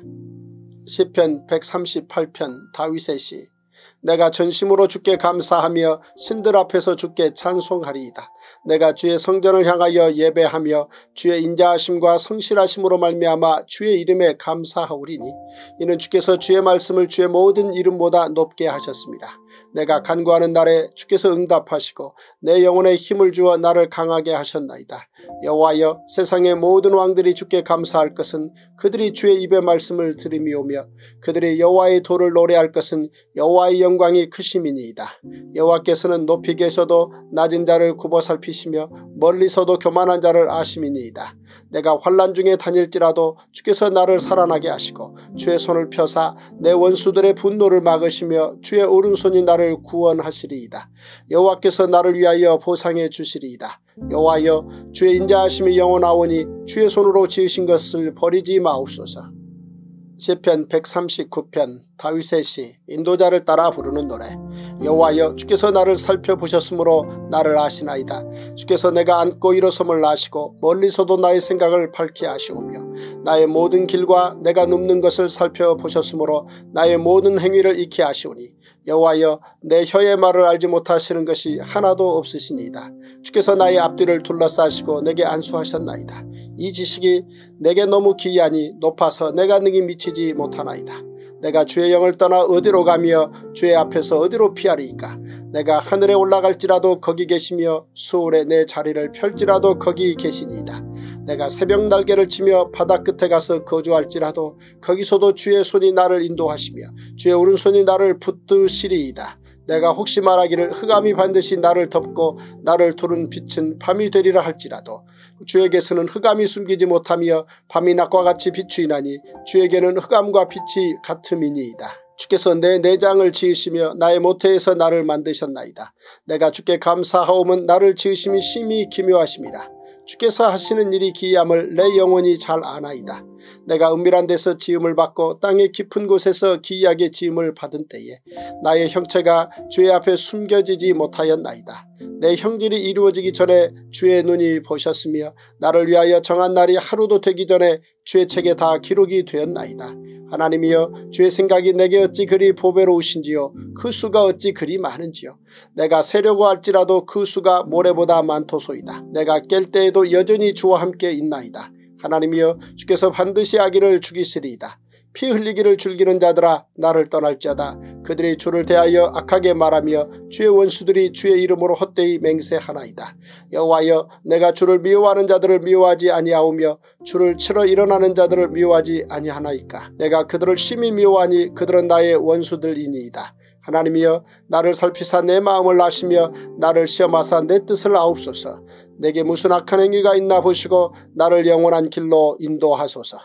시편 138편 다윗의 시. 내가 전심으로 주께 감사하며 신들 앞에서 주께 찬송하리이다. 내가 주의 성전을 향하여 예배하며 주의 인자하심과 성실하심으로 말미암아 주의 이름에 감사하오리니 이는 주께서 주의 말씀을 주의 모든 이름보다 높게 하셨습니다. 내가 간구하는 날에 주께서 응답하시고 내 영혼에 힘을 주어 나를 강하게 하셨나이다. 여호와여 세상의 모든 왕들이 주께 감사할 것은 그들이 주의 입의 말씀을 들음이오며 그들이 여호와의 도를 노래할 것은 여호와의 영광이 크심이니이다. 여호와께서는 높이 계셔도 낮은 자를 굽어 살피시며 멀리서도 교만한 자를 아심이니이다. 내가 환난 중에 다닐지라도 주께서 나를 살아나게 하시고 주의 손을 펴사 내 원수들의 분노를 막으시며 주의 오른손이 나를 구원하시리이다. 여호와께서 나를 위하여 보상해 주시리이다. 여호와여 주의 인자하심이 영원하오니 주의 손으로 지으신 것을 버리지 마옵소서. 시편 139편 다윗의 시. 인도자를 따라 부르는 노래. 여호와여 주께서 나를 살펴보셨으므로 나를 아시나이다. 주께서 내가 앉고 일어섬을 아시고 멀리서도 나의 생각을 밝히 아시오며 나의 모든 길과 내가 눕는 것을 살펴보셨으므로 나의 모든 행위를 익히 아시오니 여호와여 내 혀의 말을 알지 못하시는 것이 하나도 없으시니이다. 주께서 나의 앞뒤를 둘러싸시고 내게 안수하셨나이다. 이 지식이 내게 너무 기이하니 높아서 내가 능히 미치지 못하나이다. 내가 주의 영을 떠나 어디로 가며 주의 앞에서 어디로 피하리이까. 내가 하늘에 올라갈지라도 거기 계시며 수월에 내 자리를 펼지라도 거기 계시니이다. 내가 새벽 날개를 치며 바다 끝에 가서 거주할지라도 거기서도 주의 손이 나를 인도하시며 주의 오른손이 나를 붙드시리이다. 내가 혹시 말하기를 흑암이 반드시 나를 덮고 나를 두른 빛은 밤이 되리라 할지라도 주에게서는 흑암이 숨기지 못하며 밤이 낮과 같이 비추이나니 주에게는 흑암과 빛이 같음이니이다. 주께서 내 내장을 지으시며 나의 모태에서 나를 만드셨나이다. 내가 주께 감사하오면 나를 지으심이 심히 기묘하십니다. 주께서 하시는 일이 기이함을 내 영혼이 잘 아나이다. 내가 은밀한 데서 지음을 받고 땅의 깊은 곳에서 기이하게 지음을 받은 때에 나의 형체가 주의 앞에 숨겨지지 못하였나이다. 내 형질이 이루어지기 전에 주의 눈이 보셨으며 나를 위하여 정한 날이 하루도 되기 전에 주의 책에 다 기록이 되었나이다. 하나님이여, 주의 생각이 내게 어찌 그리 보배로우신지요, 그 수가 어찌 그리 많은지요. 내가 세려고 할지라도 그 수가 모래보다 많도소이다. 내가 깰 때에도 여전히 주와 함께 있나이다. 하나님이여, 주께서 반드시 악인을 죽이시리이다. 피 흘리기를 즐기는 자들아, 나를 떠날지어다. 그들이 주를 대하여 악하게 말하며 주의 원수들이 주의 이름으로 헛되이 맹세하나이다. 여호와여, 내가 주를 미워하는 자들을 미워하지 아니하오며 주를 치러 일어나는 자들을 미워하지 아니하나이까. 내가 그들을 심히 미워하니 그들은 나의 원수들이니이다. 하나님이여, 나를 살피사 내 마음을 아시며 나를 시험하사 내 뜻을 아옵소서. 내게 무슨 악한 행위가 있나 보시고 나를 영원한 길로 인도하소서.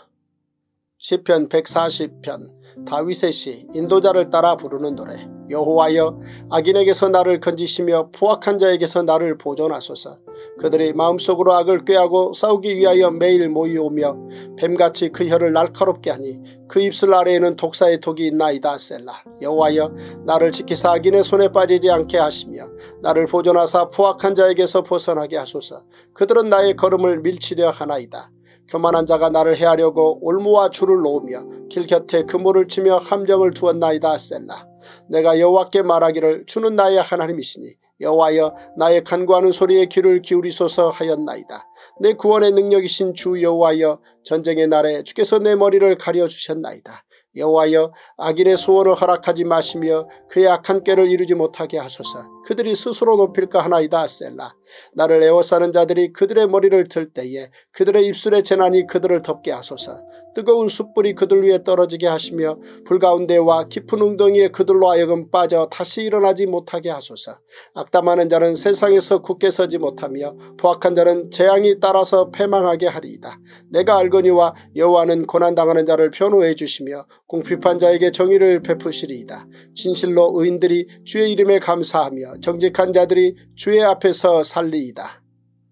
시편 140편 다윗의 시, 인도자를 따라 부르는 노래. 여호와여, 악인에게서 나를 건지시며 포악한 자에게서 나를 보존하소서. 그들이 마음속으로 악을 꾀하고 싸우기 위하여 매일 모이오며 뱀같이 그 혀를 날카롭게 하니 그 입술 아래에는 독사의 독이 있나이다. 셀라. 여호와여, 나를 지키사 악인의 손에 빠지지 않게 하시며 나를 보존하사 포악한 자에게서 벗어나게 하소서. 그들은 나의 걸음을 밀치려 하나이다. 교만한 자가 나를 해하려고 올무와 줄을 놓으며 길 곁에 그물을 치며 함정을 두었나이다. 셀라. 내가 여호와께 말하기를 주는 나의 하나님이시니 여호와여, 나의 간구하는 소리에 귀를 기울이소서 하였나이다. 내 구원의 능력이신 주 여호와여, 전쟁의 날에 주께서 내 머리를 가려주셨나이다. 여호와여, 악인의 소원을 허락하지 마시며 그의 악한 꾀를 이루지 못하게 하소서. 그들이 스스로 높일까 하나이다. 셀라. 나를 에워싸는 자들이 그들의 머리를 들 때에 그들의 입술의 재난이 그들을 덮게 하소서. 뜨거운 숯불이 그들 위에 떨어지게 하시며 불가운데와 깊은 웅덩이에 그들로 하여금 빠져 다시 일어나지 못하게 하소서. 악담하는 자는 세상에서 굳게 서지 못하며 포악한 자는 재앙이 따라서 패망하게 하리이다. 내가 알거니와 여호와는 고난당하는 자를 변호해 주시며 궁핍한 자에게 정의를 베푸시리이다. 진실로 의인들이 주의 이름에 감사하며 정직한 자들이 주의 앞에서 살리이다.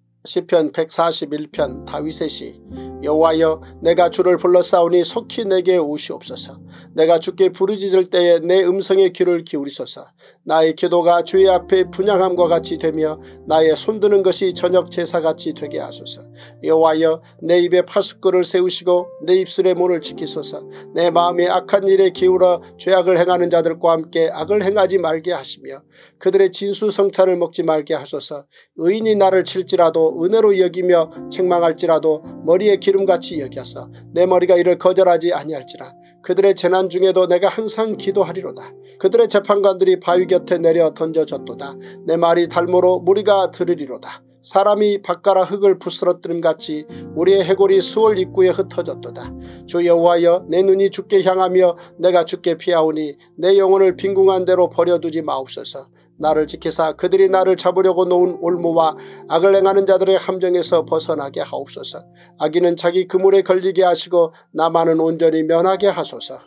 시편 141편 다윗의 시. 여호와여, 내가 주를 불러싸우니 속히 내게 오시옵소서. 내가 주께 부르짖을 때에 내 음성에 귀를 기울이소서. 나의 기도가 주의 앞에 분향함과 같이 되며 나의 손드는 것이 저녁 제사같이 되게 하소서. 여호와여, 내 입에 파수꾼을 세우시고 내 입술의 문을 지키소서. 내 마음이 악한 일에 기울어 죄악을 행하는 자들과 함께 악을 행하지 말게 하시며 그들의 진수성찬을 먹지 말게 하소서. 의인이 나를 칠지라도 은혜로 여기며 책망할지라도 머리에 기름같이 여겨서 내 머리가 이를 거절하지 아니할지라. 그들의 재난 중에도 내가 항상 기도하리로다. 그들의 재판관들이 바위 곁에 내려 던져졌도다. 내 말이 달모로 무리가 들으리로다. 사람이 밭가라 흙을 부스러뜨림같이 우리의 해골이 수월 입구에 흩어졌도다. 주 여호와여, 내 눈이 주께 향하며 내가 주께 피하오니 내 영혼을 빈궁한 대로 버려두지 마옵소서. 나를 지키사 그들이 나를 잡으려고 놓은 올무와 악을 행하는 자들의 함정에서 벗어나게 하옵소서. 악인은 자기 그물에 걸리게 하시고 나만은 온전히 면하게 하소서.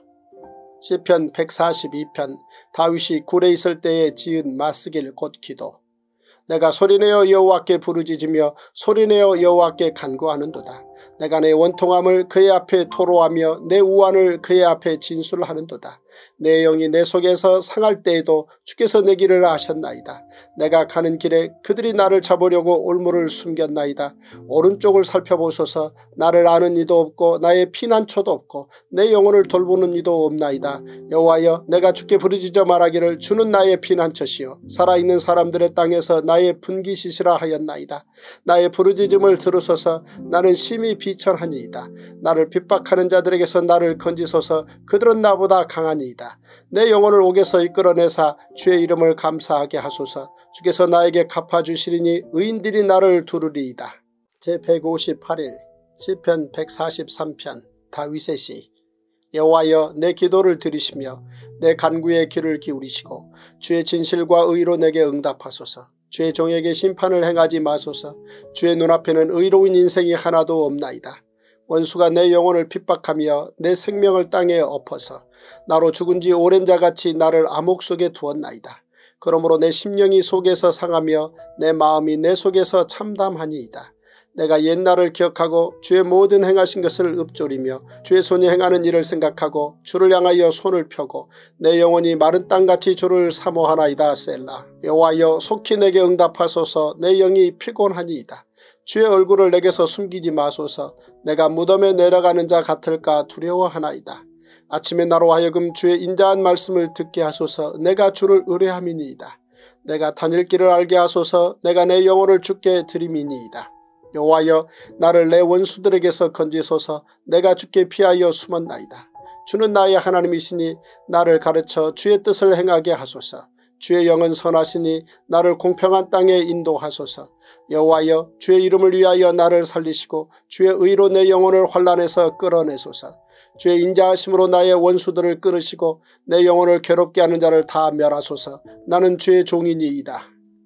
시편 142편 다윗이 굴에 있을 때에 지은 마스길 곧 기도. 내가 소리내어 여호와께 부르짖으며 소리내어 여호와께 간구하는도다. 내가 내 원통함을 그의 앞에 토로하며 내 우환을 그의 앞에 진술하는도다. 내 영이 내 속에서 상할 때에도 주께서 내 길을 아셨나이다. 내가 가는 길에 그들이 나를 잡으려고 올무를 숨겼나이다. 오른쪽을 살펴보소서. 나를 아는 이도 없고 나의 피난처도 없고 내 영혼을 돌보는 이도 없나이다. 여호와여, 내가 주께 부르짖어 말하기를 주는 나의 피난처시요 살아있는 사람들의 땅에서 나의 분기시시라 하였나이다. 나의 부르짖음을 들으소서. 나는 심히 비천하니이다. 나를 핍박하는 자들에게서 나를 건지소서. 그들은 나보다 강하니이다. 내 영혼을 옥에서 이끌어내사 주의 이름을 감사하게 하소서. 주께서 나에게 갚아주시리니 의인들이 나를 두르리이다. 제158일 시편 143편 다윗의 시. 여호와여, 내 기도를 들으시며 내 간구에 귀를 기울이시고 주의 진실과 의로 내게 응답하소서. 주의 종에게 심판을 행하지 마소서. 주의 눈앞에는 의로운 인생이 하나도 없나이다. 원수가 내 영혼을 핍박하며 내 생명을 땅에 엎어서 나로 죽은 지 오랜 자같이 나를 암흑 속에 두었나이다. 그러므로 내 심령이 속에서 상하며 내 마음이 내 속에서 참담하니이다. 내가 옛날을 기억하고 주의 모든 행하신 것을 읊조리며 주의 손이 행하는 일을 생각하고 주를 향하여 손을 펴고 내 영혼이 마른 땅같이 주를 사모하나이다. 셀라. 여호와여 속히 내게 응답하소서. 내 영이 피곤하니이다. 주의 얼굴을 내게서 숨기지 마소서. 내가 무덤에 내려가는 자 같을까 두려워하나이다. 아침에 나로 하여금 주의 인자한 말씀을 듣게 하소서. 내가 주를 의뢰함이니이다. 내가 다닐 길을 알게 하소서. 내가 내 영혼을 주께 드림이니이다. 여호와여 나를 내 원수들에게서 건지소서. 내가 주께 피하여 숨었나이다. 주는 나의 하나님이시니 나를 가르쳐 주의 뜻을 행하게 하소서. 주의 영은 선하시니 나를 공평한 땅에 인도하소서. 여호와여 주의 이름을 위하여 나를 살리시고 주의 의로 내 영혼을 환난에서 끌어내소서. 주의 인자하심으로 나의 원수들을 끊으시고 내 영혼을 괴롭게 하는 자를 다 멸하소서. 나는 주의 종이니이다.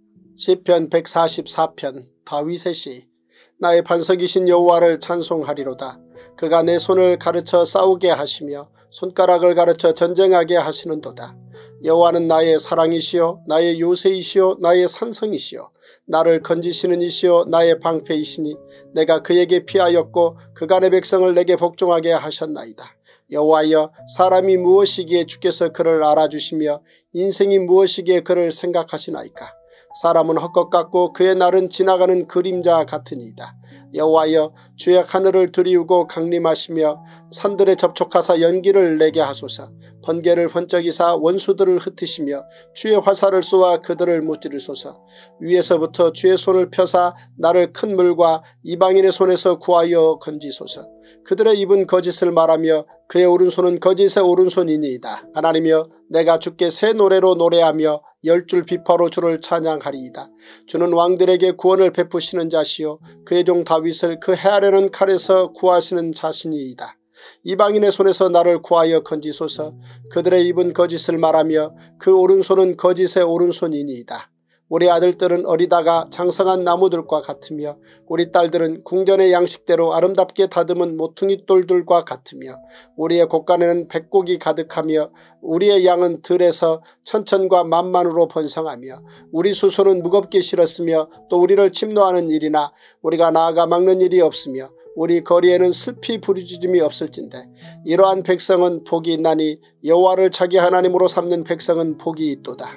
시편 144편 다윗의 시. 나의 반석이신 여호와를 찬송하리로다. 그가 내 손을 가르쳐 싸우게 하시며 손가락을 가르쳐 전쟁하게 하시는도다. 여호와는 나의 사랑이시요 나의 요새이시요 나의 산성이시요 나를 건지시는 이시요 나의 방패이시니 내가 그에게 피하였고 그가 내 백성을 내게 복종하게 하셨나이다. 여호와여 사람이 무엇이기에 주께서 그를 알아주시며 인생이 무엇이기에 그를 생각하시나이까. 사람은 헛것 같고 그의 날은 지나가는 그림자 같으니이다. 여호와여 주의 하늘을 두리우고 강림하시며 산들에 접촉하사 연기를 내게 하소서. 번개를 번쩍이사 원수들을 흩으시며 주의 화살을 쏘아 그들을 무찌르소서. 위에서부터 주의 손을 펴사 나를 큰 물과 이방인의 손에서 구하여 건지소서. 그들의 입은 거짓을 말하며 그의 오른손은 거짓의 오른손이니이다. 하나님이여 내가 주께 새 노래로 노래하며 열줄 비파로 주를 찬양하리이다. 주는 왕들에게 구원을 베푸시는 자시요 그의 종 다윗을 그 해하려는 칼에서 구하시는 자신이이다. 이방인의 손에서 나를 구하여 건지소서. 그들의 입은 거짓을 말하며 그 오른손은 거짓의 오른손이니이다. 우리 아들들은 어리다가 장성한 나무들과 같으며 우리 딸들은 궁전의 양식대로 아름답게 다듬은 모퉁이 돌들과 같으며 우리의 곳간에는 백곡이 가득하며 우리의 양은 들에서 천천과 만만으로 번성하며 우리 수소는 무겁게 실었으며 또 우리를 침노하는 일이나 우리가 나아가 막는 일이 없으며 우리 거리에는 슬피 부르짖음이 없을진데 이러한 백성은 복이 있나니 여호와를 자기 하나님으로 삼는 백성은 복이 있도다.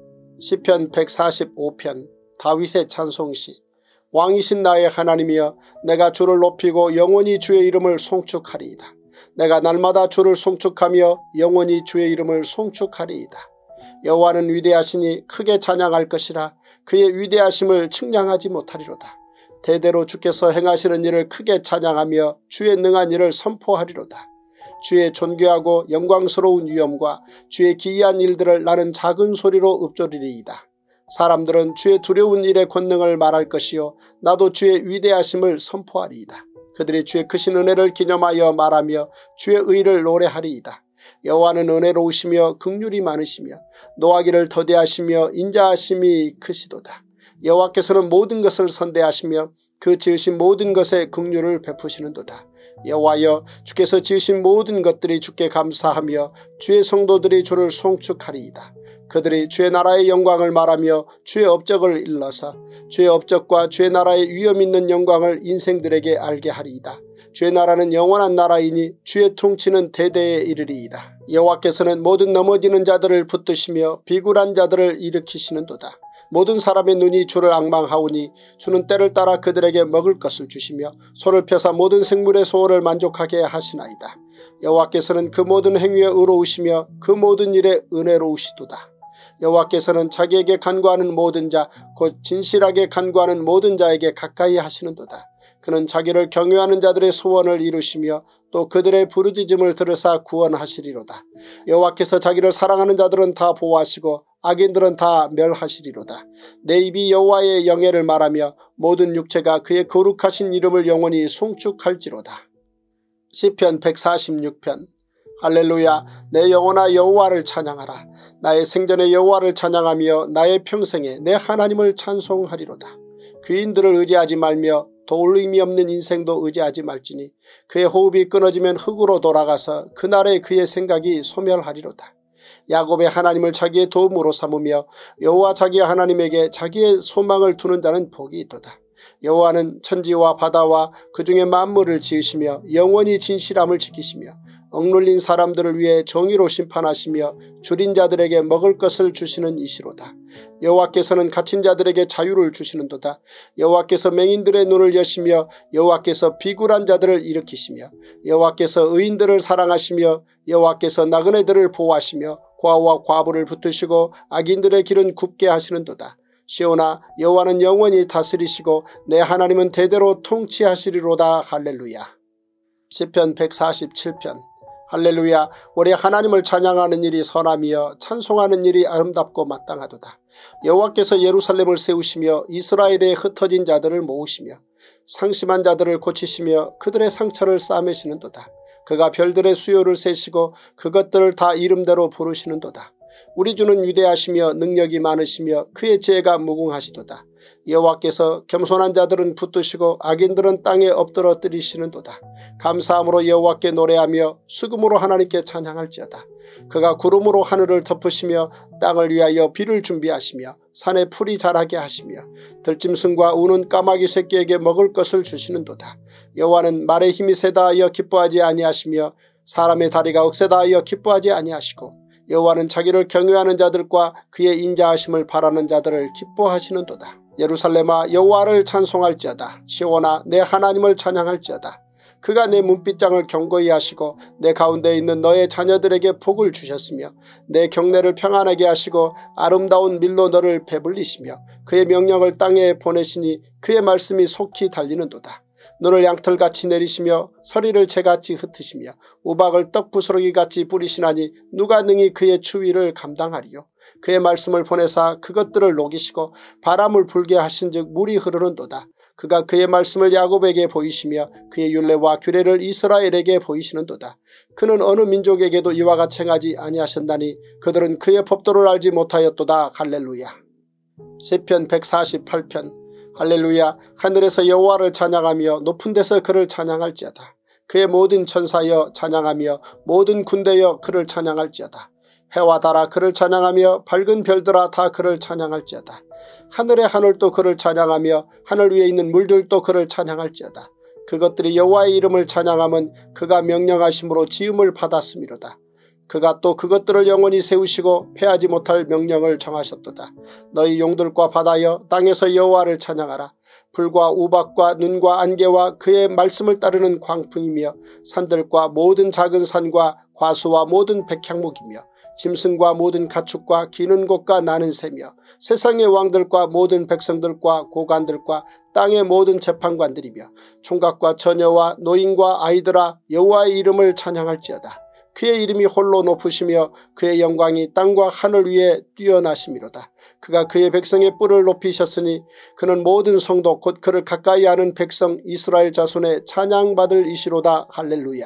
시편 145편 다윗의 찬송시. 왕이신 나의 하나님이여 내가 주를 높이고 영원히 주의 이름을 송축하리이다. 내가 날마다 주를 송축하며 영원히 주의 이름을 송축하리이다. 여호와는 위대하시니 크게 찬양할 것이라. 그의 위대하심을 측량하지 못하리로다. 대대로 주께서 행하시는 일을 크게 찬양하며 주의 능한 일을 선포하리로다. 주의 존귀하고 영광스러운 위엄과 주의 기이한 일들을 나는 작은 소리로 읊조리리이다. 사람들은 주의 두려운 일의 권능을 말할 것이요 나도 주의 위대하심을 선포하리이다. 그들이 주의 크신 은혜를 기념하여 말하며 주의 의를 노래하리이다. 여호와는 은혜로우시며 긍휼이 많으시며 노하기를 더디하시며 인자하심이 크시도다. 여호와께서는 모든 것을 선대하시며 그 지으신 모든 것에 긍휼을 베푸시는도다. 여호와여 주께서 지으신 모든 것들이 주께 감사하며 주의 성도들이 주를 송축하리이다. 그들이 주의 나라의 영광을 말하며 주의 업적을 일러서 주의 업적과 주의 나라의 위엄 있는 영광을 인생들에게 알게 하리이다. 주의 나라는 영원한 나라이니 주의 통치는 대대에 이르리이다. 여호와께서는 모든 넘어지는 자들을 붙드시며 비굴한 자들을 일으키시는도다. 모든 사람의 눈이 주를 앙망하오니 주는 때를 따라 그들에게 먹을 것을 주시며 손을 펴사 모든 생물의 소원을 만족하게 하시나이다. 여호와께서는 그 모든 행위에 의로우시며 그 모든 일에 은혜로우시도다. 여호와께서는 자기에게 간구하는 모든 자 곧 진실하게 간구하는 모든 자에게 가까이 하시는도다. 그는 자기를 경외하는 자들의 소원을 이루시며 또 그들의 부르짖음을 들으사 구원하시리로다. 여호와께서 자기를 사랑하는 자들은 다 보호하시고 악인들은 다 멸하시리로다. 내 입이 여호와의 영예를 말하며 모든 육체가 그의 거룩하신 이름을 영원히 송축할지로다. 시편 146편 할렐루야. 내 영혼아 여호와를 찬양하라. 나의 생전에 여호와를 찬양하며 나의 평생에 내 하나님을 찬송하리로다. 귀인들을 의지하지 말며 도울 의미 없는 인생도 의지하지 말지니 그의 호흡이 끊어지면 흙으로 돌아가서 그날에 그의 생각이 소멸하리로다. 야곱의 하나님을 자기의 도움으로 삼으며 여호와 자기의 하나님에게 자기의 소망을 두는 자는 복이 있도다. 여호와는 천지와 바다와 그 중에 만물을 지으시며 영원히 진실함을 지키시며 억눌린 사람들을 위해 정의로 심판하시며 줄인 자들에게 먹을 것을 주시는 이시로다. 여호와께서는 갇힌 자들에게 자유를 주시는도다. 여호와께서 맹인들의 눈을 여시며 여호와께서 비굴한 자들을 일으키시며 여호와께서 의인들을 사랑하시며 여호와께서 나그네들을 보호하시며 고아와 과부를 붙드시고 악인들의 길은 굽게 하시는도다. 시온아, 여호와는 영원히 다스리시고 내 하나님은 대대로 통치하시리로다. 할렐루야. 시편 147편. 할렐루야. 우리 하나님을 찬양하는 일이 선하며 찬송하는 일이 아름답고 마땅하도다. 여호와께서 예루살렘을 세우시며 이스라엘에 흩어진 자들을 모으시며 상심한 자들을 고치시며 그들의 상처를 싸매시는도다. 그가 별들의 수요를 세시고 그것들을 다 이름대로 부르시는도다. 우리 주는 위대하시며 능력이 많으시며 그의 지혜가 무궁하시도다. 여호와께서 겸손한 자들은 붙드시고 악인들은 땅에 엎드러뜨리시는도다. 감사함으로 여호와께 노래하며 수금으로 하나님께 찬양할지어다. 그가 구름으로 하늘을 덮으시며 땅을 위하여 비를 준비하시며 산에 풀이 자라게 하시며 들짐승과 우는 까마귀 새끼에게 먹을 것을 주시는도다. 여호와는 말의 힘이 세다 하여 기뻐하지 아니하시며 사람의 다리가 억세다 하여 기뻐하지 아니하시고 여호와는 자기를 경외하는 자들과 그의 인자하심을 바라는 자들을 기뻐하시는도다. 예루살렘아, 여호와를 찬송할지어다. 시온아, 내 하나님을 찬양할지어다. 그가 내 문빗장을 견고히 하시고 내 가운데 있는 너의 자녀들에게 복을 주셨으며 내 경내를 평안하게 하시고 아름다운 밀로 너를 배불리시며 그의 명령을 땅에 보내시니 그의 말씀이 속히 달리는도다. 눈을 양털같이 내리시며 서리를 재같이 흩으시며 우박을 떡부스러기같이 뿌리시나니 누가 능히 그의 추위를 감당하리요. 그의 말씀을 보내사 그것들을 녹이시고 바람을 불게 하신즉 물이 흐르는도다. 그가 그의 말씀을 야곱에게 보이시며 그의 율례와 규례를 이스라엘에게 보이시는도다. 그는 어느 민족에게도 이와 같이 행하지 아니하셨나니 그들은 그의 법도를 알지 못하였도다. 할렐루야. 시편 148편. 할렐루야. 하늘에서 여호와를 찬양하며 높은 데서 그를 찬양할지어다. 그의 모든 천사여 찬양하며 모든 군대여 그를 찬양할지어다. 해와 달아 그를 찬양하며 밝은 별들아 다 그를 찬양할지어다. 하늘의 하늘도 그를 찬양하며 하늘 위에 있는 물들도 그를 찬양할지어다. 그것들이 여호와의 이름을 찬양함은 그가 명령하심으로 지음을 받았음이로다. 그가 또 그것들을 영원히 세우시고 패하지 못할 명령을 정하셨도다. 너희 용들과 바다여 땅에서 여호와를 찬양하라. 불과 우박과 눈과 안개와 그의 말씀을 따르는 광풍이며 산들과 모든 작은 산과 과수와 모든 백향목이며 짐승과 모든 가축과 기는 곳과 나는 새며 세상의 왕들과 모든 백성들과 고관들과 땅의 모든 재판관들이며 총각과 처녀와 노인과 아이들아 여호와의 이름을 찬양할지어다. 그의 이름이 홀로 높으시며 그의 영광이 땅과 하늘 위에 뛰어나심이로다. 그가 그의 백성의 뿔을 높이셨으니 그는 모든 성도 곧 그를 가까이 하는 백성 이스라엘 자손의 찬양받을 이시로다. 할렐루야.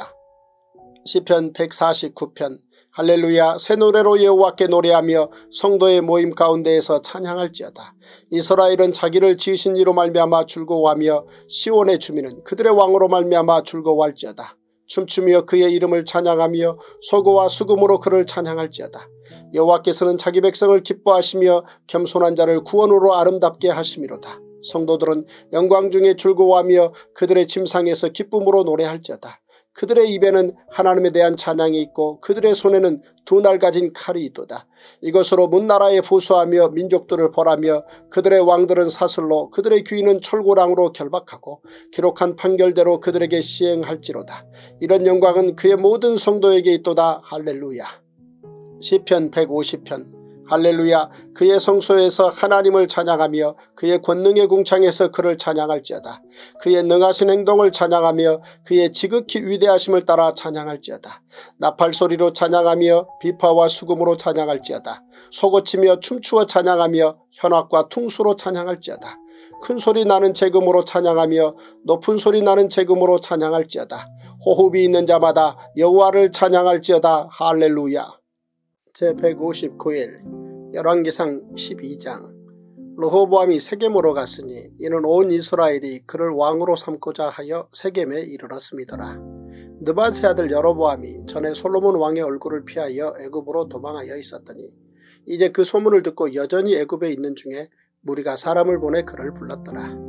시편 149편. 할렐루야. 새 노래로 여호와께 노래하며 성도의 모임 가운데에서 찬양할지어다. 이스라엘은 자기를 지으신 이로 말미암아 즐거워하며 시온의 주민은 그들의 왕으로 말미암아 즐거워할지어다. 춤추며 그의 이름을 찬양하며 소고와 수금으로 그를 찬양할지어다. 여호와께서는 자기 백성을 기뻐하시며 겸손한 자를 구원으로 아름답게 하심이로다. 성도들은 영광 중에 즐거워하며 그들의 침상에서 기쁨으로 노래할지어다. 그들의 입에는 하나님에 대한 찬양이 있고 그들의 손에는 두 날 가진 칼이 있도다. 이것으로 문나라에 보수하며 민족들을 벌하며 그들의 왕들은 사슬로 그들의 귀인은 철고랑으로 결박하고 기록한 판결대로 그들에게 시행할지로다. 이런 영광은 그의 모든 성도에게 있도다. 할렐루야. 시편 150편. 할렐루야. 그의 성소에서 하나님을 찬양하며 그의 권능의 궁창에서 그를 찬양할지어다. 그의 능하신 행동을 찬양하며 그의 지극히 위대하심을 따라 찬양할지어다. 나팔소리로 찬양하며 비파와 수금으로 찬양할지어다. 소고치며 춤추어 찬양하며 현악과 퉁수로 찬양할지어다. 큰 소리 나는 재금으로 찬양하며 높은 소리 나는 재금으로 찬양할지어다. 호흡이 있는 자마다 여호와를 찬양할지어다. 할렐루야. 제159일 열왕기상 12장. 르호보암이 세겜으로 갔으니 이는 온 이스라엘이 그를 왕으로 삼고자 하여 세겜에 이르렀음이더라. 느밧의 아들 여로보암이 전에 솔로몬 왕의 얼굴을 피하여 애굽으로 도망하여 있었더니 이제 그 소문을 듣고 여전히 애굽에 있는 중에 무리가 사람을 보내 그를 불렀더라.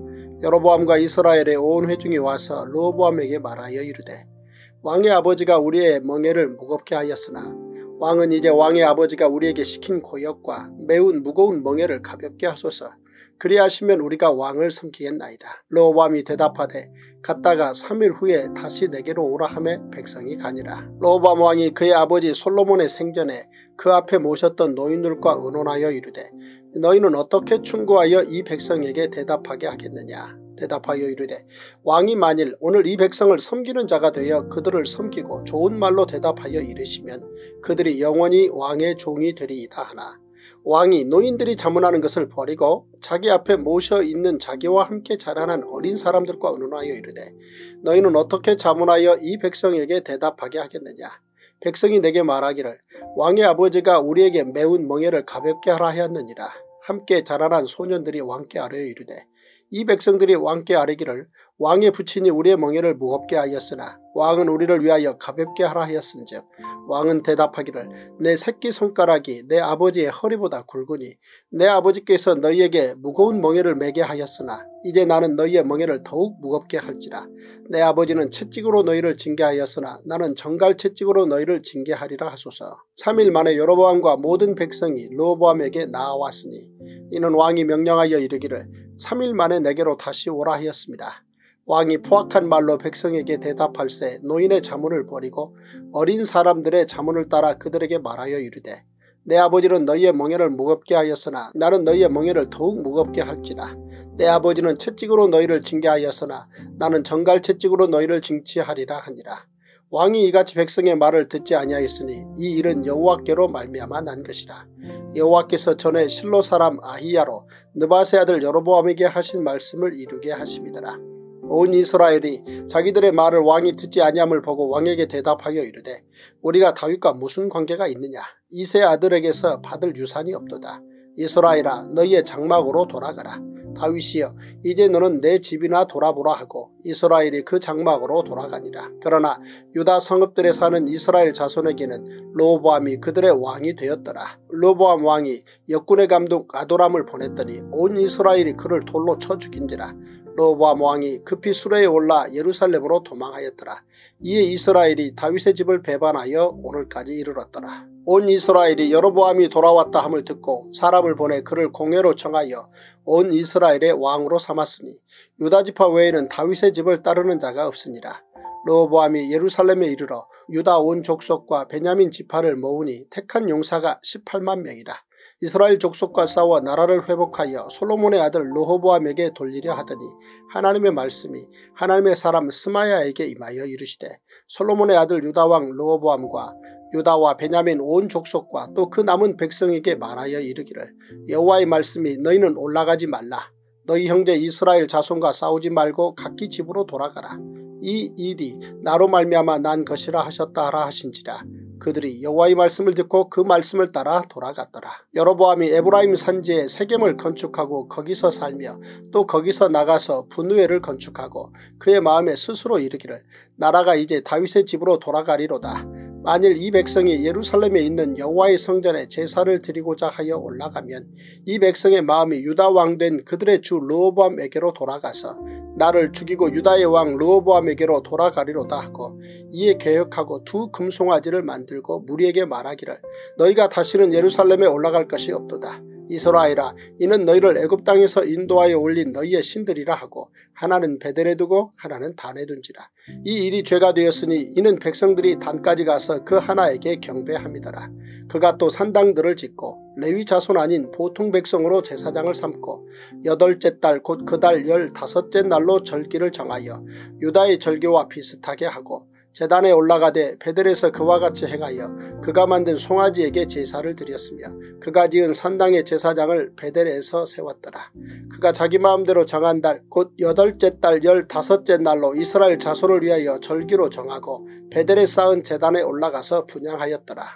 여로보암과 이스라엘의 온 회중이 와서 르호보암에게 말하여 이르되 왕의 아버지가 우리의 멍에를 무겁게 하였으나 왕은 이제 왕의 아버지가 우리에게 시킨 고역과 매우 무거운 멍에를 가볍게 하소서. 그리하시면 우리가 왕을 섬기겠나이다. 르호보암이 대답하되 갔다가 3일 후에 다시 내게로 오라 하매 백성이 가니라. 르호보암 왕이 그의 아버지 솔로몬의 생전에 그 앞에 모셨던 노인들과 의논하여 이르되 너희는 어떻게 충고하여 이 백성에게 대답하게 하겠느냐. 대답하여 이르되 왕이 만일 오늘 이 백성을 섬기는 자가 되어 그들을 섬기고 좋은 말로 대답하여 이르시면 그들이 영원히 왕의 종이 되리이다 하나 왕이 노인들이 자문하는 것을 버리고 자기 앞에 모셔 있는 자기와 함께 자라난 어린 사람들과 의논하여 이르되 너희는 어떻게 자문하여 이 백성에게 대답하게 하겠느냐. 백성이 내게 말하기를 왕의 아버지가 우리에게 매운 멍에를 가볍게 하라 하였느니라. 함께 자라난 소년들이 왕께 아뢰어 이르되 이 백성들이 왕께 아뢰기를 왕의 부친이 우리의 멍에를 무겁게 하였으나 왕은 우리를 위하여 가볍게 하라 하였은즉 왕은 대답하기를 내 새끼손가락이 내 아버지의 허리보다 굵으니 내 아버지께서 너희에게 무거운 멍에를 매게 하였으나 이제 나는 너희의 멍에를 더욱 무겁게 할지라. 내 아버지는 채찍으로 너희를 징계하였으나 나는 정갈 채찍으로 너희를 징계하리라 하소서. 3일 만에 여로보암과 모든 백성이 르호보암에게 나아왔으니 이는 왕이 명령하여 이르기를 3일 만에 내게로 다시 오라 하였습니다. 왕이 포악한 말로 백성에게 대답할새 노인의 자문을 버리고 어린 사람들의 자문을 따라 그들에게 말하여 이르되 내 아버지는 너희의 멍에를 무겁게 하였으나 나는 너희의 멍에를 더욱 무겁게 할지라. 내 아버지는 채찍으로 너희를 징계하였으나 나는 정갈 채찍으로 너희를 징치하리라 하니라. 왕이 이같이 백성의 말을 듣지 아니하였으니 이 일은 여호와께로 말미암아 난 것이라. 여호와께서 전에 실로 사람 아히야로 느밧의 아들 여로보암에게 하신 말씀을 이루게 하심이더라. 온 이스라엘이 자기들의 말을 왕이 듣지 아니함을 보고 왕에게 대답하여 이르되 우리가 다윗과 무슨 관계가 있느냐. 이새 아들에게서 받을 유산이 없도다. 이스라엘아 너희의 장막으로 돌아가라. 다윗이여 이제 너는 내 집이나 돌아보라 하고 이스라엘이 그 장막으로 돌아가니라. 그러나 유다 성읍들에 사는 이스라엘 자손에게는 르호보암이 그들의 왕이 되었더라. 르호보암 왕이 역군의 감독 아도람을 보냈더니 온 이스라엘이 그를 돌로 쳐 죽인지라. 르호보암 왕이 급히 수레에 올라 예루살렘으로 도망하였더라. 이에 이스라엘이 다윗의 집을 배반하여 오늘까지 이르렀더라. 온 이스라엘이 여로보암이 돌아왔다 함을 듣고 사람을 보내 그를 공회로 청하여 온 이스라엘의 왕으로 삼았으니 유다지파 외에는 다윗의 집을 따르는 자가 없으니라. 르호보암이 예루살렘에 이르러 유다 온 족속과 베냐민 지파를 모으니 택한 용사가 18만 명이라. 이스라엘 족속과 싸워 나라를 회복하여 솔로몬의 아들 르호보암에게 돌리려 하더니 하나님의 말씀이 하나님의 사람 스마야에게 임하여 이르시되 솔로몬의 아들 유다왕 르호보암과 유다와 베냐민 온 족속과 또 그 남은 백성에게 말하여 이르기를 여호와의 말씀이 너희는 올라가지 말라. 너희 형제 이스라엘 자손과 싸우지 말고 각기 집으로 돌아가라. 이 일이 나로 말미암아 난 것이라 하셨다 하라 하신지라. 그들이 여호와의 말씀을 듣고 그 말씀을 따라 돌아갔더라. 여로보암이 에브라임 산지에 세겜을 건축하고 거기서 살며 또 거기서 나가서 분우엘을 건축하고 그의 마음에 스스로 이르기를 나라가 이제 다윗의 집으로 돌아가리로다. 만일 이 백성이 예루살렘에 있는 여호와의 성전에 제사를 드리고자 하여 올라가면 이 백성의 마음이 유다 왕 된 그들의 주 르호보암에게로 돌아가서 나를 죽이고 유다의 왕 르호보암에게로 돌아가리로다 하고 이에 계획하고 두 금송아지를 만들고 무리에게 말하기를 너희가 다시는 예루살렘에 올라갈 것이 없도다. 이스라엘아 이는 너희를 애굽 땅에서 인도하여 올린 너희의 신들이라 하고 하나는 베델에 두고 하나는 단에 둔지라. 이 일이 죄가 되었으니 이는 백성들이 단까지 가서 그 하나에게 경배함이더라. 그가 또 산당들을 짓고 레위 자손 아닌 보통 백성으로 제사장을 삼고 8째 달 곧 그 달 15째 날로 절기를 정하여 유다의 절기와 비슷하게 하고 제단에 올라가되 베델에서 그와 같이 행하여 그가 만든 송아지에게 제사를 드렸으며 그가 지은 산당의 제사장을 베델에서 세웠더라. 그가 자기 마음대로 정한 달 곧 8째 달 15째 날로 이스라엘 자손을 위하여 절기로 정하고 베델에 쌓은 제단에 올라가서 분향하였더라.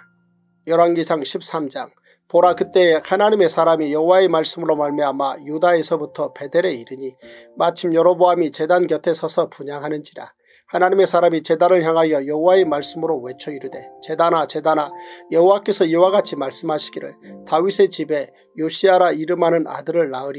열왕기상 13장. 보라 그때에 하나님의 사람이 여호와의 말씀으로 말미암아 유다에서부터 베델에 이르니 마침 여로보암이 제단 곁에 서서 분향하는지라. 하나님의 사람이 제단을 향하여 여호와의 말씀으로 외쳐 이르되 제단아 제단아 여호와께서 이와 같이 말씀하시기를 다윗의 집에 요시아라 이름하는 아들을 낳으리니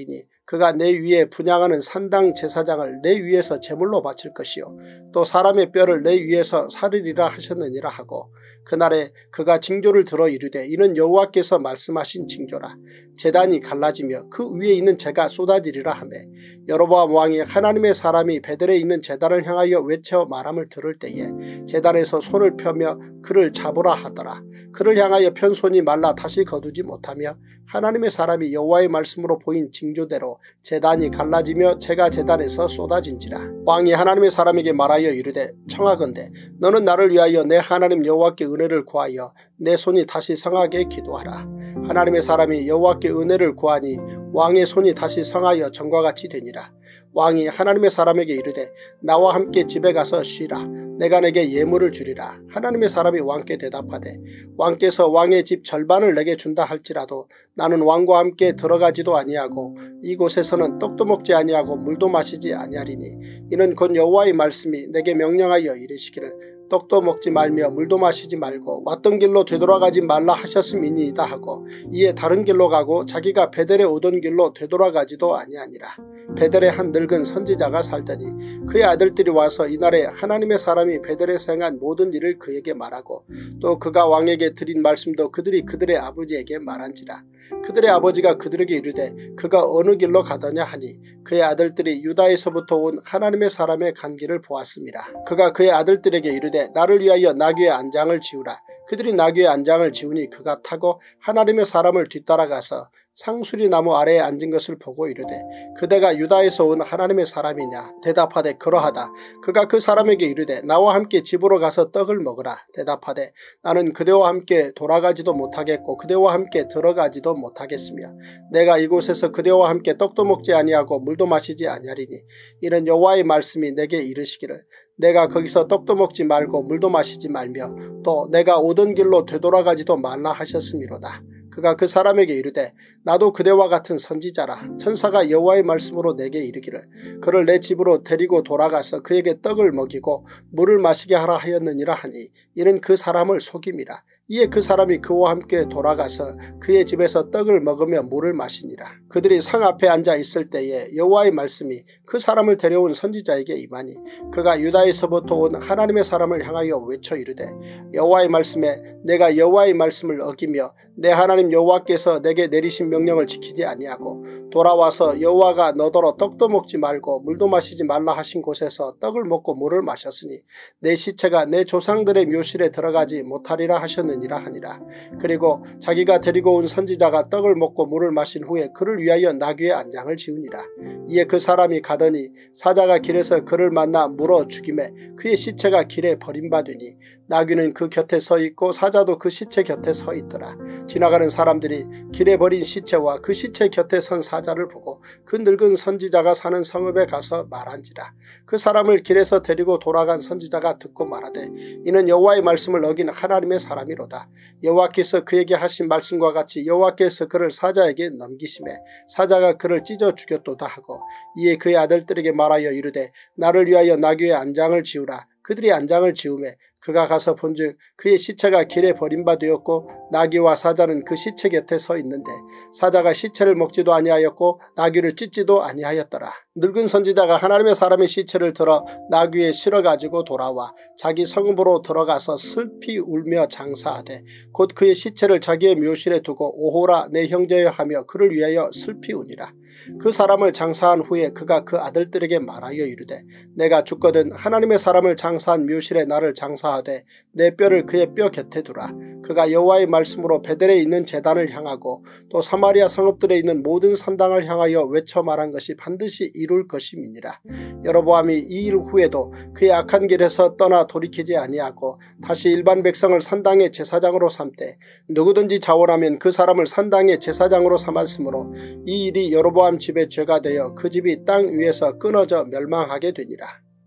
그가 내 위에 분향하는 산당 제사장을 내 위에서 제물로 바칠 것이요 또 사람의 뼈를 내 위에서 사르리라 하셨느니라 하고 그날에 그가 징조를 들어 이르되 이는 여호와께서 말씀하신 징조라. 제단이 갈라지며 그 위에 있는 재가 쏟아지리라 하매 여로보암 왕이 하나님의 사람이 베델에 있는 제단을 향하여 외쳐 말함을 들을 때에 제단에서 손을 펴며 그를 잡으라 하더라. 그를 향하여 편 손이 말라 다시 거두지 못하며 하나님의 사람이 여호와의 말씀으로 보인 징조대로 제단이 갈라지며 재가 제단에서 쏟아진지라. 왕이 하나님의 사람에게 말하여 이르되 청하건대 너는 나를 위하여 내 하나님 여호와께 은혜를 구하여 내 손이 다시 성하게 기도하라. 하나님의 사람이 여호와께 은혜를 구하니 왕의 손이 다시 성하여 전과 같이 되니라. 왕이 하나님의 사람에게 이르되 나와 함께 집에 가서 쉬라. 내가 내게 예물을 주리라. 하나님의 사람이 왕께 대답하되 왕께서 왕의 집 절반을 내게 준다 할지라도 나는 왕과 함께 들어가지도 아니하고 이곳에서는 떡도 먹지 아니하고 물도 마시지 아니하리니 이는 곧 여호와의 말씀이 내게 명령하여 이르시기를 떡도 먹지 말며 물도 마시지 말고 왔던 길로 되돌아가지 말라 하셨음이니이다 하고 이에 다른 길로 가고 자기가 베델에 오던 길로 되돌아가지도 아니하니라. 베델에 한 늙은 선지자가 살더니 그의 아들들이 와서 이날에 하나님의 사람이 베델에서 행한 모든 일을 그에게 말하고 또 그가 왕에게 드린 말씀도 그들이 그들의 아버지에게 말한지라. 그들의 아버지가 그들에게 이르되 그가 어느 길로 가더냐 하니 그의 아들들이 유다에서부터 온 하나님의 사람의 간 길을 보았습니다. 그가 그의 아들들에게 이르되 나를 위하여 나귀의 안장을 지우라. 그들이 나귀의 안장을 지우니 그가 타고 하나님의 사람을 뒤따라가서 상수리 나무 아래에 앉은 것을 보고 이르되 그대가 유다에서 온 하나님의 사람이냐. 대답하되 그러하다. 그가 그 사람에게 이르되 나와 함께 집으로 가서 떡을 먹으라. 대답하되 나는 그대와 함께 돌아가지도 못하겠고 그대와 함께 들어가지도 못하겠으며 내가 이곳에서 그대와 함께 떡도 먹지 아니하고 물도 마시지 아니하리니 이는 여호와의 말씀이 내게 이르시기를 내가 거기서 떡도 먹지 말고 물도 마시지 말며 또 내가 오던 길로 되돌아가지도 말라 하셨음이로다. 그가 그 사람에게 이르되 나도 그대와 같은 선지자라. 천사가 여호와의 말씀으로 내게 이르기를 그를 내 집으로 데리고 돌아가서 그에게 떡을 먹이고 물을 마시게 하라 하였느니라 하니 이는 그 사람을 속임이라. 이에 그 사람이 그와 함께 돌아가서 그의 집에서 떡을 먹으며 물을 마시니라. 그들이 상 앞에 앉아 있을 때에 여호와의 말씀이 그 사람을 데려온 선지자에게 임하니 그가 유다에서부터 온 하나님의 사람을 향하여 외쳐 이르되 여호와의 말씀에 내가 여호와의 말씀을 어기며 내 하나님 여호와께서 내게 내리신 명령을 지키지 아니하고 돌아와서 여호와가 너더러 떡도 먹지 말고 물도 마시지 말라 하신 곳에서 떡을 먹고 물을 마셨으니 내 시체가 내 조상들의 묘실에 들어가지 못하리라 하셨느니라 하니라. 그리고 자기가 데리고 온 선지자가 떡을 먹고 물을 마신 후에 그를 위하여 나귀의 안장을 지우니라. 이에 그 사람이 가더니 사자가 길에서 그를 만나 물어 죽임에 그의 시체가 길에 버림받으니 나귀는 그 곁에 서 있고 사자도 그 시체 곁에 서 있더라. 지나가는 사람들이 길에 버린 시체와 그 시체 곁에 선 사자를 보고 그 늙은 선지자가 사는 성읍에 가서 말한지라. 그 사람을 길에서 데리고 돌아간 선지자가 듣고 말하되 이는 여호와의 말씀을 어긴 하나님의 사람이로다. 여호와께서 그에게 하신 말씀과 같이 여호와께서 그를 사자에게 넘기심에 사자가 그를 찢어 죽였도다 하고 이에 그의 아들들에게 말하여 이르되 나를 위하여 나귀의 안장을 지우라. 그들이 안장을 지우매 그가 가서 본즉 그의 시체가 길에 버림받았고 나귀와 사자는 그 시체 곁에 서 있는데 사자가 시체를 먹지도 아니하였고 나귀를 찢지도 아니하였더라. 늙은 선지자가 하나님의 사람의 시체를 들어 나귀에 실어가지고 돌아와 자기 성읍으로 들어가서 슬피 울며 장사하되 곧 그의 시체를 자기의 묘실에 두고 오호라 내 형제여 하며 그를 위하여 슬피 우니라. 그 사람을 장사한 후에 그가 그 아들들에게 말하여 이르되 내가 죽거든 하나님의 사람을 장사한 묘실에 나를 장사하되 내 뼈를 그의 뼈 곁에 두라. 그가 여호와의 말씀으로 베델에 있는 제단을 향하고 또 사마리아 성읍들에 있는 모든 산당을 향하여 외쳐 말한 것이 반드시 이룰 것임이니라. 여로보암이 이 일 후에도 그의 악한 길에서 떠나 돌이키지 아니하고 다시 일반 백성을 산당의 제사장으로 삼되 누구든지 자원하면 그 사람을 산당의 제사장으로 삼았으므로 이 일이 여로보암 집의 죄가 되어 그 집이 땅 위에서 끊어져 멸망하게 되니라.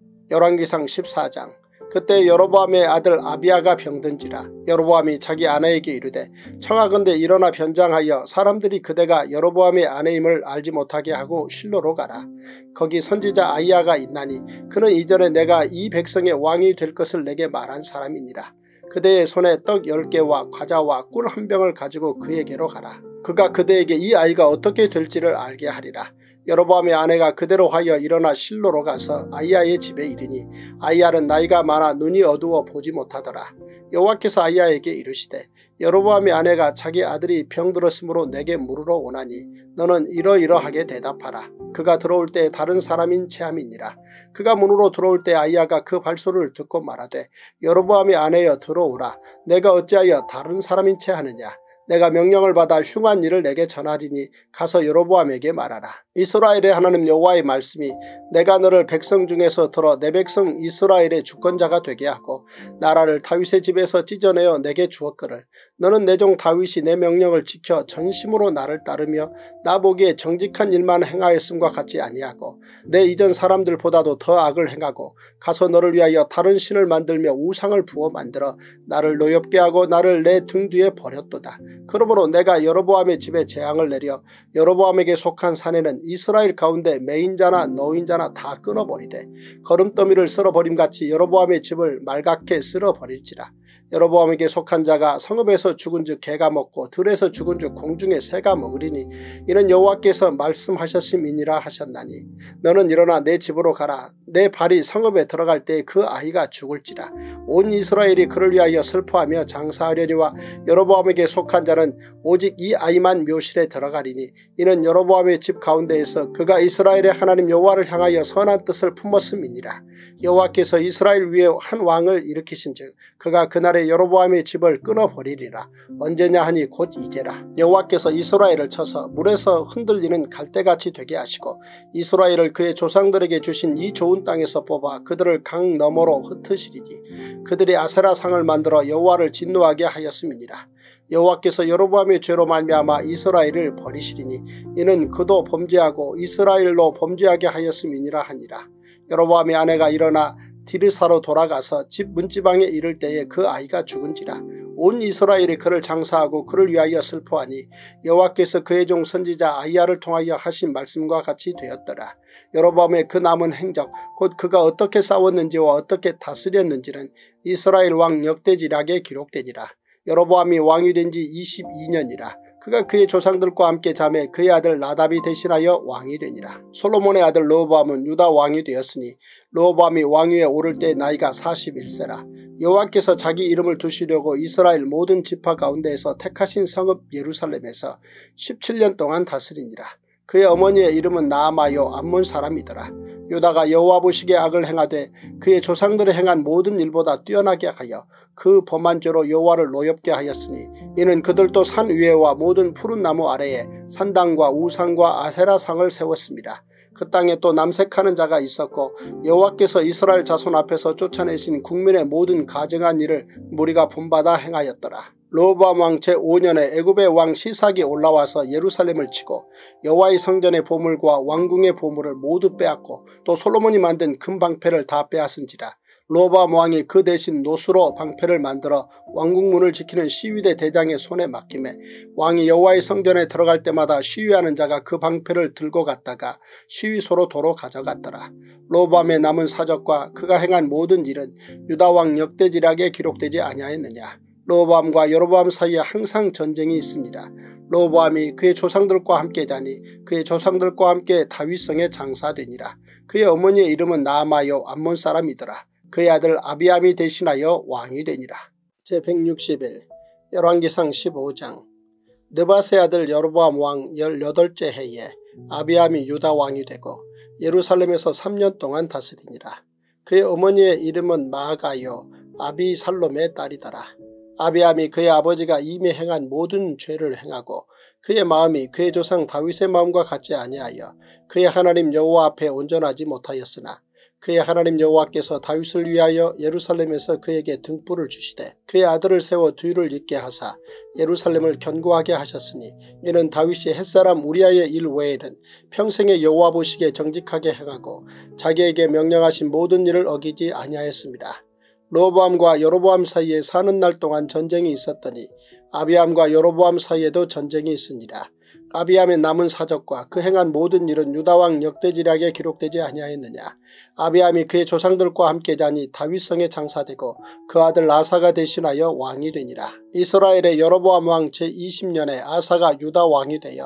열왕기상 14장. 그때 여로보암의 아들 아비야가 병든지라. 여로보암이 자기 아내에게 이르되 청하건대 일어나 변장하여 사람들이 그대가 여로보암의 아내임을 알지 못하게 하고 실로로 가라. 거기 선지자 아히야가 있나니 그는 이전에 내가 이 백성의 왕이 될 것을 내게 말한 사람이니라. 그대의 손에 떡 10개와 과자와 꿀 한 병을 가지고 그에게로 가라. 그가 그대에게 이 아이가 어떻게 될지를 알게 하리라. 여로보암의 아내가 그대로 하여 일어나 실로로 가서 아히야의 집에 이르니 아히야는 나이가 많아 눈이 어두워 보지 못하더라. 여호와께서 아히야에게 이르시되 여로보암의 아내가 자기 아들이 병들었으므로 내게 물으러 오나니 너는 이러이러하게 대답하라. 그가 들어올 때 다른 사람인 체함이니라. 그가 문으로 들어올 때 아히야가 그 발소리를 듣고 말하되 여로보암의 아내여 들어오라. 내가 어찌하여 다른 사람인 체하느냐. 내가 명령을 받아 흉한 일을 내게 전하리니 가서 여로보암에게 말하라. 이스라엘의 하나님 여호와의 말씀이 내가 너를 백성 중에서 들어 내 백성 이스라엘의 주권자가 되게 하고 나라를 다윗의 집에서 찢어내어 내게 주었거늘 너는 내 종 다윗이 내 명령을 지켜 전심으로 나를 따르며 나 보기에 정직한 일만 행하였음과 같지 아니하고 내 이전 사람들보다도 더 악을 행하고 가서 너를 위하여 다른 신을 만들며 우상을 부어 만들어 나를 노엽게 하고 나를 내 등 뒤에 버렸도다. 그러므로 내가 여로보암의 집에 재앙을 내려 여로보암에게 속한 사내는 이스라엘 가운데 매인자나 노인자나 다 끊어버리되 거름더미를 쓸어버림같이 여로보암의 집을 말갛게 쓸어버릴지라. 여로보암에게 속한 자가 성읍에서 죽은즉 개가 먹고 들에서 죽은즉 공중의 새가 먹으리니 이는 여호와께서 말씀하셨음이니라 하셨나니 너는 일어나 내 집으로 가라. 내 발이 성읍에 들어갈 때 그 아이가 죽을지라. 온 이스라엘이 그를 위하여 슬퍼하며 장사하려니와 여로보암에게 속한 자는 오직 이 아이만 묘실에 들어가리니 이는 여로보암의 집 가운데에서 그가 이스라엘의 하나님 여호와를 향하여 선한 뜻을 품었음이니라. 여호와께서 이스라엘 위에 한 왕을 일으키신즉 그가 그날에 여로보암의 집을 끊어버리리라. 언제냐 하니 곧 이제라. 여호와께서 이스라엘을 쳐서 물에서 흔들리는 갈대같이 되게 하시고 이스라엘을 그의 조상들에게 주신 이 좋은 땅에서 뽑아 그들을 강 너머로 흩으시리니 그들이 아세라 상을 만들어 여호와를 진노하게 하였음이니라. 여호와께서 여로보암의 죄로 말미암아 이스라엘을 버리시리니 이는 그도 범죄하고 이스라엘로 범죄하게 하였음이니라 하니라. 여로보암의 아내가 일어나 디르사로 돌아가서 집 문지방에 이를 때에 그 아이가 죽은지라. 온 이스라엘이 그를 장사하고 그를 위하여 슬퍼하니 여호와께서 그의 종 선지자 아히야를 통하여 하신 말씀과 같이 되었더라. 여로보암의 그 남은 행적 곧 그가 어떻게 싸웠는지와 어떻게 다스렸는지는 이스라엘 왕 역대지략에 기록되니라. 여로보암이 왕이 된 지 22년이라. 그가 그의 조상들과 함께 잠에 그의 아들 나답이 대신하여 왕이 되니라. 솔로몬의 아들 르호보암은 유다 왕이 되었으니 르호보암이 왕위에 오를 때 나이가 41세라. 여호와께서 자기 이름을 두시려고 이스라엘 모든 지파 가운데에서 택하신 성읍 예루살렘에서 17년 동안 다스리니라. 그의 어머니의 이름은 나아마요 암몬 사람이더라. 유다가 여호와 보시기에 악을 행하되 그의 조상들이 행한 모든 일보다 뛰어나게 하여 그 범한 죄로 여호와를 노엽게 하였으니 이는 그들도 산 위에와 모든 푸른 나무 아래에 산당과 우상과 아세라상을 세웠습니다. 그 땅에 또 남색하는 자가 있었고 여호와께서 이스라엘 자손 앞에서 쫓아내신 국민의 모든 가증한 일을 무리가 본받아 행하였더라. 르호보암 왕 제5년에 애굽의 왕 시삭이 올라와서 예루살렘을 치고 여호와의 성전의 보물과 왕궁의 보물을 모두 빼앗고 또 솔로몬이 만든 금 방패를 다 빼앗은지라. 르호보암 왕이 그 대신 노수로 방패를 만들어 왕궁문을 지키는 시위대 대장의 손에 맡기매 왕이 여호와의 성전에 들어갈 때마다 시위하는 자가 그 방패를 들고 갔다가 시위소로 도로 가져갔더라. 르호보암의 남은 사적과 그가 행한 모든 일은 유다 왕 역대지략에 기록되지 아니하였느냐. 르호보암과 여로보암 사이에 항상 전쟁이 있으니라. 르호보암이 그의 조상들과 함께 자니 그의 조상들과 함께 다윗성에 장사되니라. 그의 어머니의 이름은 나아마요 암몬 사람이더라. 그의 아들 아비암이 대신하여 왕이 되니라. 제161 열왕기상 15장 느밧의 아들 여로보암 왕 18째 해에 아비암이 유다 왕이 되고 예루살렘에서 3년 동안 다스리니라. 그의 어머니의 이름은 마아가요 아비살롬의 딸이더라. 아비암이 그의 아버지가 이미 행한 모든 죄를 행하고 그의 마음이 그의 조상 다윗의 마음과 같지 아니하여 그의 하나님 여호와 앞에 온전하지 못하였으나 그의 하나님 여호와께서 다윗을 위하여 예루살렘에서 그에게 등불을 주시되 그의 아들을 세워 뒤를 잇게 하사 예루살렘을 견고하게 하셨으니 이는 다윗이 햇사람 우리아의 일 외에는 평생에 여호와 보시기에 정직하게 행하고 자기에게 명령하신 모든 일을 어기지 아니하였습니다. 르호보암과 여로보암 사이에 사는 날 동안 전쟁이 있었더니 아비암과 여로보암 사이에도 전쟁이 있으니라. 아비암의 남은 사적과 그 행한 모든 일은 유다왕 역대지략에 기록되지 아니하였느냐. 아비암이 그의 조상들과 함께 자니 다윗성에 장사되고 그 아들 아사가 대신하여 왕이 되니라. 이스라엘의 여로보암 왕 제20년에 아사가 유다 왕이 되어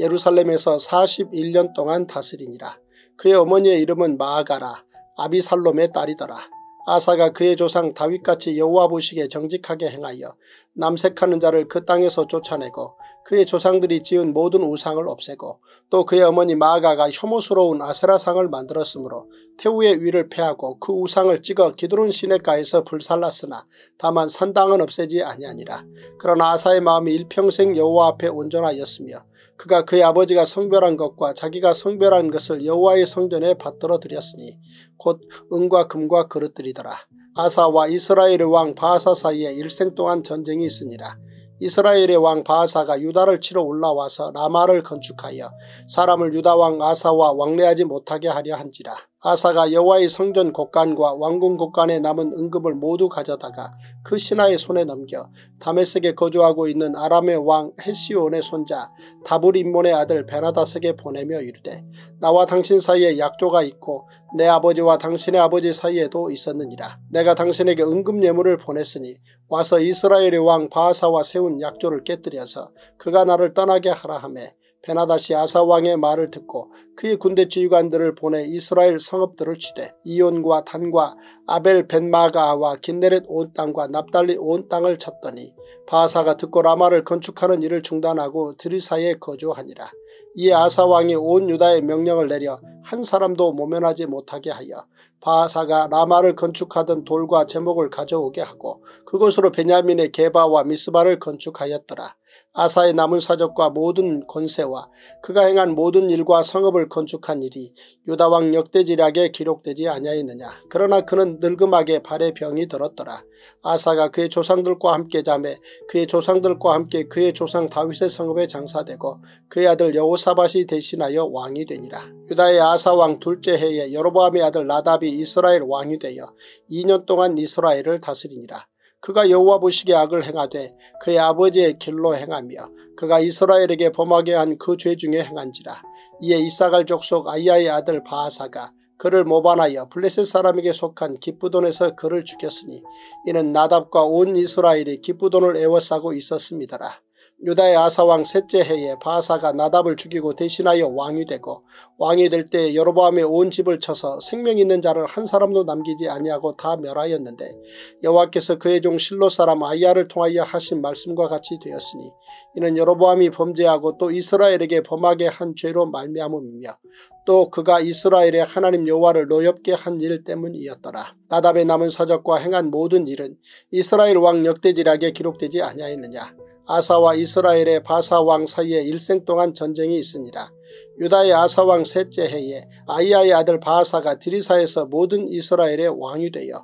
예루살렘에서 41년 동안 다스리니라. 그의 어머니의 이름은 마아가라 아비살롬의 딸이더라. 아사가 그의 조상 다윗같이 여호와 보시기에 정직하게 행하여 남색하는 자를 그 땅에서 쫓아내고 그의 조상들이 지은 모든 우상을 없애고 또 그의 어머니 마아가가 혐오스러운 아세라상을 만들었으므로 태우의 위를 패하고 그 우상을 찍어 기드론 시냇가에서 불살랐으나 다만 산당은 없애지 아니하니라. 그러나 아사의 마음이 일평생 여호와 앞에 온전하였으며 그가 그의 아버지가 성별한 것과 자기가 성별한 것을 여호와의 성전에 받들어 드렸으니 곧 은과 금과 그릇들이더라. 아사와 이스라엘의 왕 바아사 사이에 일생 동안 전쟁이 있으니라. 이스라엘의 왕 바아사가 유다를 치러 올라와서 라마를 건축하여 사람을 유다 왕 아사와 왕래하지 못하게 하려 한지라. 아사가 여호와의 성전 곳간과 왕궁 곳간에 남은 은금을 모두 가져다가 그 신하의 손에 넘겨 다메섹에 거주하고 있는 아람의 왕 헤시온의 손자 다불임몬의 아들 베나다색에 보내며 이르되 나와 당신 사이에 약조가 있고 내 아버지와 당신의 아버지 사이에도 있었느니라. 내가 당신에게 은금 예물을 보냈으니 와서 이스라엘의 왕 바아사와 세운 약조를 깨뜨려서 그가 나를 떠나게 하라 하매 베나다시 아사 왕의 말을 듣고 그의 군대 지휘관들을 보내 이스라엘 성읍들을 치되 이온과 단과 아벨 벳마가와 긴네렛 온 땅과 납달리 온 땅을 쳤더니 바아사가 듣고 라마를 건축하는 일을 중단하고 드리사에 거주하니라. 이에 아사 왕이 온 유다에 명령을 내려 한 사람도 모면하지 못하게 하여 바아사가 라마를 건축하던 돌과 제목을 가져오게 하고 그곳으로 베냐민의 게바와 미스바를 건축하였더라. 아사의 남은 사적과 모든 권세와 그가 행한 모든 일과 성읍을 건축한 일이 유다왕 역대지략에 기록되지 아니하였느냐. 그러나 그는 늙음하게 발에 병이 들었더라. 아사가 그의 조상들과 함께 자매 그의 조상들과 함께 그의 조상 다윗의 성읍에 장사되고 그의 아들 여호사밧이 대신하여 왕이 되니라. 유다의 아사왕 둘째 해에 여로보암의 아들 나답이 이스라엘 왕이 되어 2년 동안 이스라엘을 다스리니라. 그가 여호와 보시기에 악을 행하되 그의 아버지의 길로 행하며 그가 이스라엘에게 범하게 한 그 죄 중에 행한지라. 이에 이사갈 족속 아이야의 아들 바아사가 그를 모반하여 블레셋 사람에게 속한 기브돈에서 그를 죽였으니 이는 나답과 온 이스라엘이 기브돈을 애워싸고 있었음이더라. 유다의 아사왕 셋째 해에 바아사가 나답을 죽이고 대신하여 왕이 되고 왕이 될 때 여로보암의 온 집을 쳐서 생명 있는 자를 한 사람도 남기지 아니하고 다 멸하였는데 여호와께서 그의 종 실로 사람 아이야를 통하여 하신 말씀과 같이 되었으니 이는 여로보암이 범죄하고 또 이스라엘에게 범하게 한 죄로 말미암음이며 또 그가 이스라엘의 하나님 여호와를 노엽게 한 일 때문이었더라. 나답의 남은 사적과 행한 모든 일은 이스라엘 왕 역대지략에 기록되지 아니하였느냐. 아사와 이스라엘의 바사 왕 사이에 일생 동안 전쟁이 있으니라. 유다의 아사 왕 셋째 해에 아이야의 아들 바아사가 드리사에서 모든 이스라엘의 왕이 되어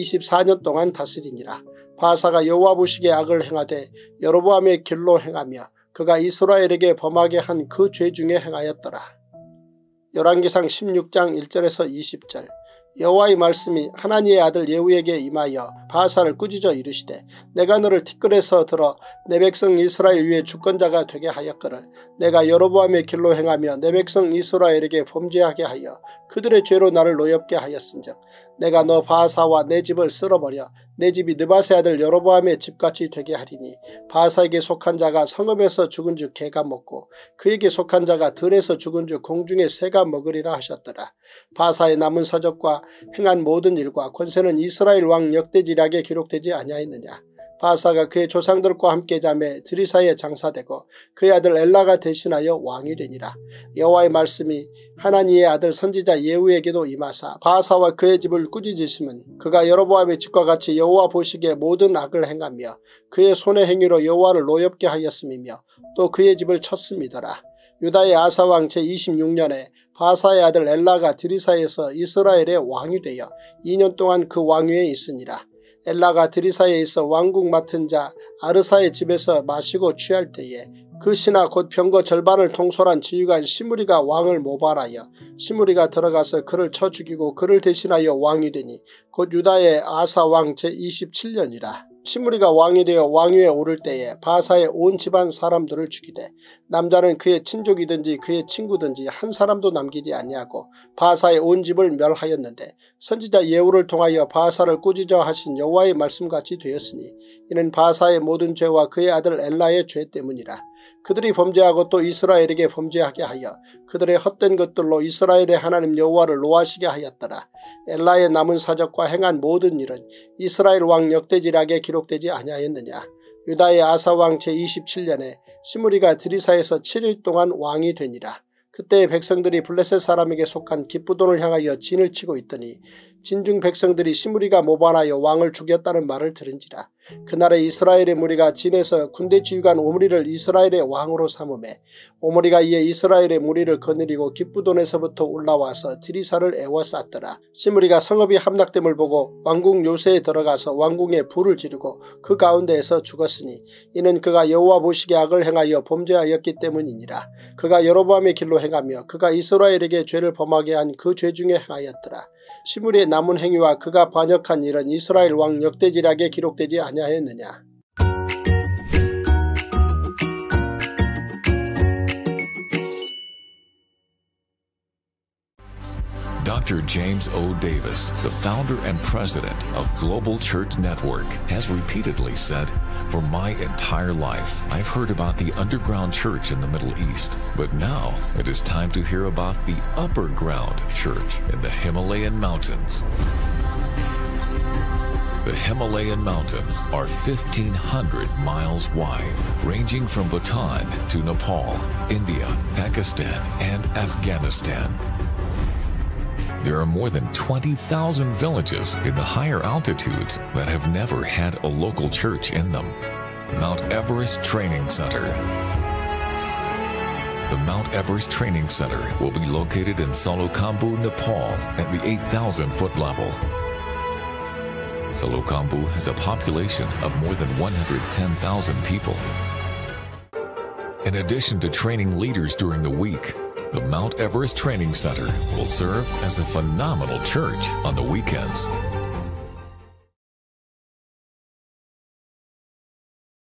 24년 동안 다스리니라. 바아사가 여호와 보시기에 악을 행하되 여로보암의 길로 행하며 그가 이스라엘에게 범하게 한 그 죄 중에 행하였더라. 열왕기상 16장 1절에서 20절. 여호와의 말씀이 하나니의 아들 예후에게 임하여 바아사를 꾸짖어 이르시되 내가 너를 티끌에서 들어 내 백성 이스라엘 위에 주권자가 되게 하였거늘 내가 여로보암의 길로 행하며 내 백성 이스라엘에게 범죄하게 하여 그들의 죄로 나를 노엽게 하였은즉 내가 너 바아사와 내 집을 쓸어버려 내 집이 느밧의 아들 여로보암의 집같이 되게 하리니 바아사에게 속한 자가 성읍에서 죽은 즉 개가 먹고 그에게 속한 자가 들에서 죽은 즉 공중의 새가 먹으리라 하셨더라. 바아사의 남은 사적과 행한 모든 일과 권세는 이스라엘 왕 역대지략에 기록되지 아니하였느냐. 바아사가 그의 조상들과 함께 자매 드리사에 장사되고 그의 아들 엘라가 대신하여 왕이 되니라. 여호와의 말씀이 하나니의 아들 선지자 예후에게도 임하사 바아사와 그의 집을 꾸짖으시면 그가 여로보암의 집과 같이 여호와 보시기에 모든 악을 행하며 그의 손의 행위로 여호와를 노엽게 하였음이며 또 그의 집을 쳤음이더라. 유다의 아사왕 제26년에 바아사의 아들 엘라가 드리사에서 이스라엘의 왕이 되어 2년 동안 그 왕위에 있으니라. 엘라가 드리사에 있어 왕국 맡은 자 아르사의 집에서 마시고 취할 때에 그 신하 곧 병거 절반을 통솔한 지휘관 시므리가 왕을 모발하여 시므리가 들어가서 그를 쳐 죽이고 그를 대신하여 왕이 되니 곧 유다의 아사 왕 제27년이라. 시므리가 왕이 되어 왕위에 오를 때에 바사의 온 집안 사람들을 죽이되 남자는 그의 친족이든지 그의 친구든지 한 사람도 남기지 아니하고 바사의 온 집을 멸하였는데 선지자 예후를 통하여 바사를 꾸짖어 하신 여호와의 말씀같이 되었으니 이는 바사의 모든 죄와 그의 아들 엘라의 죄 때문이라. 그들이 범죄하고 또 이스라엘에게 범죄하게 하여 그들의 헛된 것들로 이스라엘의 하나님 여호와를 노하시게 하였더라. 엘라의 남은 사적과 행한 모든 일은 이스라엘 왕 역대지략에 기록되지 아니하였느냐. 유다의 아사왕 제27년에 시므리가 드리사에서 7일 동안 왕이 되니라. 그때 백성들이 블레셋 사람에게 속한 기브돈을 향하여 진을 치고 있더니 진중 백성들이 시므리가 모반하여 왕을 죽였다는 말을 들은지라. 그날에 이스라엘의 무리가 진에서 군대 지휘관 오므리를 이스라엘의 왕으로 삼음에 오므리가 이에 이스라엘의 무리를 거느리고 기브돈에서부터 올라와서 드리사를 에워쌌더라. 시므리가 성읍이 함락됨을 보고 왕궁 요새에 들어가서 왕궁에 불을 지르고 그 가운데에서 죽었으니 이는 그가 여호와 보시기에 악을 행하여 범죄하였기 때문이니라. 그가 여로보암의 길로 행하며 그가 이스라엘에게 죄를 범하게 한 그 죄 중에 행하였더라. 시므리의 남은 행위와 그가 반역한 일은 이스라엘 왕 역대지략에 기록되지 아니하였느냐. Dr. James O. Davis, the founder and president of Global Church Network, has repeatedly said, "For my entire life, I've heard about the underground church in the Middle East, but now it is time to hear about the upper ground church in the Himalayan mountains." The Himalayan mountains are 1,500 miles wide, ranging from Bhutan to Nepal, India, Pakistan, and Afghanistan. There are more than 20,000 villages in the higher altitudes that have never had a local church in them. Mount Everest Training Center. The Mount Everest Training Center will be located in Salokhambu, Nepal at the 8,000-foot level. Salokhambu has a population of more than 110,000 people. In addition to training leaders during the week, the Mount Everest Training Center will serve as a phenomenal church on the weekends.